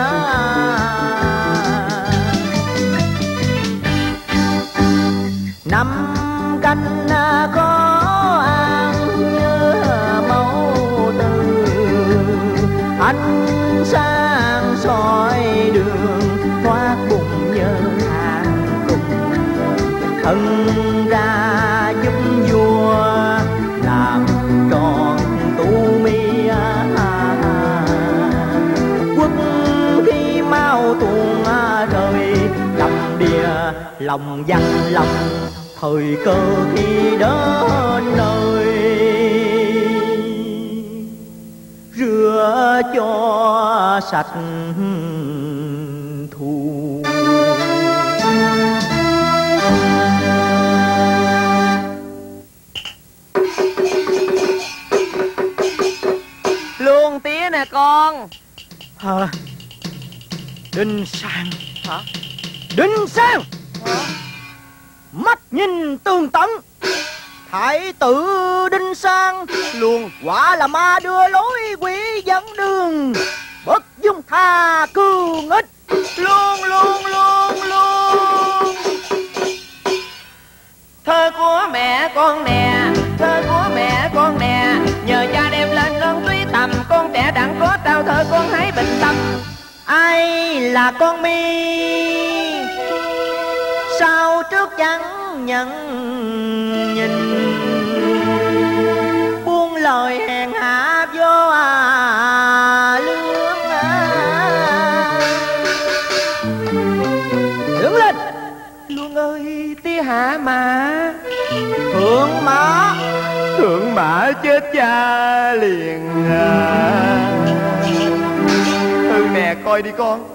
Năm canh có an như mẫu từ, anh sang soi đường thoát bụng nhớ hàng cùng. Thân ra giúp vua làm tròn tu mi lòng dằn lòng thời cơ khi đến nơi, rửa cho sạch thù. Luôn tía nè con. Hả? Đinh Sang. Hả? Đinh Sang. Hả? Mắt nhìn tường tận, thái tử Đinh Sang Luôn quả là ma đưa lối quỷ dẫn đường, bất dung tha cương ích. Luôn. Thơ của mẹ con nè, thơ của mẹ con nè, nhờ cha đem lên ơn túy tầm, con trẻ đặng có trao thơ con hãy bình tâm. Ai là con mi sao trước chẳng nhận nhìn, buông lời hèn hạ vô lương. Đứng lên. Luôn ơi tía hạ mà. Thượng mã chết cha liền. Ừ nè coi đi con.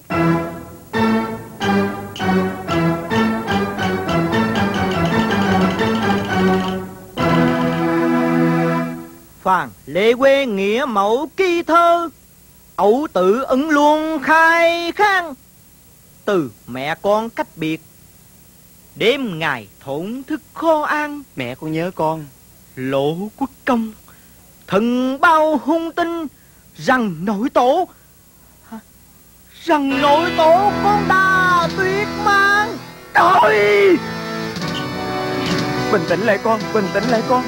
Phàn Lệ Quê nghĩa mẫu kỳ thơ, ẩu tự ưng luôn khai khang. Từ mẹ con cách biệt, đêm ngày thổn thức khó an. Mẹ con nhớ con. Lộ quốc công, thần bao hung tin, rằng nội tổ con đã tuyệt mang. Trời! Bình tĩnh lại con, bình tĩnh lại con.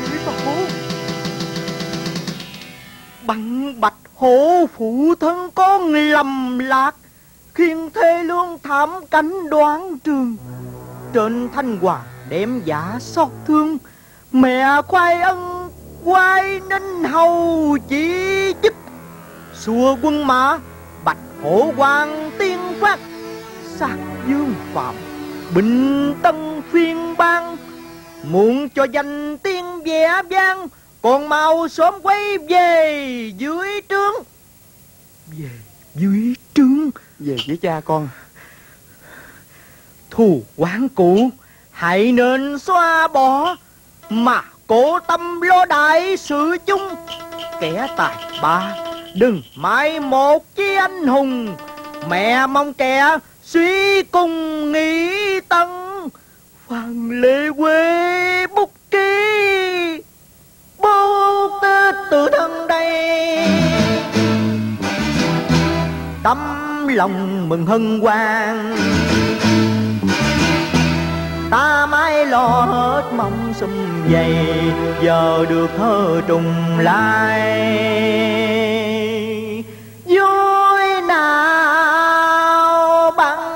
Bằng bạch hổ phụ thân con lầm lạc, khiến thê lương thảm cảnh đoán trường. Trên thanh hoàng đem giả xót thương, mẹ khoai ân quay ninh hầu chỉ giúp. Xua quân mã bạch hổ hoàng tiên phát, sát dương phạm bình tân phiên bang. Muốn cho danh tiên vẻ vang, còn mau sớm quay về dưới trướng. Về dưới trướng. Về với cha con. Thù oán cũ hãy nên xóa bỏ, mà cố tâm lo đại sự chung. Kẻ tài ba đừng mãi một chi anh hùng, mẹ mong kẻ suy cùng nghĩ tân. Phàn Lệ Quê bút ký bút tự thân đây, tấm lòng mừng hân hoan. Ta mãi lo hết mong sum vầy, giờ được thơ trùng lại vui nào bằng.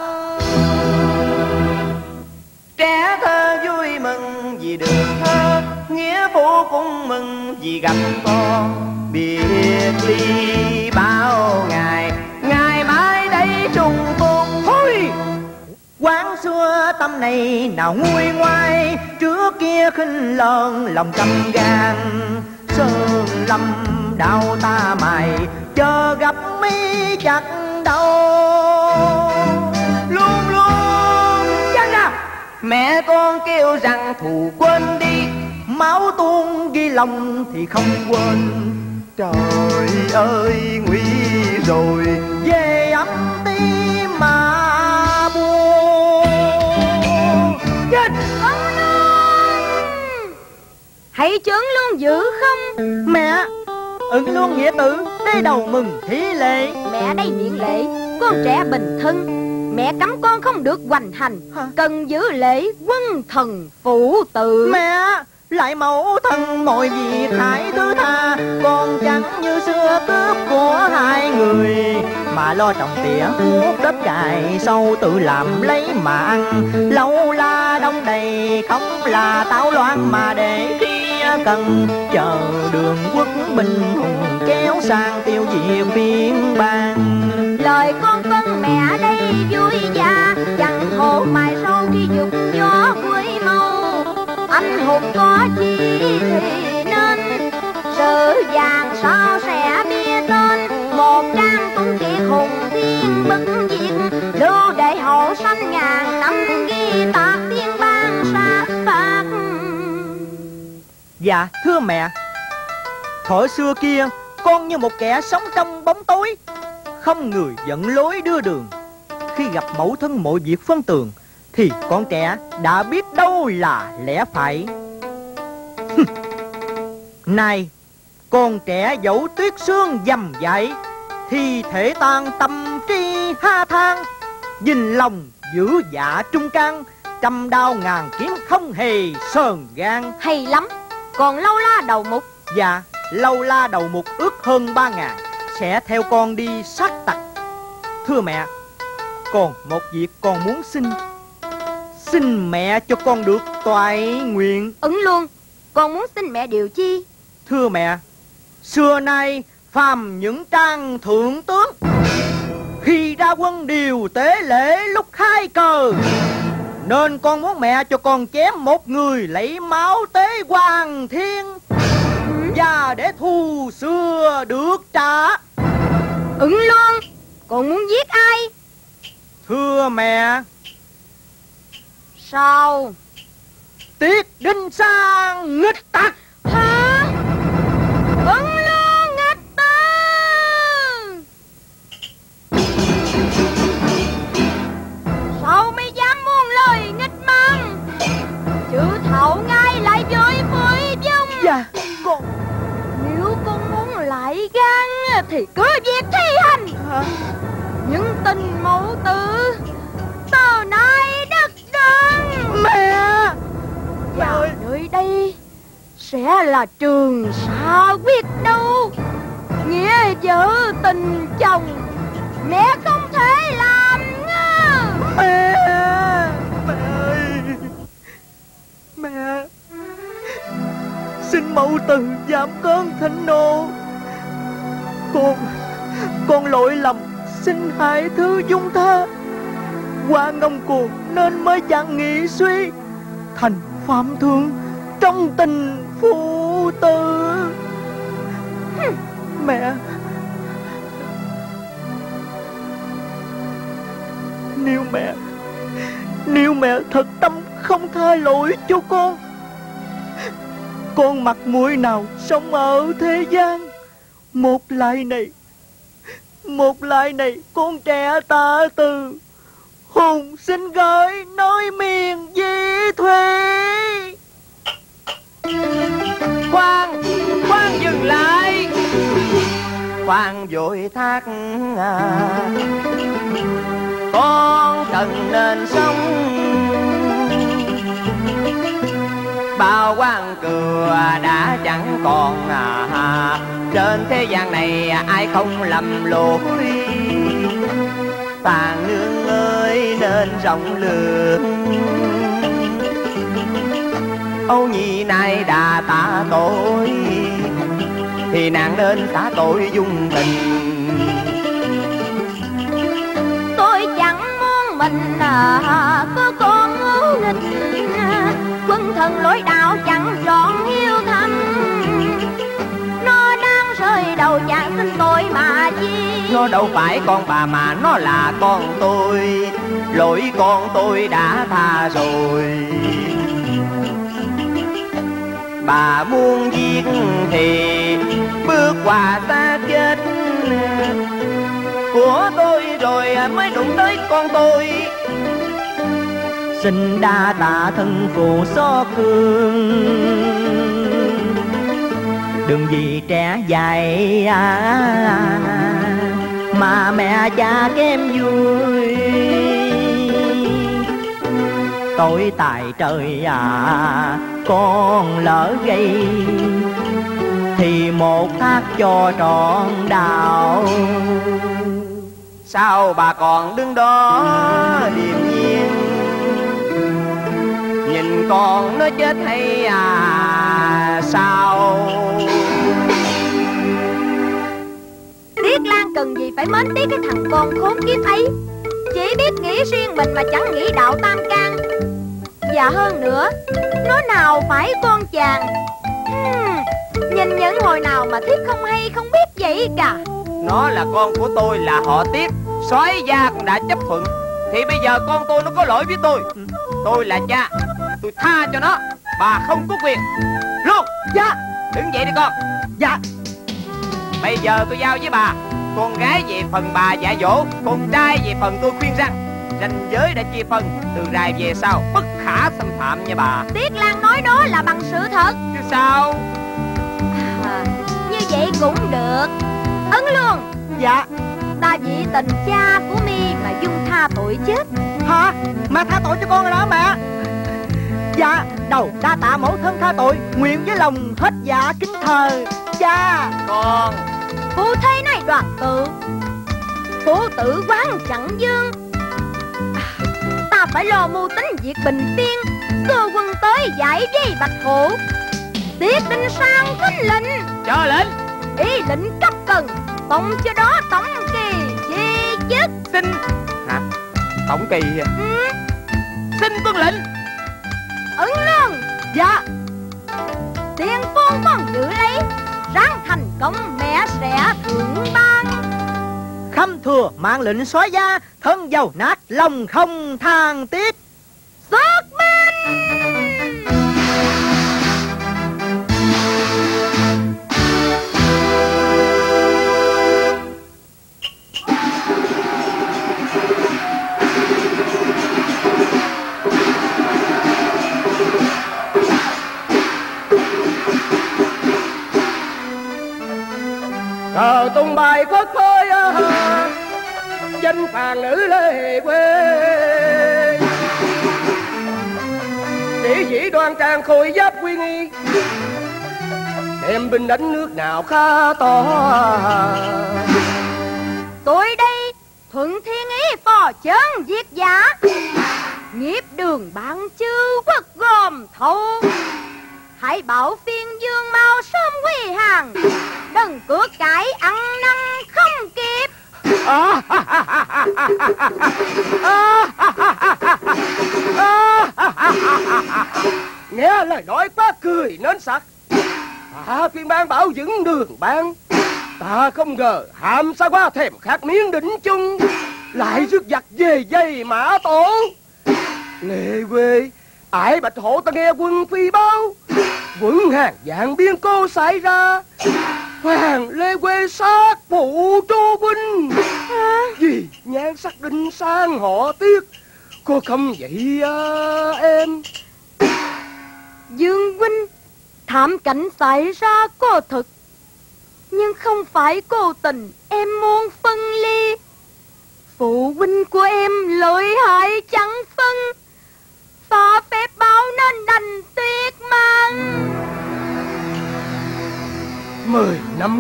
Trẻ thơ vui mừng vì được thơ, nghĩa phụ cũng mừng vì gặp con. Biệt ly bao ngày, ngày mai đây trùng tôn. Thôi Quán xưa tâm này nào nguôi ngoai, trước kia khinh lợn lòng căm gan. Sơn lâm đau ta mày, chờ gặp mi chặt đầu. Luôn chăng nào mẹ con kêu rằng thù quên đi, máu tuôn ghi lòng thì không quên. Trời ơi nguy rồi, về ấm tim mà buồn. Chết ông ơi, hãy chấn luôn giữ không? Mẹ ưng luôn nghĩa tử đế đầu mừng thí lệ. Mẹ đây miệng lệ, con trẻ bình thân, mẹ cấm con không được hoành hành. Cần giữ lễ quân thần phụ tự. Mẹ lại mẫu thân mọi việc hãy thứ tha, con chẳng như xưa cướp của hai người, mà lo trồng tỉa cuốc đất cày sâu tự làm lấy mà ăn. Lâu la đông đầy không là táo loạn, mà để khi cần chờ đường quốc binh hùng kéo sang tiêu diệt phiên bang. Lời con vâng mẹ đây vui già, chẳng khổ mài sâu khi dục gió cuối màu. Anh hùng có chi thì nên sự vàng sao sẽ bia tên. Một trang tuấn kiệt hùng thiên bức diệt, lưu để hậu sanh ngàn năm ghi tạc thiên bang sát phạt. Dạ thưa mẹ, thuở xưa kia con như một kẻ sống trong bóng tối, không người dẫn lối đưa đường. Khi gặp mẫu thân mộ việc phân tường, thì con trẻ đã biết đâu là lẽ phải. Này, con trẻ dẫu tuyết sương dầm dậy, thì thể tan tâm tri ha than. Dình lòng giữ dạ trung can, trăm đao ngàn kiếm không hề sờn gan. Hay lắm, còn lâu la đầu mục? Dạ, lâu la đầu mục ước hơn 3.000 sẽ theo con đi sát tặc. Thưa mẹ, còn một việc con muốn xin mẹ cho con được toại nguyện. Ứng luôn, con muốn xin mẹ điều chi? Thưa mẹ, xưa nay phàm những trang thượng tướng khi ra quân đều tế lễ lúc khai cờ, nên con muốn mẹ cho con chém một người lấy máu tế hoàng thiên, và để thù xưa được trả. Ứng luôn, con muốn giết ai? Thưa mẹ, sao? Tiết Đinh Sang nghịch tặc. Hả? Ứng luôn nghịch tặc? Sao mới dám muôn lời nghịch măng? Chữ thạo ngay lại với phơi vong. Dạ con. Nếu con muốn lại gan thì cứ việc thi hành. Hả? Những tình mẫu tử từ nay đất đừng. Mẹ. Và nơi đây sẽ là trường xa biết đâu. Nghĩa vợ tình chồng mẹ không thể làm nha. Mẹ ơi, mẹ, xin mẫu từ giảm cơn thịnh nộ. Con lỗi lầm, xin hãy thứ dung tha. Qua ngông cuồng nên mới chẳng nghĩ suy, thành phạm thương trong tình phụ tử. Mẹ, nếu mẹ thật tâm không tha lỗi cho con mặt mũi nào sống ở thế gian. Một lại này con trẻ tạ từ, hùng xin gửi nói miền di thuê. Khoan dừng lại, khoan vội thác con cần nên sống. Bao quan cừa đã chẳng còn trên thế gian này ai không lầm lỗi. Tàn nương ơi nên rộng lượng, Âu Nhi nay đã tạ tội, thì nàng nên xả tội dung tình. Tôi chẳng muốn mình có con ngu nghịch, quân thần lối đạo chẳng trọn yêu thầm. Nó đang rơi đầu chàng xin tôi mà chi. Nó đâu phải con bà mà nó là con tôi, lỗi con tôi đã tha rồi. Bà muốn giết thì bước qua ta chết của tôi rồi mới đụng tới con tôi. Xin đa tạ thân phụ xót thương, đừng vì trẻ dài mà mẹ cha kém vui. Tội tại trời con lỡ gây, thì một thác cho trọn đạo. Sao bà còn đứng đó điềm nhiên, nhìn con nó chết hay sao? Tiết Lan cần gì phải mến tiếc cái thằng con khốn kiếp ấy. Chỉ biết nghĩ riêng mình mà chẳng nghĩ đạo tam can. Và hơn nữa, nó nào phải con chàng. Nhìn những hồi nào mà Thiết không hay không biết vậy cả. Nó là con của tôi, là họ Tiết. Soái gia cũng đã chấp thuận, thì bây giờ con tôi nó có lỗi với tôi. Tôi là cha, tôi tha cho nó. Bà không có quyền luôn. Dạ. Đứng dậy đi con. Dạ. Bây giờ tôi giao với bà. Con gái về phần bà dạy dỗ, con trai về phần tôi khuyên răn. Ranh giới đã chia phân, từ rày về sau bất khả xâm phạm nha bà. Tiết Lan nói đó là bằng sự thật. Chứ sao? Như vậy cũng được. Ấn luôn. Dạ. Ta vì tình cha của mi mà dung tha tội chết. Hả? Mà tha tội cho con rồi đó mẹ. Dạ. Đầu đa tạ mẫu thân tha tội, nguyện với lòng hết dạ kính thờ cha. Con Phụ thế này đoàn tự, phụ tử quán chẳng dương. Ta phải lo mưu tính việc bình tiên, xưa quân tới giải đi Bạch Hổ. Tiết Đinh Sang thính lệnh. cho lệnh. Ý lệnh cấp cần, tổng cho đó tổng kỳ chi chức. Xin hả? Tổng kỳ à? Xin tuân lệnh. Ứng lương. Dạ. Tiền con giữ lấy, ráng thành công mẹ sẽ thưởng ban. Khâm thừa mạng lệnh soái gia, thân giàu nát lòng không than tiếc. Xuất binh. Cờ tung bài phất phới danh phàn nữ lê quê. Sĩ dĩ đoan trang khôi giáp quy nghi, đem binh đánh nước nào khá to. Tôi đây thuận thiên ý phò chấn diệt giả, nghiệp đường bạn chư quốc gồm thâu. Hãy bảo phiên dương mau sớm quy hàng, đừng cửa cải ăn năn không kịp. Nghe lời nói quá cười nên sặc. Ta phiên ban bảo vững đường ban, ta không ngờ hàm xa qua thèm khát miếng đỉnh chung, lại rước giặc về dây mã tổ. Lê quê ải Bạch Hổ ta nghe quân phi báo, quận hàng vạn biên cô xảy ra, hoàng Lê quê sát phụ Chu huynh. Vì nhan sắc Đinh Sang họ Tiết, cô không vậy em? Dương huynh, thảm cảnh xảy ra có thật, nhưng không phải cố tình em muốn phân ly. Phụ huynh của em lợi hại chẳng phân, phá phép báo nên đành tuyệt mạng. 10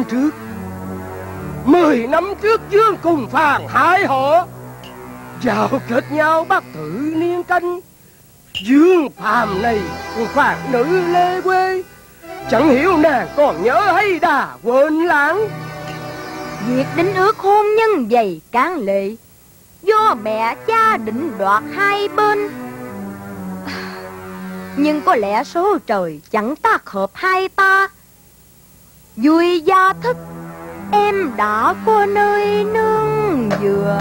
năm trước Dương cùng Phàn hai họ giao kết nhau bắt tự niên canh. Dương phàm này cùng phàn nữ Lê quê, chẳng hiểu nàng còn nhớ hay đã quên lãng. Việc đính ước hôn nhân dày cán lệ, do mẹ cha định đoạt hai bên. Nhưng có lẽ số trời chẳng tác hợp hai ta. Vui gia thức, em đã có nơi nương dựa.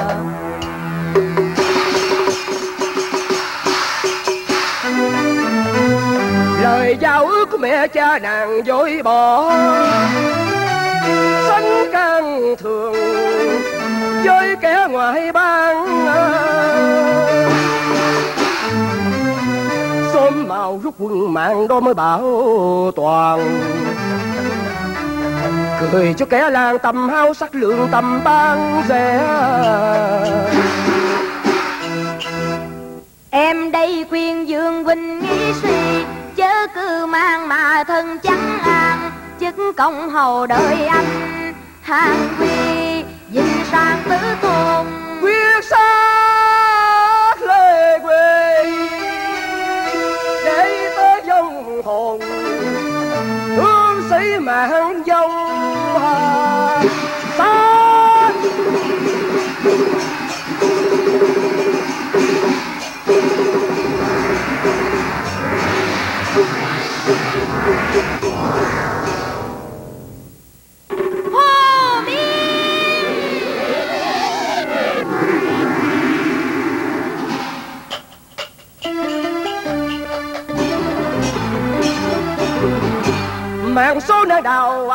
Lời giao ước của mẹ cha nàng dối bỏ, sánh can thường với kẻ ngoại bang. Xóm màu rút quân mạng đó mới bảo toàn, cười cho kẻ làng tầm hao sắc lượng tầm ban rẻ. Em đây khuyên Dương huynh nghĩ suy, chớ cứ mang mà thân chẳng an. Chức công hầu đợi anh hàng huy, dinh sang tứ thôn Quyết sát Lê quê, để tới dòng hồn hương sĩ mạng dòng sát. mạng số nơi đầu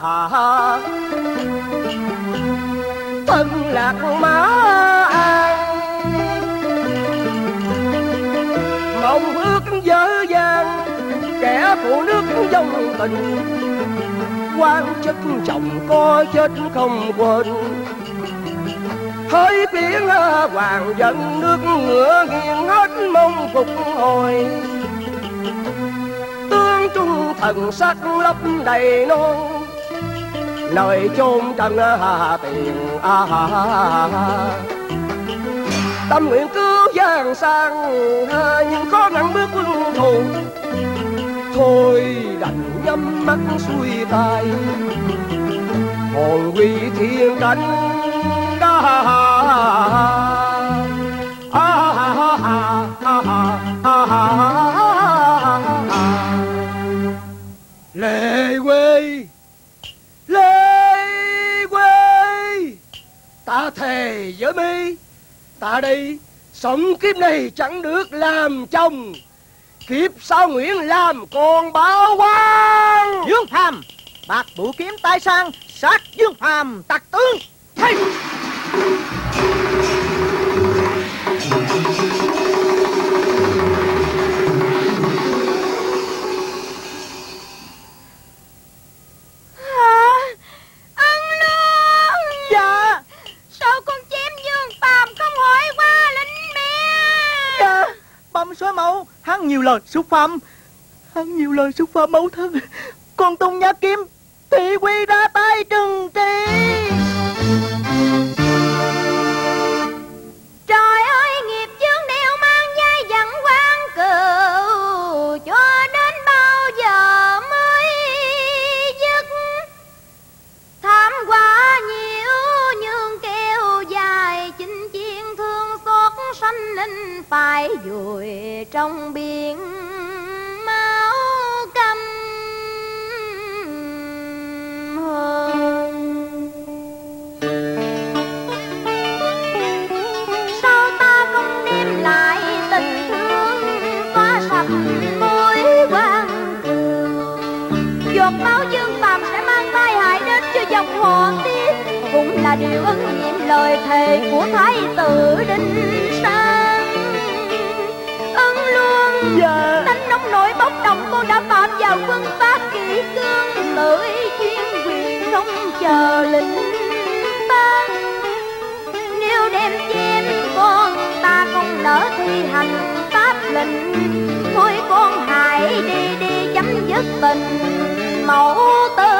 thân lạc má an, mong ước dở dang kẻ phụ nước dòng tình, quan chức chồng có chết không quên. Thấy tiếng hoàng dân nước ngựa nghiêng hết mong phục hồi, tướng trung thần sắc lấp đầy non, nơi chôn trần tiền tâm nguyện cứu giang sang, nhưng khó ngăn bước quân thù. Thôi đành nhắm mắt xuôi tay, hồn quy thiên cánh Lệ quê, Lệ quê, ta thề với mi, ta đi sống kiếp này chẳng được làm chồng, kiếp sau nguyện làm con báo quan. Dương Phàm bạc bụ kiếm tay sang, sát Dương Phàm tặc tướng. Hey! Ân Lương. Dạ. Sao con chém Dương Phàm không hỏi qua lệnh mẹ? Dạ. Băm xóa mẫu, hắn nhiều lời xúc phạm, mẫu thân. Con tung nhát kiếm thị quy ra tay trừng trị. Trời ơi, nghiệp chướng đeo mang dây dẫn quan cừu, cho đến bao giờ mới dứt? Thảm quá nhiều nhưng kêu dài, chinh chiến thương xót sanh linh phải vùi trong biển máu căm hờn. Sao ta không đem lại tình thương xóa sạch mối quan cừu? Giọt máu Dương Phàm sẽ mang tai hại đến cho dòng họ Tiết, cũng là điều ân nhiệm lời thề của thái tử Đinh Sang. Ân Luân, Dạ. tánh nóng nổi bốc đồng, con đã phạm vào quân pháp kỷ cương, lưỡi chuyên quyền không chờ lệnh ban. Nếu đem chém con, ta không nỡ thi hành pháp lệnh. Thôi con hãy đi chấm dứt tình mẫu tử.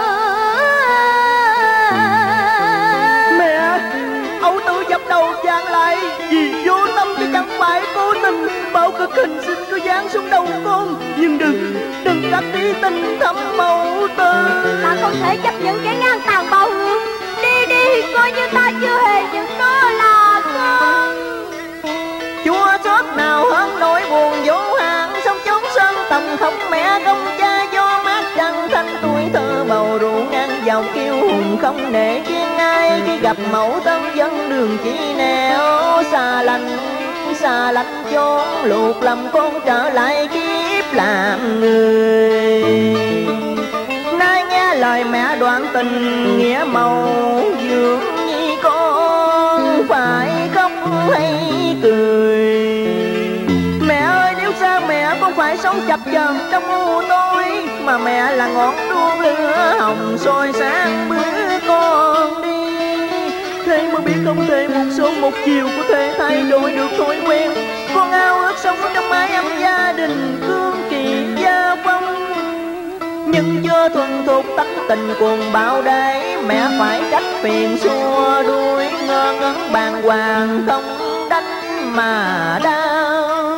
Mẹ, ấu tử dập đầu vang lại, vì vô tâm chứ chẳng phải cố tình. Bao cực hình sinh có dán xuống đầu con, nhưng đừng cắt đi tình thâm mẫu tử. Ta không thể chấp nhận kẻ ngang tàn bạo ngược. Đi coi như ta chưa hề nhận nó là con. Chúa xót nào hơn nỗi buồn vô hạn, sông chốn sơn tầm không mẹ công cha. Gió mát trăng thanh tuổi thơ bầu rượu ngang dòng kiêu hùng, không nể kiên ai khi gặp mẫu thân dân đường chỉ nẻo. Xa lạnh chốn luộc lầm con trở lại kiếp làm người. Nay nghe lời mẹ đoạn tình nghĩa màu dưỡng nhi con, phải khóc hay cười. Mẹ ơi, nếu xa mẹ không phải sống chập chờn trong u tối, mà mẹ là ngọn đuốc lửa hồng soi sáng bước con đi. Thế mới biết không thể một sớm một chiều có thể thay đổi được thói quen. Con ao ước sống trong mái ấm gia đình cương kỳ gia phong, nhưng chưa thuần thuộc tánh tình cuồng bạo đấy. Mẹ phải trách phiền xua đuổi, ngơ ngẩn bàng hoàng không đánh mà đau.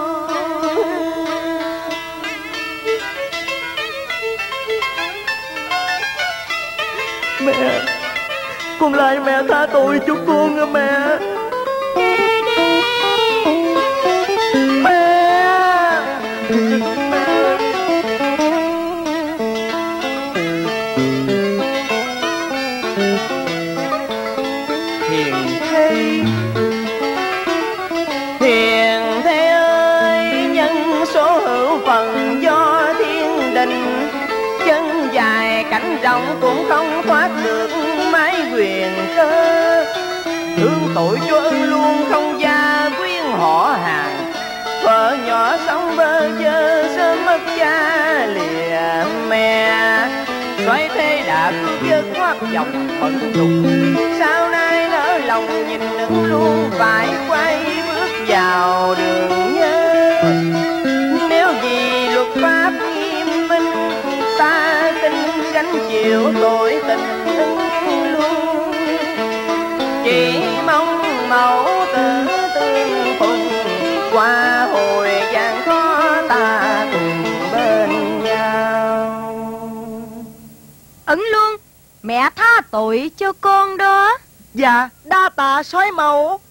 Mẹ, con lại mẹ tha tội cho con à mẹ. Hiền thế ơi, nhân số hữu phần do thiên đình, chân ngoài cảnh rộng cũng không thoát được mái quyền cơ. Thương tội cho ân luôn không gia quyến họ hàng, vợ nhỏ sống bơ vơ sớm mất cha lìa mẹ. Xoay thế đã cứ vớt thoát dòng phận trục, sau nay nỡ lòng nhìn đứng luôn phải quay bước vào đường nhớ. Nếu vì luật pháp nghiêm minh, ta tin gánh chịu tội tình luôn. Chỉ mong mẫu tử tương phùng, qua hồi gian khó ta cùng bên nhau. Ẩn Luân, mẹ tha tội cho con đó. Dạ, đa tạ soái mẫu.